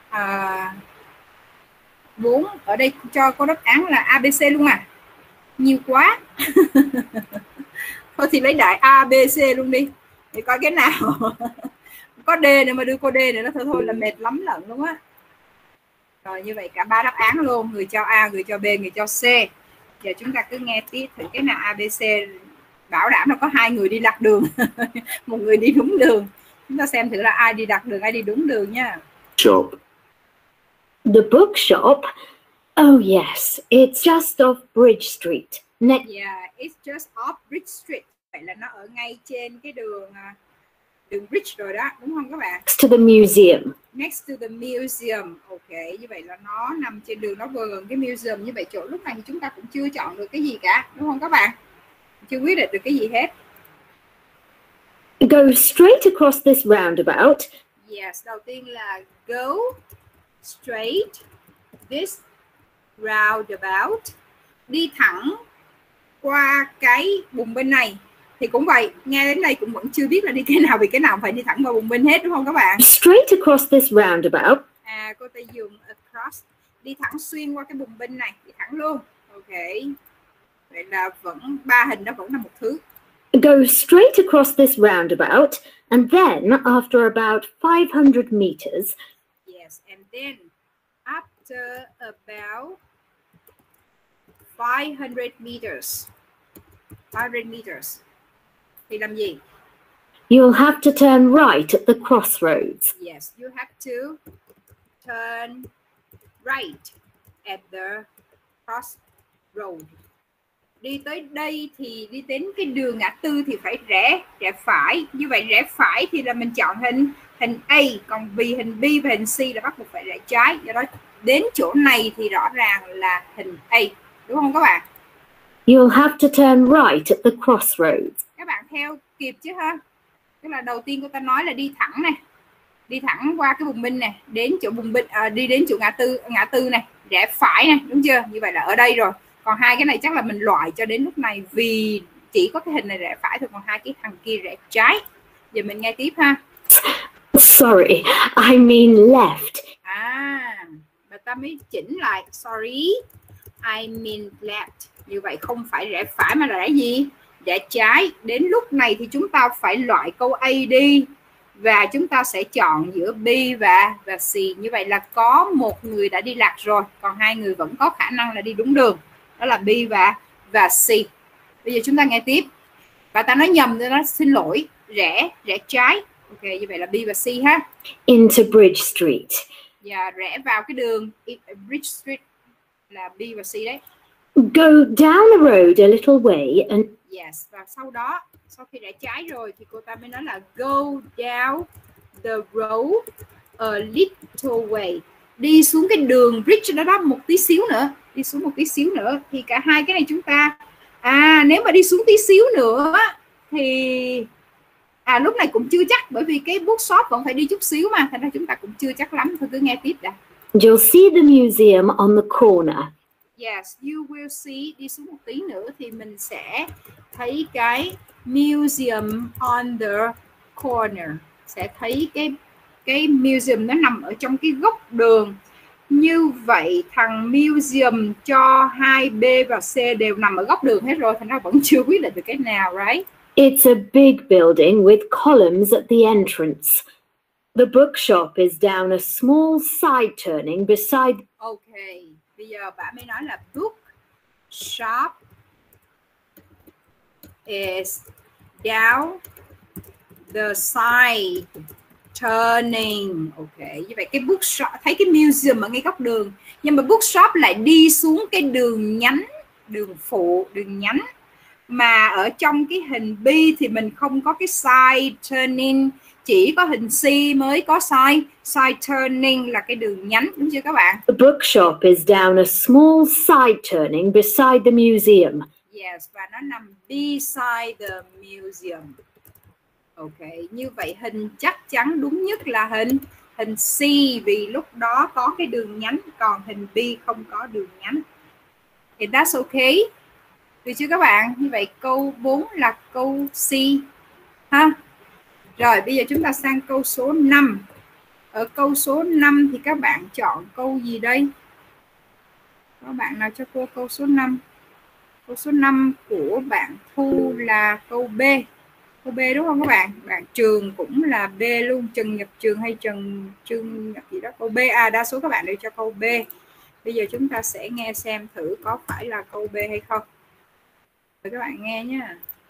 4 ở đây cho có đáp án là ABC luôn à? Nhiều quá. Thôi thì lấy đại ABC luôn đi. Để coi cái nào có D nữa mà đưa cô D nữa, nó thôi là mệt lắm lận luôn á. Rồi như vậy cả 3 đáp án luôn, người cho A, người cho B, người cho C. Giờ chúng ta cứ nghe tiếp thử cái nào ABC, bảo đảm là có 2 người đi lạc đường, một người đi đúng đường. Chúng ta xem thử là ai đi lạc đường, ai đi đúng đường nha. Shop. The bookshop? Oh yes, it's just off Bridge Street. Yeah, it's just off Bridge Street. Vậy là nó ở ngay trên cái đường Bridge rồi đó, đúng không các bạn? Next to the museum. Next to the museum. Ok, như vậy là nó nằm trên đường, nó vừa gần cái museum. Như vậy chỗ lúc này thì chúng ta cũng chưa chọn được cái gì cả, đúng không các bạn? Chưa quyết định được cái gì hết. Go straight across this roundabout. Yes, đầu tiên là go straight this roundabout. Đi thẳng qua cái bùng binh này. Thì cũng vậy, nghe đến đây cũng vẫn chưa biết là đi cái nào, vì cái nào phải đi thẳng vào bùng binh hết, đúng không các bạn? Straight across this roundabout. Cô ta dùng across, đi thẳng xuyên qua cái bùng binh này, đi thẳng luôn. Ok. Vậy là vẫn 3 hình đó vẫn là một thứ. Go straight across this roundabout, and then after about 500 meters. Yes, and then after about 500 meters. 500 meters. Thì làm gì? You'll have to turn right at the crossroads. Yes, you have to turn right at the crossroad. Đi tới đây thì đi đến cái đường ngã tư thì phải rẽ phải. Như vậy rẽ phải thì là mình chọn hình A, còn vì hình B và hình C là bắt buộc phải rẽ trái. Do đó đến chỗ này thì rõ ràng là hình A, đúng không các bạn? You'll have to turn right at the crossroads. Các bạn theo kịp chứ ha? Tức là đầu tiên cô ta nói là đi thẳng này, đi thẳng qua cái bùng binh này, đến chỗ bùng binh, đi đến chỗ ngã tư này, rẽ phải này, đúng chưa? Như vậy là ở đây rồi. Còn hai cái này chắc là mình loại cho đến lúc này vì chỉ có cái hình này rẽ phải thôi, còn hai cái thằng kia rẽ trái. Giờ mình nghe tiếp ha. Sorry, I mean left. Và ta mới chỉnh lại. Sorry, I mean left. Như vậy không phải rẽ phải mà là rẽ gì? Rẽ trái. Đến lúc này thì chúng ta phải loại câu A đi. Và chúng ta sẽ chọn giữa B và C. Như vậy là có một người đã đi lạc rồi, còn hai người vẫn có khả năng là đi đúng đường. Đó là B và C. Bây giờ chúng ta nghe tiếp. Và ta nói nhầm nên nó xin lỗi. Rẽ trái. Ok, như vậy là B và C ha. Into Bridge Street. Và rẽ vào cái đường Bridge Street là B và C đấy. Go down the road a little way and... Yes, và sau đó, sau khi rẽ trái rồi thì cô ta mới nói là go down the road a little way. Đi xuống cái đường bridge đó một tí xíu nữa. Đi xuống một tí xíu nữa. Thì cả hai cái này chúng ta... nếu mà đi xuống tí xíu nữa thì... lúc này cũng chưa chắc, bởi vì cái bookshop vẫn phải đi chút xíu mà. Thành ra chúng ta cũng chưa chắc lắm. Thôi cứ nghe tiếp đã. You'll see the museum on the corner. Yes, you will see. Đi xuống một tí nữa thì mình sẽ thấy cái museum on the corner. Sẽ thấy cái museum nó nằm ở trong cái góc đường. Như vậy thằng museum cho 2B và C đều nằm ở góc đường hết rồi, thành ra vẫn chưa quyết định được cái nào, right? It's a big building with columns at the entrance. The bookshop is down a small side turning beside... Okay, bây giờ bạn mới nói là bookshop is down the side turning. Ok, như vậy cái bookshop, thấy cái museum ở ngay góc đường, nhưng mà bookshop lại đi xuống cái đường nhánh, đường phụ, đường nhánh. Mà ở trong cái hình B thì mình không có cái side turning, chỉ có hình C mới có side turning là cái đường nhánh, đúng chưa các bạn? The bookshop is down a small side turning beside the museum. Yes, và nó nằm beside the museum. Ok, như vậy hình chắc chắn đúng nhất là hình C, vì lúc đó có cái đường nhánh, còn hình B không có đường nhánh. Thì that's okay. Được chưa các bạn? Như vậy câu 4 là câu C ha. Rồi bây giờ chúng ta sang câu số 5. Ở câu số 5 thì các bạn chọn câu gì đây? Có bạn nào cho cô câu số 5? Câu số 5 của bạn Thu là câu B. Câu B đúng không các bạn? Bạn Trường cũng là B luôn, Trần Nhật Trường hay Trần Trương gì đó. Câu B, đa số các bạn đều cho câu B. Bây giờ chúng ta sẽ nghe xem thử có phải là câu B hay không. Mời các bạn nghe nhé.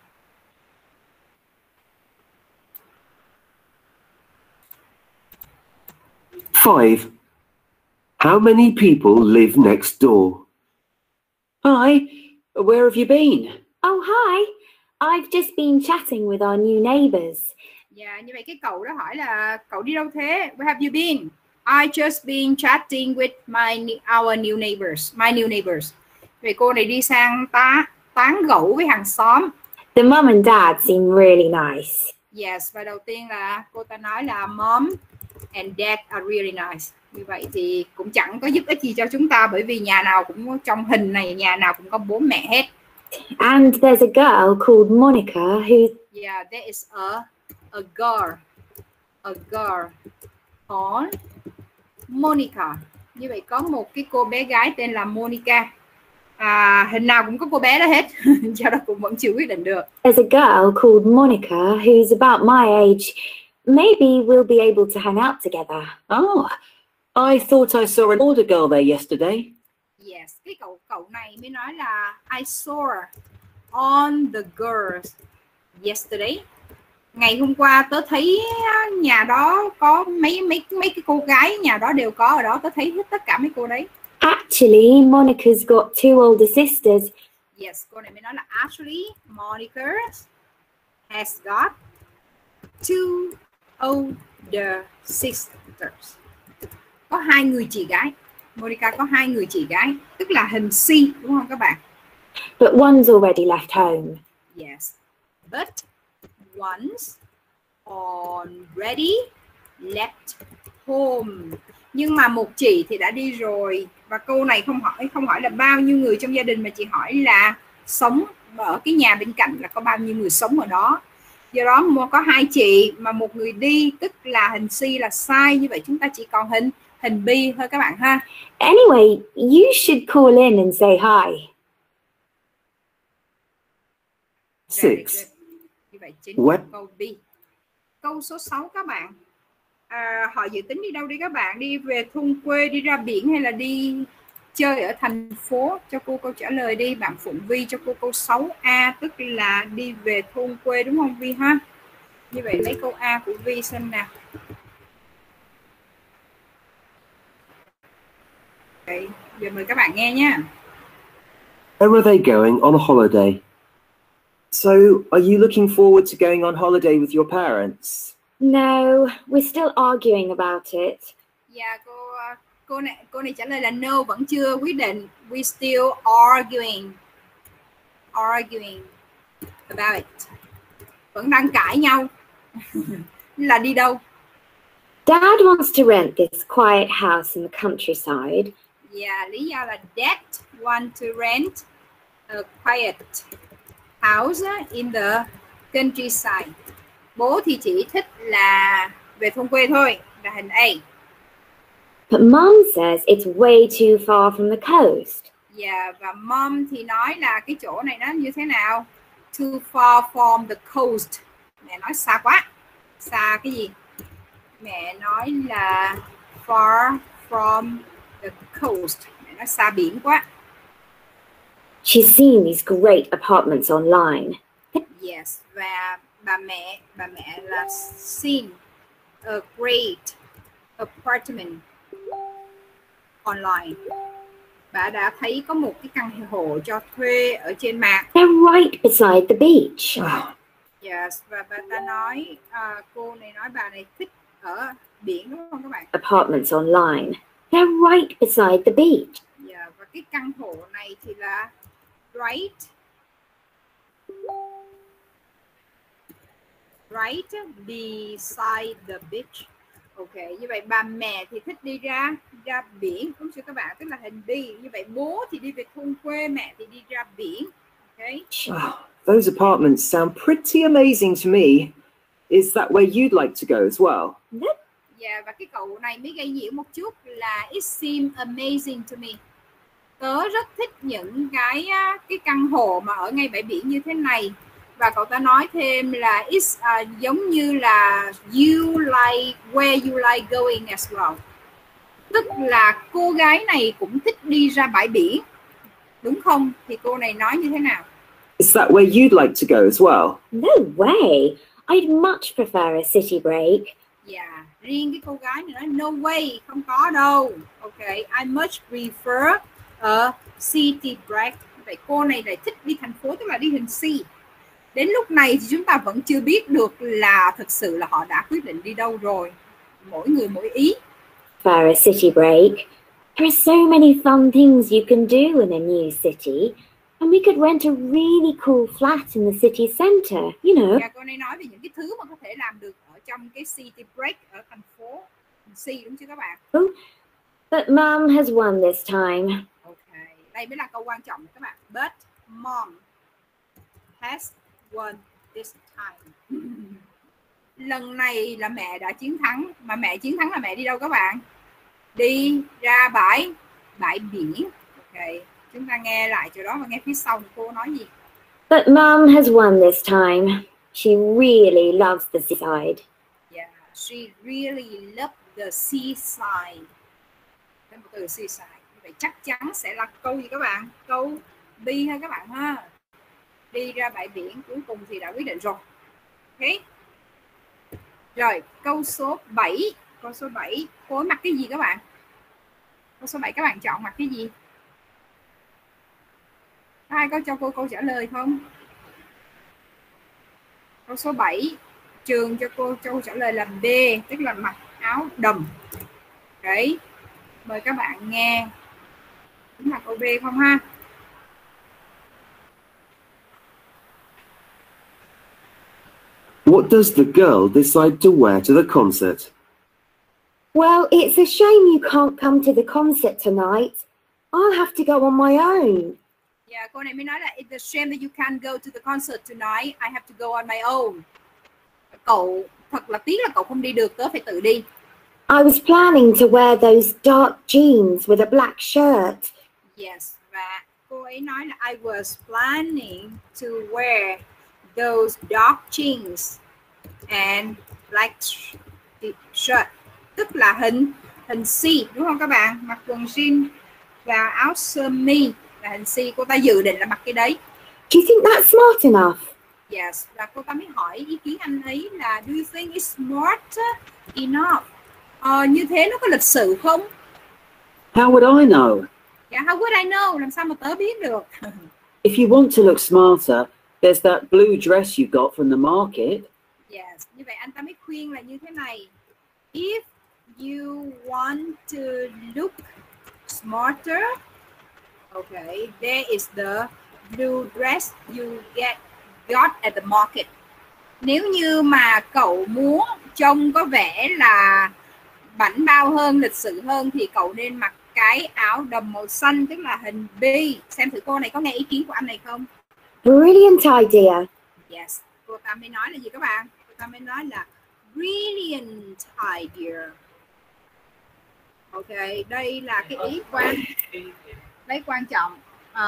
Five. How many people live next door? Hi, where have you been? Oh, hi. I've just been chatting with our new neighbours. Dạ, như vậy cái cậu đó hỏi là cậu đi đâu thế? Where have you been? I just been chatting with our new neighbors. My new neighbors. Vậy cô này đi sang tán gẫu với hàng xóm. The mum and dad seem really nice. Yes, và đầu tiên là cô ta nói là mom and dad are really nice. Như vậy thì cũng chẳng có giúp ích gì cho chúng ta, bởi vì nhà nào cũng có, trong hình này nhà nào cũng có bố mẹ hết. And there's a girl called Monica who... Yeah, there is a girl called Monica. Như vậy có một cái cô bé gái tên là Monica. Hình nào cũng có cô bé đó hết. Do đó cũng vẫn chưa quyết định được. There's a girl called Monica who's about my age. Maybe we'll be able to hang out together. Oh, I thought I saw an older girl there yesterday. Yes, cái cậu này mới nói là I saw on the girls yesterday. Ngày hôm qua tớ thấy nhà đó có mấy cái cô gái nhà đó đều có ở đó, tớ thấy hết tất cả mấy cô đấy. Actually, Monica's got two older sisters. Yes, cô này mới nói là actually Monica has got two older sisters. Có 2 người chị gái. Monica có 2 người chị gái, tức là hình C đúng không các bạn? But one's already left home. Yes, but one's already left home. Nhưng mà một chị thì đã đi rồi. Và câu này không hỏi là bao nhiêu người trong gia đình, mà chỉ hỏi là sống ở cái nhà bên cạnh là có bao nhiêu người sống ở đó. Do đó có 2 chị mà một người đi, tức là hình C là sai. Như vậy chúng ta chỉ còn hình B thôi các bạn ha. Anyway, you should call in and say hi. Six. Như vậy chính What? câu B. Câu số 6 các bạn. Họ dự tính đi đâu đi các bạn? Đi về thôn quê, đi ra biển hay là đi chơi ở thành phố? Cho cô câu trả lời đi. Bạn Phụng Vi cho cô câu 6A, tức là đi về thôn quê đúng không Vi ha? Như vậy lấy câu A của Vi xem nào. Okay. Giờ mời các bạn nghe nha. Where are they going on a holiday? So, are you looking forward to going on holiday with your parents? No, we're still arguing about it. Dạ, cô này trả lời là no, vẫn chưa quyết định. We still arguing about it. Vẫn đang cãi nhau. Là đi đâu? Dad wants to rent this quiet house in the countryside. Dạ, lý do là Dad want to rent a quiet house in the countryside. Bố thì chỉ thích là về thôn quê thôi, là hình A. But Mom says it's way too far from the coast. Dạ, và Mom thì nói là cái chỗ này nó như thế nào? Too far from the coast. Mẹ nói xa quá. Xa cái gì? Mẹ nói là far from the coast. Mẹ nói xa biển quá. She's seen these great apartments online. Yes, và bà mẹ là seen a great apartment online. Bà đã thấy có một cái căn hộ cho thuê ở trên mạng. They're right beside the beach. Yes, và bà ta nói, cô này nói bà này thích ở biển đúng không các bạn? Apartments online. They're right beside the beach. Yeah, và cái căn hộ này thì là right beside the beach. Ok, như vậy bà mẹ thì thích đi ra biển, đúng chưa các bạn? Tức là hình B. Như vậy bố thì đi về thôn quê, mẹ thì đi ra biển. Ok. Those apartments sound pretty amazing to me. Is that where you'd like to go as well? Dạ, và cái cậu này mới gây nhiễu một chút là it seems amazing to me. Tớ rất thích những cái căn hộ mà ở ngay bãi biển như thế này. Và cậu ta nói thêm là it's giống như là you like where you like going as well. Tức là cô gái này cũng thích đi ra bãi biển, đúng không? Thì cô này nói như thế nào? Is that where you'd like to go as well? No way. I'd much prefer a city break. Yeah, riêng cái cô gái này nói no way, không có đâu. Ok, I much prefer a city break. Vậy cô này lại thích đi thành phố, tức là đi hình C. Đến lúc này thì chúng ta vẫn chưa biết được là thực sự là họ đã quyết định đi đâu rồi. Mỗi người mỗi ý. For a city break, there are so many fun things you can do in a new city. And we could rent a really cool flat in the city centre, you know. Cô này nói về những cái thứ mà có thể làm được ở trong cái city break ở thành phố C, đúng chưa các bạn? But Mum has won this time. Ok, đây mới là câu quan trọng các bạn. But Mom has won this time. Lần này là mẹ đã chiến thắng. Mà mẹ chiến thắng là mẹ đi đâu các bạn? Đi ra bãi biển. Ok, chúng ta nghe lại chỗ đó và nghe phía sau cô nói gì. But Mum has won this time. She really loves the seaside. Yeah, she really loves the seaside. Cái một từ seaside. Vậy chắc chắn sẽ là câu gì các bạn? Câu B ha các bạn ha. Đi ra bãi biển, cuối cùng thì đã quyết định rồi. Ok. Rồi, câu số 7. Câu số 7, cô mặc cái gì các bạn? Câu số 7 các bạn chọn mặc cái gì? Ai có cho cô câu trả lời không? Câu số 7, trường cho cô câu trả lời là D, tức là mặc áo đầm. Đấy. Mời các bạn nghe. Đúng là câu B không ha? What does the girl decide to wear to the concert? Well, it's a shame you can't come to the concert tonight. I'll have to go on my own. Yeah, cô này mới nói là it's a shame that you can't go to the concert tonight. I have to go on my own. Cậu thật là tiếc là cậu không đi được, tớ phải tự đi. I was planning to wear those dark jeans with a black shirt. Yes, và cô ấy nói là I was planning to wear those dark jeans and black shirt. Tức là hình C, đúng không các bạn? Mặc quần jean và áo sơ mi là hình C. Cô ta dự định là mặc cái đấy. Do you think that's smart enough? Yes, và cô ta mới hỏi ý kiến anh ấy là do you think it's smart enough? Như thế nó có lịch sự không? How would I know? Yeah, how would I know? Làm sao mà tớ biết được? If you want to look smarter, there's that blue dress you got from the market. Yes, như vậy anh ta mới khuyên là như thế này. If you want to look smarter, okay, there is the blue dress you got at the market. Nếu như mà cậu muốn trông có vẻ là bảnh bao hơn, lịch sự hơn thì cậu nên mặc cái áo đầm màu xanh, tức là hình B. Xem thử cô này có nghe ý kiến của anh này không? Brilliant idea. Yes, cô ta mới nói là gì các bạn? Cô ta mới nói là brilliant idea. Ok, đây là cái ý quan trọng.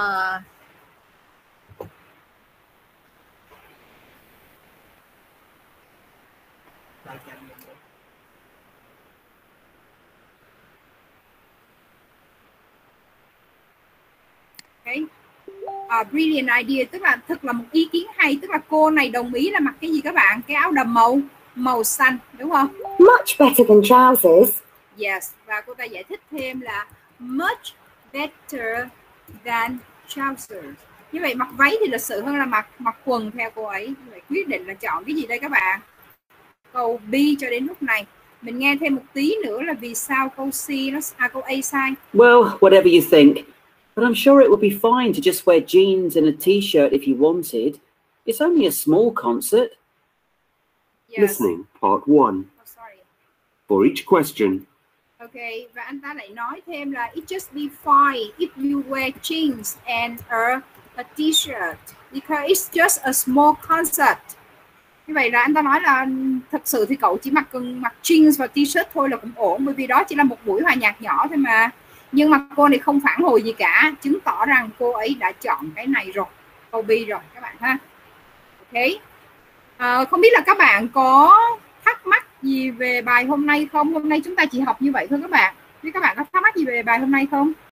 Okay. Brilliant idea tức là thật là một ý kiến hay, tức là cô này đồng ý là mặc cái gì các bạn? Cái áo đầm màu xanh, đúng không? Much better than trousers. Yes, và cô ta giải thích thêm là much better than trousers. Như vậy mặc váy thì lịch sự hơn là mặc quần theo cô ấy. Như vậy quyết định là chọn cái gì đây các bạn? Câu B cho đến lúc này. Mình nghe thêm một tí nữa là vì sao câu câu A sai. Well, whatever you think. But I'm sure it would be fine to just wear jeans and a t-shirt if you wanted. It's only a small concert. Yes. Listening, part 1. For each question, Okay, và anh ta lại nói thêm là it just be fine if you wear jeans and a t-shirt because it's just a small concert. Như vậy là anh ta nói là thật sự thì cậu chỉ mặc jeans và t-shirt thôi là cũng ổn, bởi vì đó chỉ là một buổi hòa nhạc nhỏ thôi mà. Nhưng mà cô này không phản hồi gì cả, chứng tỏ rằng cô ấy đã chọn cái này rồi, câu B rồi các bạn ha. Không biết là các bạn có thắc mắc gì về bài hôm nay không? Hôm nay chúng ta chỉ học như vậy thôi các bạn. Chứ các bạn có thắc mắc gì về bài hôm nay không?